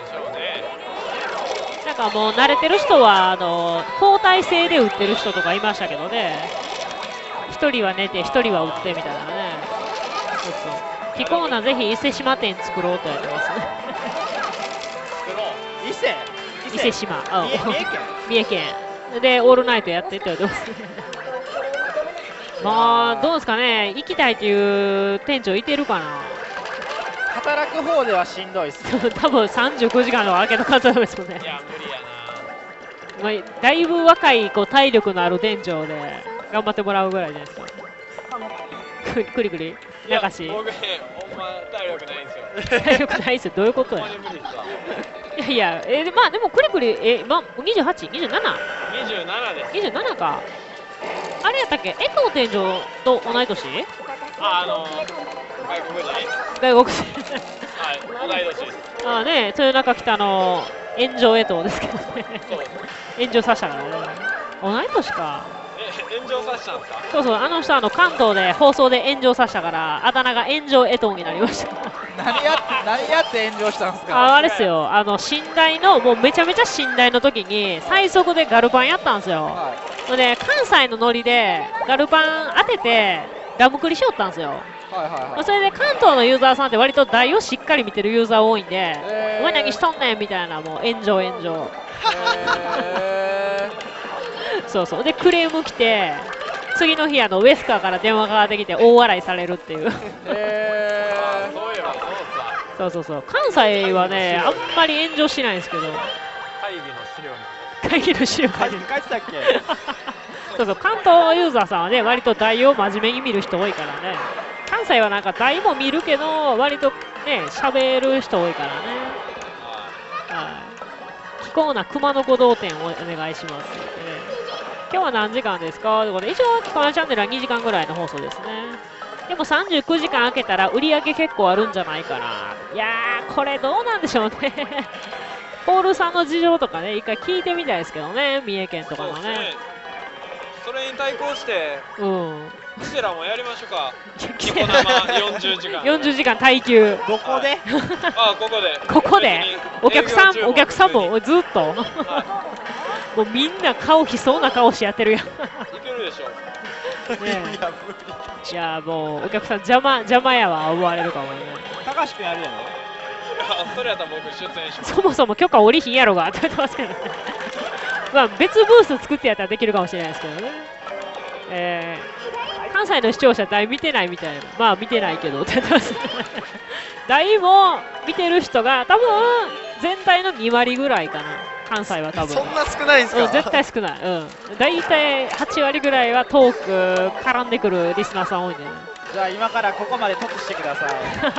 なんかもう慣れてる人は交代制で打ってる人とかいましたけどね、1人は寝て1人は打ってみたいなね。非コーナーぜひ伊勢島店作ろうとやってますね。 伊勢島、三重県でオールナイトやってって言われてますね。どうですかね、行きたいっていう店長いてるかな。 働く方ではしんどいっす。 多分39時間の開けとかダメですもんね。 いや無理やな。だいぶ若い体力のある店長で頑張ってもらうぐらいじゃないですか。クリクリ流し。 僕ね、ほんま体力ないんですよ。 体力ないですよ。どういうことや。いやでもクリクリ28、27？ 27です。 27か。あれやったっけ？江藤店長と同い年？ 外国人。 外国人。 はい、同い年です。 豊中北の炎上江藤ですけどね。炎上させたからね。同い年か。 炎上させたんですか？ そう、あの人関東で放送で炎上させたからあだ名が炎上江藤になりました。 何やって炎上したんですか？ あれですよ、寝台のもうめちゃめちゃ寝台の時に最速でガルパンやったんですよ。で関西のノリでガルパン当ててラムクリしよったんですよ。それで関東のユーザーさんって割と台をしっかり見てるユーザー多いんで、お前何しとんねんみたいな、もう炎上。そうでクレーム来て次の日ウェスカーから電話がかかってきて大笑いされるっていう。そう関西はねあんまり炎上しないんですけど、会議の資料に書いてたっけ。関東ユーザーさんはね割と台を真面目に見る人多いからね。関西はなんか台も見るけど割とね喋る人多いからね。非コーナー熊野古道店をお願いしますってね。今日は何時間ですか？一応キコナチャンネルは2時間ぐらいの放送ですね。でも39時間空けたら売り上げ結構あるんじゃないかな。いやーこれどうなんでしょうね。ポールさんの事情とかね一回聞いてみたいですけどね、三重県とかのね。 それに対抗してキセラもやりましょうか。 キセラ40時間耐久。 どこで？ ここでお客さんもずっともうみんな顔悲壮な顔してやってるやん。いけるでしょ。 いやもうお客さん邪魔やわ思われるかもね。 高橋君やるやろ。 それやったら僕出演します。 そもそも許可下りひんやろがって言ってますけどね。まあ別ブース作ってやったらできるかもしれないですけどね。関西の視聴者大見てないみたいな。まあ見てないけどって言ってます。大も見てる人が多分全体の2割ぐらいかな。関西は多分。 そんな少ないんですか？ 絶対少ない。大体8割ぐらいはトーク絡んでくるリスナーさん多いんでね。 じゃあ今からここまで得してください。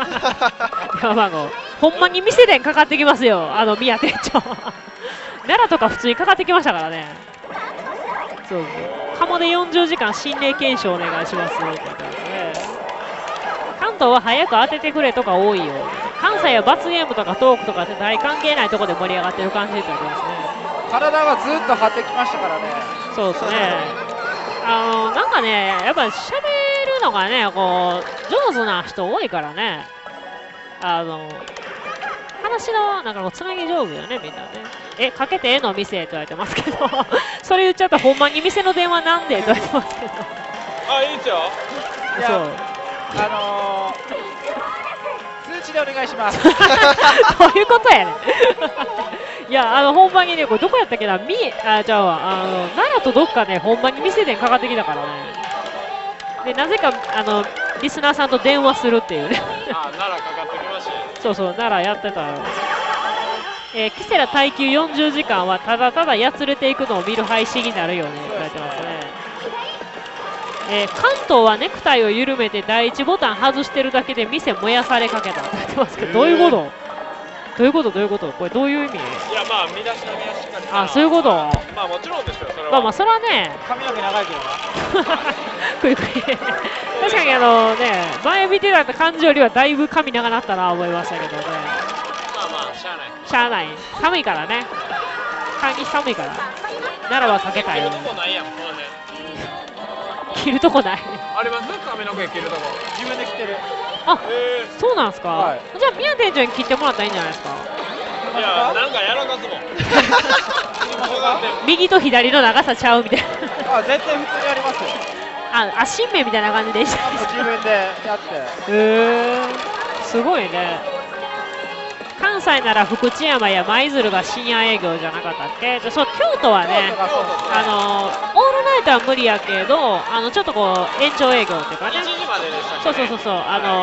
ほんまに店でかかってきますよ、宮店長。奈良とか普通にかかってきましたからね。そう。鴨で40時間心霊検証お願いしますって言ってますね。関東は早く当ててくれとか多いよ。関西は罰ゲームとかトークとかって大関係ないところで盛り上がってる感じで言ってますね。 体はずっと張ってきましたからね。 そうですね。なんかね、やっぱ喋るのがね、こう上手な人多いからね。話のなんかつなぎ上手よね、みんなね。かけてええの店って言われてますけど、それ言っちゃったらほんまに店の電話なんでって言われてますけど。 いいですよ。 そう。通知でお願いします。 どういうことやねん。いや、ほんまにね、これどこやったっけな、奈良とどっかね、ほんまに店でかかってきたからね。で、なぜか、リスナーさんと電話するっていうね。 奈良かかってきましたよ。 そうそう、奈良やってたよ。キセラ耐久40時間はただただやつれていくのを見る配信になるよねって言われてますね。関東はネクタイを緩めて第1ボタン外してるだけで店燃やされかけたって言ってますけど、どういうこと？どういうことこれどういう意味？ いや、まあ身だしなみはしっかり。 あ、そういうこと。 まあもちろんですよ、それは。 まあそれはね。 髪の毛長いけどな。 くいくい。確かに前見てた感じよりはだいぶ髪長なったな思いましたけどね。 まあしゃあない。 しゃあない。寒いからね。換気寒いから。奈良はかけたいよね。 着るとこないやん、この辺。 着るとこない。 あります？髪の毛着るとこ。 自分で着てる。 あ、そうなんですか。 はい、 じゃあ宮店長に切ってもらったらいいんじゃないですか。 いや、なんかやらかすもん。 右と左の長さちゃうみたいな。 絶対普通にやりますよ。 新芽みたいな感じでした。 自分でやって。 すごいね。関西なら福知山や舞鶴が深夜営業じゃなかったっけ？そう、京都はね、オールナイトは無理やけど、ちょっとこう延長営業っていうかね。 1時まででしたっけ？ そう、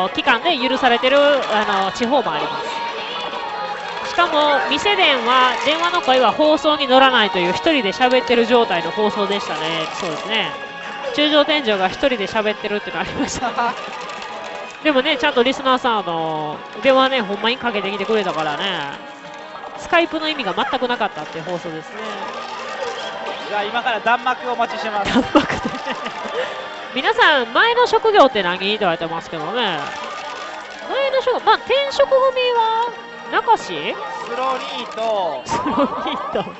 期間で許されてる地方もあります。しかも店電は電話の声は放送に乗らないという一人で喋ってる状態の放送でしたね。そうですね。中条天井が一人で喋ってるっていうのありました。でもね、ちゃんとリスナーさん電話ね、ほんまにかけてきてくれたからね、スカイプの意味が全くなかったっていう放送ですね。 じゃあ今から弾幕をお待ちしてます。 弾幕で皆さん、前の職業って何って言われてますけどね。前の職業、転職組は中志？ スロニート。 スロニート。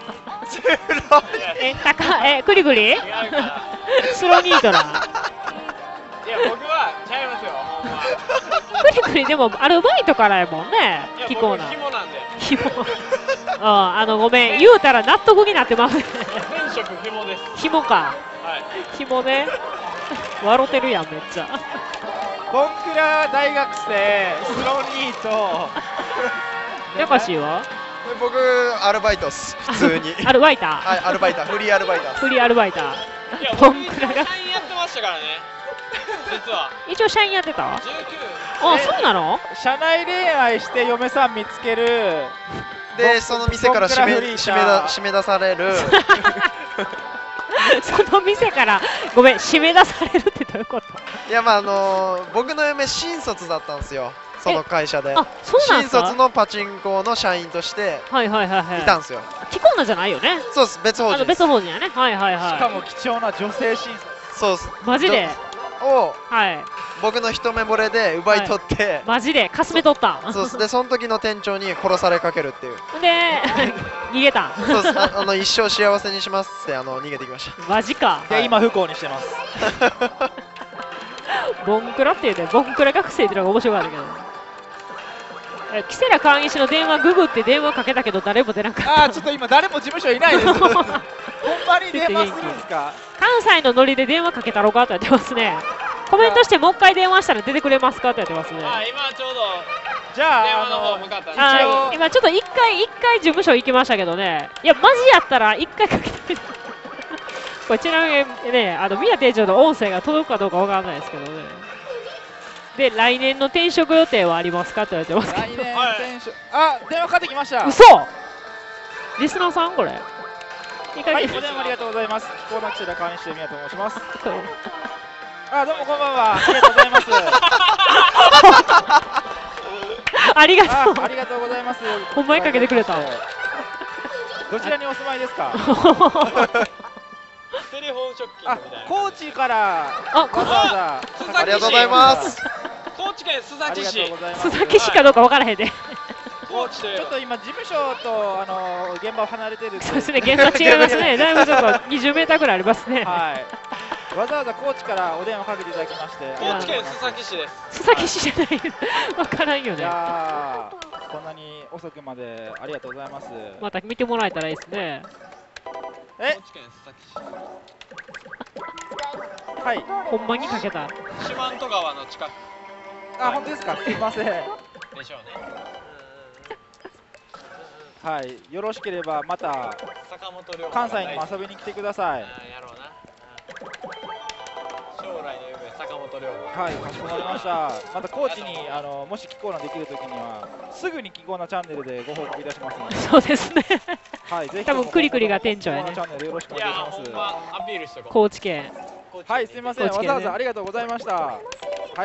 クリクリ？スロニートな。 いや、僕はちゃいますよ、ほんま。 クリクリでもアルバイトからやもんね。 気候な。紐なんで。 紐。ごめん、言うたら納得になってます。 前職紐です。 紐か。 はい。 紐ね。笑ってるやん、めっちゃ。 ボンクラ大学生、スロニート。 中志は？ 僕、アルバイトっす、普通に。 アルバイター？ はい、アルバイター、フリーアルバイター。 フリーアルバイター。 いや、僕、社員やってましたからね。実は。 一応社員やってた？ 19。 あ、そうなの？ 社内恋愛して嫁さん見つける。 で、その店から締め出される。 その店からごめん、締め出されるってどういうこと？ いや、僕の嫁新卒だったんですよ、その会社で。 新卒のパチンコの社員としていたんですよ。 既婚なじゃないよね。 そうです、別法人。 別法人やね。はいはいはい。 しかも貴重な女性新卒。 そうです。 マジで？ 僕の一目惚れで奪い取って、 マジでかすめ取った。 そうです。で、その時の店長に殺されかけるっていう。 で逃げた。 そうです。一生幸せにしますって逃げてきました。 マジか。 で、今不幸にしてます。 ボンクラっていうね、ボンクラ学生っていうのが面白かったけど。キセラ川西の電話ググって電話かけたけど誰も出なかった。 ちょっと今誰も事務所いないです。ほんまに電話するんですか？ 関西のノリで電話かけたろかとやってますね。 コメントしてもう一回電話したら出てくれますかってやってますね。 今ちょうどじゃあ電話の方向かったんですけど、今ちょっと一回事務所行きましたけどね。いやマジやったら一回かけてみて。これちなみにね、宮店長の音声が届くかどうかわからないですけどね。で、来年の転職予定はありますかって言われてますけど。 来年転職、あ、電話かかってきました。 嘘。リスナーさんこれ。はい、 お電話ありがとうございます。気候の記者川西宮と申します。あ、どうもこんばんは。ありがとうございます。 ありがとう。 ありがとうございます。 ほんまにかけてくれた。 どちらにお住まいですか。 テレフォンショッキングみたいな。 高知からわざわざありがとうございます。 高知県須崎市。 須崎市かどうかわからへんで。 高知で。 ちょっと今事務所と現場を離れてる。 そうですね、現場違いますね。だいぶちょっと20メーターぐらいありますね。 はい。わざわざ高知からお電話かけていただきまして。 高知県須崎市です。 須崎市じゃない。わからんよね。 いやこんなに遅くまでありがとうございます。 また見てもらえたらいいですね。 高知県須崎市。 はい。 ほんまにかけた。 四万十川の近く。 あ、本当ですか。すみません。でしょうね。 はい。よろしければまた関西にも遊びに来てください。 やろうな。将来の夢坂本龍馬。 はい、かしこまりました。また高知にもし気候のできるときにはすぐに気候のチャンネルでご報告いたしますので。 そうですね。 はい、ぜひ多分クリクリが店長やね。 チャンネルよろしくお願いします。 アピールしとこう。 高知県。 はい、すみません。わざわざありがとうございました。はい、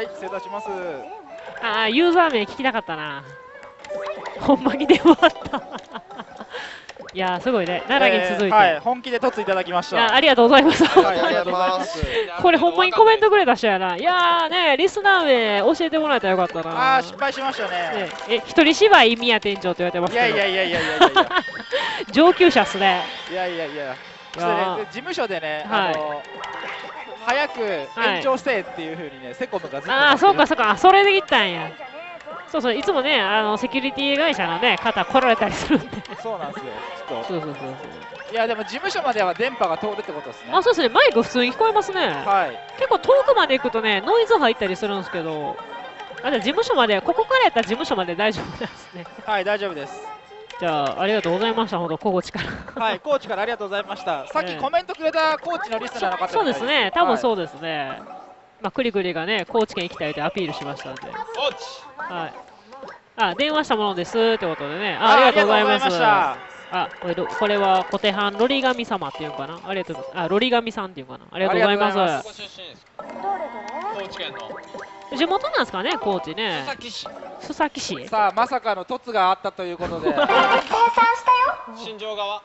失礼いたします。 あ、ユーザー名聞きたかったな。ほんまに電話あった。いやすごいね。奈良に続いて、 はい、本気で凸いただきました。 ありがとうございます。 はい、ありがとうございます。 これほんまにコメントくれた人やな。いやね、リスナー名教えてもらえたらよかったな。 失敗しましたね。 一人芝居宮店長って言われてますけど。 いや上級者っすね。 いや事務所でね、早く延長せえっていう風にね、セコムがずっと。 ああ、そうかそうか、それで言ったんや。そうそう、いつもね、セキュリティ会社のね、方来られたりするんで。 そうなんですよ。 そう。 いや、でも事務所までは電波が通るってことですね。 あ、そうですね、マイク普通に聞こえますね。 はい。 結構遠くまで行くとね、ノイズ入ったりするんですけど、じゃ事務所まで、ここからやったら事務所まで大丈夫なんですね。 はい、大丈夫です。 じゃあ、ありがとうございました、ほんと、高知から。 はい、高知からありがとうございました。さっきコメントくれた高知のリスナーの方。 そうですね、多分そうですね。まあ、クリクリがね、高知県行きたいってアピールしましたんで。 高知。 はい。あ、電話したものですってことでね。ありがとうございます。あ、これは小手半ロリガミ様っていうかな。ありがとう。あ、ロリガミさんっていうかな。ありがとうございます。 ご出身ですか。高知県の。 地元なんですかね、高知ね。 須崎市。 須崎市。 さあ、まさかの凸があったということで。計算したよ。新庄側。はい。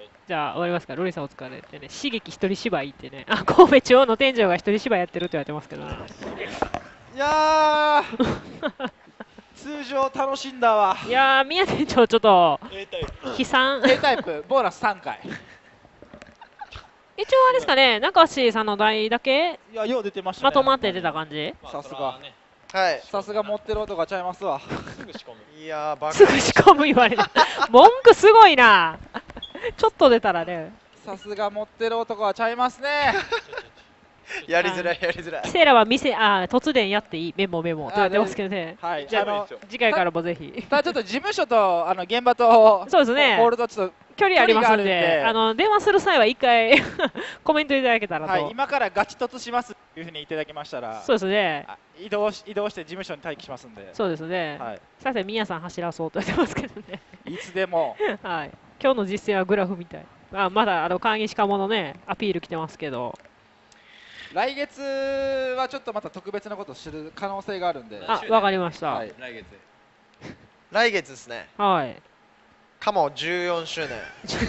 じゃあ終わりますか。ロリさんお疲れってね。刺激一人芝居ってね。あ、神戸地方の店長が一人芝居やってるって言われてますけどね。 いや通常楽しんだわ。 いや宮店長ちょっと悲惨。 A タイプボーナス3回。 一応あれですかね、中志さんの代だけいや、よう出てましたね。 まとまって出た感じ。 さすが。 はい。 さすが持ってる音がちゃいますわ。 すぐ仕込む。 いやー、 すぐ仕込む言われる。文句すごいな。ちょっと出たらね。 さすが持ってる男はちゃいますね。 やりづらい。 キセラは突然やっていいメモって言われてますけどね。 はい。 じゃあ次回からもぜひ。 ただちょっと事務所と現場とそうですね。 ホールドちょっと距離ありますんで、電話する際は一回コメントいただけたらと。 はい。今からガチ突しますというふうにいただきましたら。 そうですね。 移動して事務所に待機しますんで。 そうですね。はい。さて宮さん走らそうと言ってますけどね。 いつでも。 はい。今日の実践はグラフみたい。まだ川岸かものねアピール来てますけど。 来月はちょっとまた特別なことをする可能性があるんで。 あ、わかりました。 はい、 来月ですね。 はい。 カモ14周年。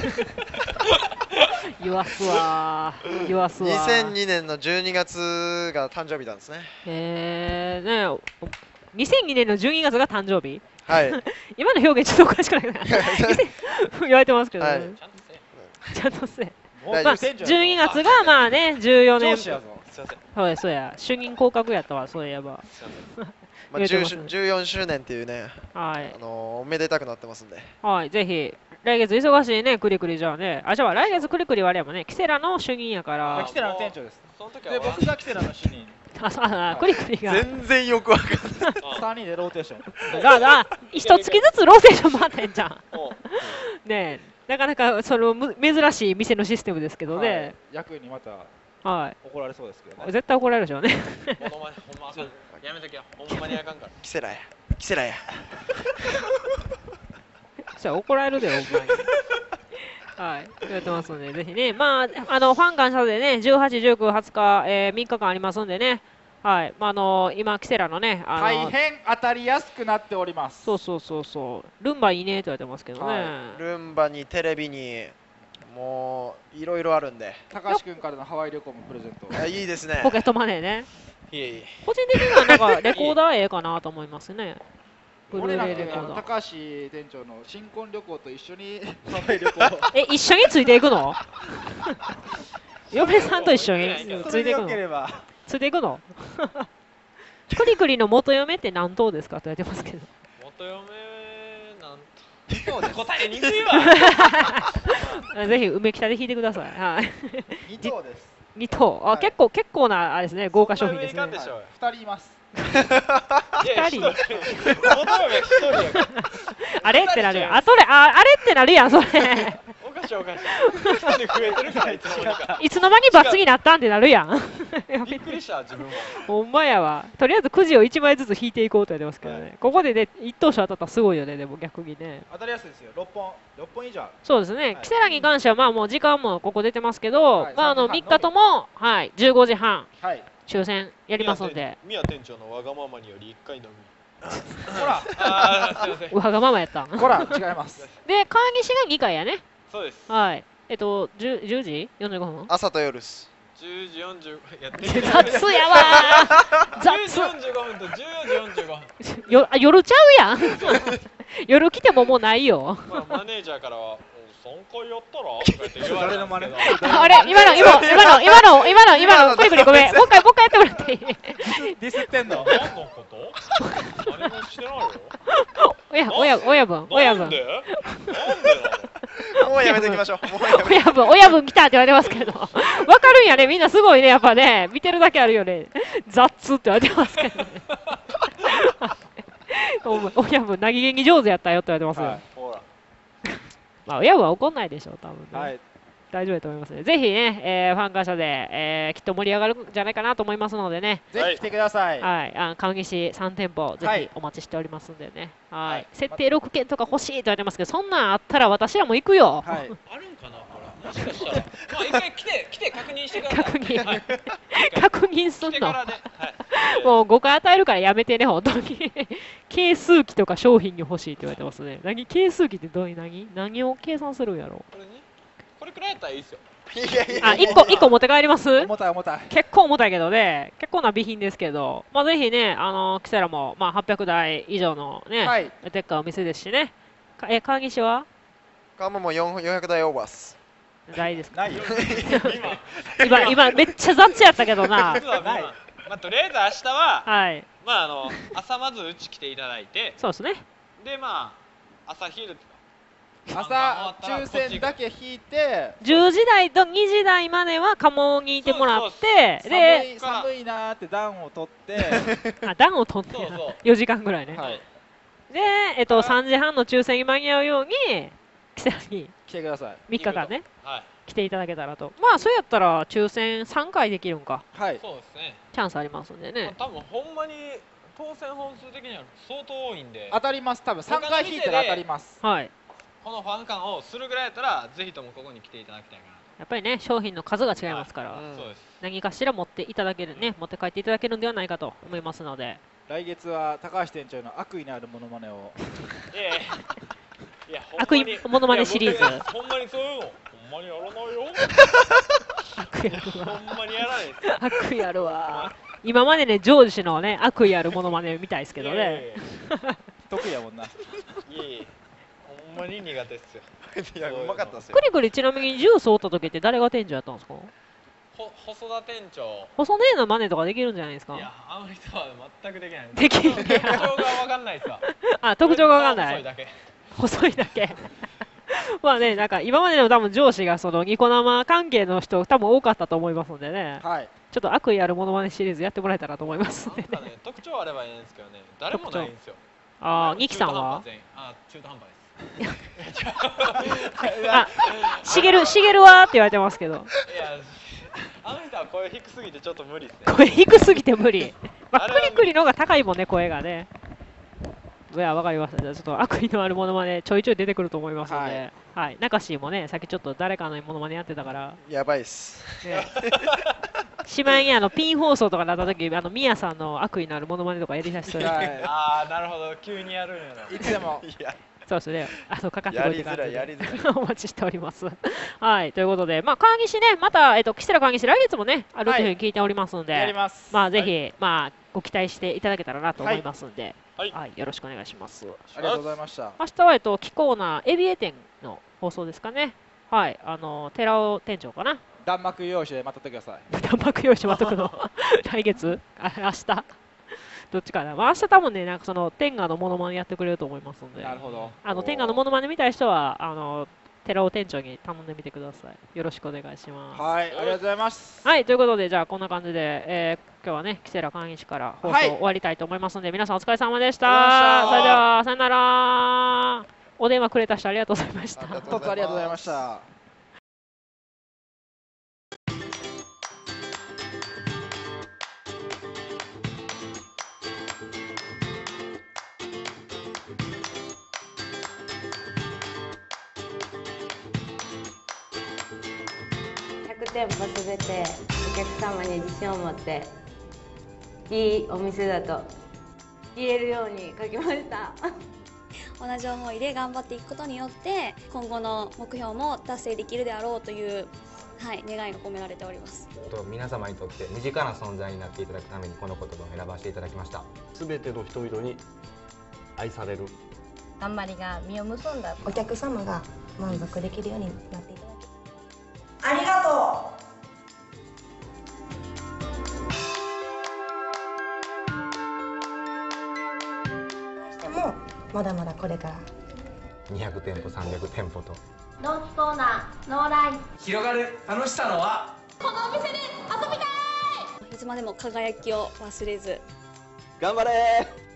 言わすわ。 2002年の12月が誕生日なんですね。 ね2002年の12月が誕生日。 はい。 今の表現ちょっとおかしくないかな。言われてますけどね。ちゃんとせえ。12月がまあね14年。そうや主任降格やったわそういえば。 14周年っていうね、おめでたくなってますんで。 はい、ぜひ来月忙しいねクリクリじゃあね。じゃあ来月クリクリはあれやもんね。キセラの主任やから。 キセラの店長です。 その時はで僕がキセラの主任。 クリクリが全然よくわかんない。 3人でローテーション。 一月ずつローテーション回ってんじゃん。ねえ、なかなかその珍しい店のシステムですけどね。 役にまた怒られそうですけどね。 絶対怒られるでしょうね。 ほんまやめとけよ。ほんまにあかんから。 キセラや。キセラや。 じゃあ怒られるでよ、お前。はい、言われてますので、ぜひね、まあ、ファン感謝でね、18、19、20日、3日間ありますんでね、はい、今、キセラのね、 大変当たりやすくなっております。 そう、ルンバいいねと言われてますけどね。 ルンバにテレビに、もう、いろいろあるんで。 高橋君からのハワイ旅行もプレゼント。 いいですね。 ポケットマネーね。 い個人的にはなんかレコーダーええかなと思いますね。 俺らの高橋店長の新婚旅行と一緒にハワイ旅行。 一緒についていくの？嫁さんと一緒についていくの？ついていくの？クリクリの元嫁って何頭ですかと言われてますけど。 元嫁何頭？答えにくいわ。 ぜひ梅北で引いてください。はい。 2頭です。 2頭。結構なあれですね、豪華商品ですね。 2人います。 2人あれってなるやん。あれってなるやん、それ。 おかしい。増えてるからいつの間に罰になったんってなるやん。 びっくりした自分は。 ほんまやわ。とりあえずくじを1枚ずつ引いていこうと言ってますけどね。ここでね、1等賞当たったらすごいよね、でも逆にね。 当たりやすいですよ。6本以上。 そうですね。キセラに関してはまあもう時間もここ出てますけど、3日ともはい15時半。抽選やりますので。 宮店長のわがままにより1回のみ。 ほら、 わがままやったん。 ほら、違います。 で、川西が2回やね。 そうです。 はい。10時45分。 朝と夜です。 10時45分やって雑やわー。10時45分と14時45分。 夜ちゃうやん。夜来てももうないよ。 マネージャーからは。3回やったらとか言って言われるんですけど。 あれ今のクリクリごめん。もう一回やってもらっていい？ ディスってんの？ 何のこと？何もしてないよ。 親分。 なんでもうやめときましょう。 親分来たって言われてますけど。わかるんやね。みんなすごいね。やっぱね。見てるだけあるよね。雑って言われてますけどね。親分、なぎげに上手やったよって言われてますよ。まあ親は怒んないでしょう、多分ね。はい、大丈夫だと思いますね。ぜひね、ファン感謝で、きっと盛り上がるんじゃないかなと思いますのでね。 ぜひ来てください。 はい、川西3店舗、ぜひお待ちしておりますんでね。はい。設定6件とか欲しいと言われてますけど、そんなんあったら私らも行くよ。 あるんかな、もしかしたら。まあ一回来て確認してください。 確認すんの。もう5回与えるからやめてね、本当に。係数機とか商品に欲しいって言われてますね。係数機って何を計算するんやろう。 これくらいやったらいいですよ。 1個持って帰ります？ 重たい。 結構重たいけどね、結構な備品ですけど、まあぜひね、キセラもまあ800台以上のね、でっかいお店ですしね。川西は？ 川も400台オーバース。 ないですか？ ないよ。 今めっちゃ雑やったけどな。 まあとりあえず明日は、 はい。 まあ朝まずうち来ていただいて、 そうですね。 でまあ朝昼朝抽選だけ引いて 10時台と2時台までは鴨にいてもらってで寒いなーって暖を取って暖を取って4時間ぐらいね、で3時半の抽選に間に合うようにキセラに来てください。 3日間ね、来ていただけたらと。まあそうやったら抽選3回できるんか。 はい、 そうですね。 チャンスありますんでね。 多分ほんまに当選本数的には相当多いんで当たります。多分3回引いたら当たります。 はい。 このファン感をするぐらいやったらぜひともここに来ていただきたいかなと。 やっぱりね、商品の数が違いますから、何かしら持って帰っていただけるんではないかと思いますので、 来月は高橋店長の悪意のあるモノマネを悪意モノマネシリーズ。 ほんまにそういうのほんまにやらないよ。 悪意あるわ。 ほんまにやらないです。 悪意あるわ。今までね、ジョージ氏のね、悪意あるモノマネみたいですけどね。 得意やもんな。 ほんまに苦手ですよ。 いや、うまかったですよ。 クリクリちなみにジュース折った時って誰が店長やったんですか？ 細田店長。 細田のマネとかできるんじゃないですか？ いや、あの人は全くできない。 できる。 特徴がわかんないさ。 あ、特徴がわかんない。 細いだけ。 細いだけ。まあね、今までの多分上司がそのニコ生関係の人多分多かったと思いますのでね。 はい。 ちょっと悪意あるモノマネシリーズやってもらえたらと思いますので、 なんかね、特徴あればいいんですけどね、誰もないんですよ。 ああ、ニキさんは？ 中途半端です。 しげるはって言われてますけど。いや、 あの人は声低すぎてちょっと無理ですね。 声低すぎて無理。まあ、クリクリの方が高いもんね、声がね。いや、わかりました。じゃあちょっと悪意のあるものまねちょいちょい出てくると思いますので、はい。中椎もね、さっきちょっと誰かのものまねやってたから。 やばいっす。 しまいにピン放送とかなった時、ミヤさんの悪意のあるものまねとかやりだしそうです。 ああ、なるほど。急にやるんやな。 いつでも。 そうですね。かかってこいって感じで。 やりづらい。 お待ちしております。はい。ということで、まあ、川岸ね、また、キセラ川岸、来月もね、あるというふうに聞いておりますので、 やります。 まあ、ぜひ、まあ、ご期待していただけたらなと思いますので、はい。よろしくお願いします。 ありがとうございました。 明日は、気候なエビエ店の放送ですかね。はい。寺尾店長かな。 弾幕用紙で待っとってください。 弾幕用紙待っとくの来月明日どっちかな、まあ、明日多分ね、なんかその天下のモノマネやってくれると思いますので、 なるほど。 天下のモノマネ見たい人は寺尾店長に頼んでみてください。よろしくお願いします。 はい、ありがとうございます。 はい、ということで、じゃあこんな感じで、今日はね、キセラ川岸から放送終わりたいと思いますので、皆さんお疲れ様でした。それでは、さよなら。お電話くれた人ありがとうございました。 どうぞありがとうございました。 店舗すべてお客様に自信を持っていいお店だと言えるように書きました。 同じ思いで頑張っていくことによって今後の目標も達成できるであろうという、願いが込められております。 皆様にとって身近な存在になっていただくためにこの言葉を選ばせていただきました。 すべての人々に愛される頑張りが実を結んだお客様が満足できるようになっていただきありがとう。でもまだまだこれから 200店舗300店舗とノーツコーナーノーライン広がる楽しさのはこのお店で遊びたい。いつまでも輝きを忘れず頑張れー。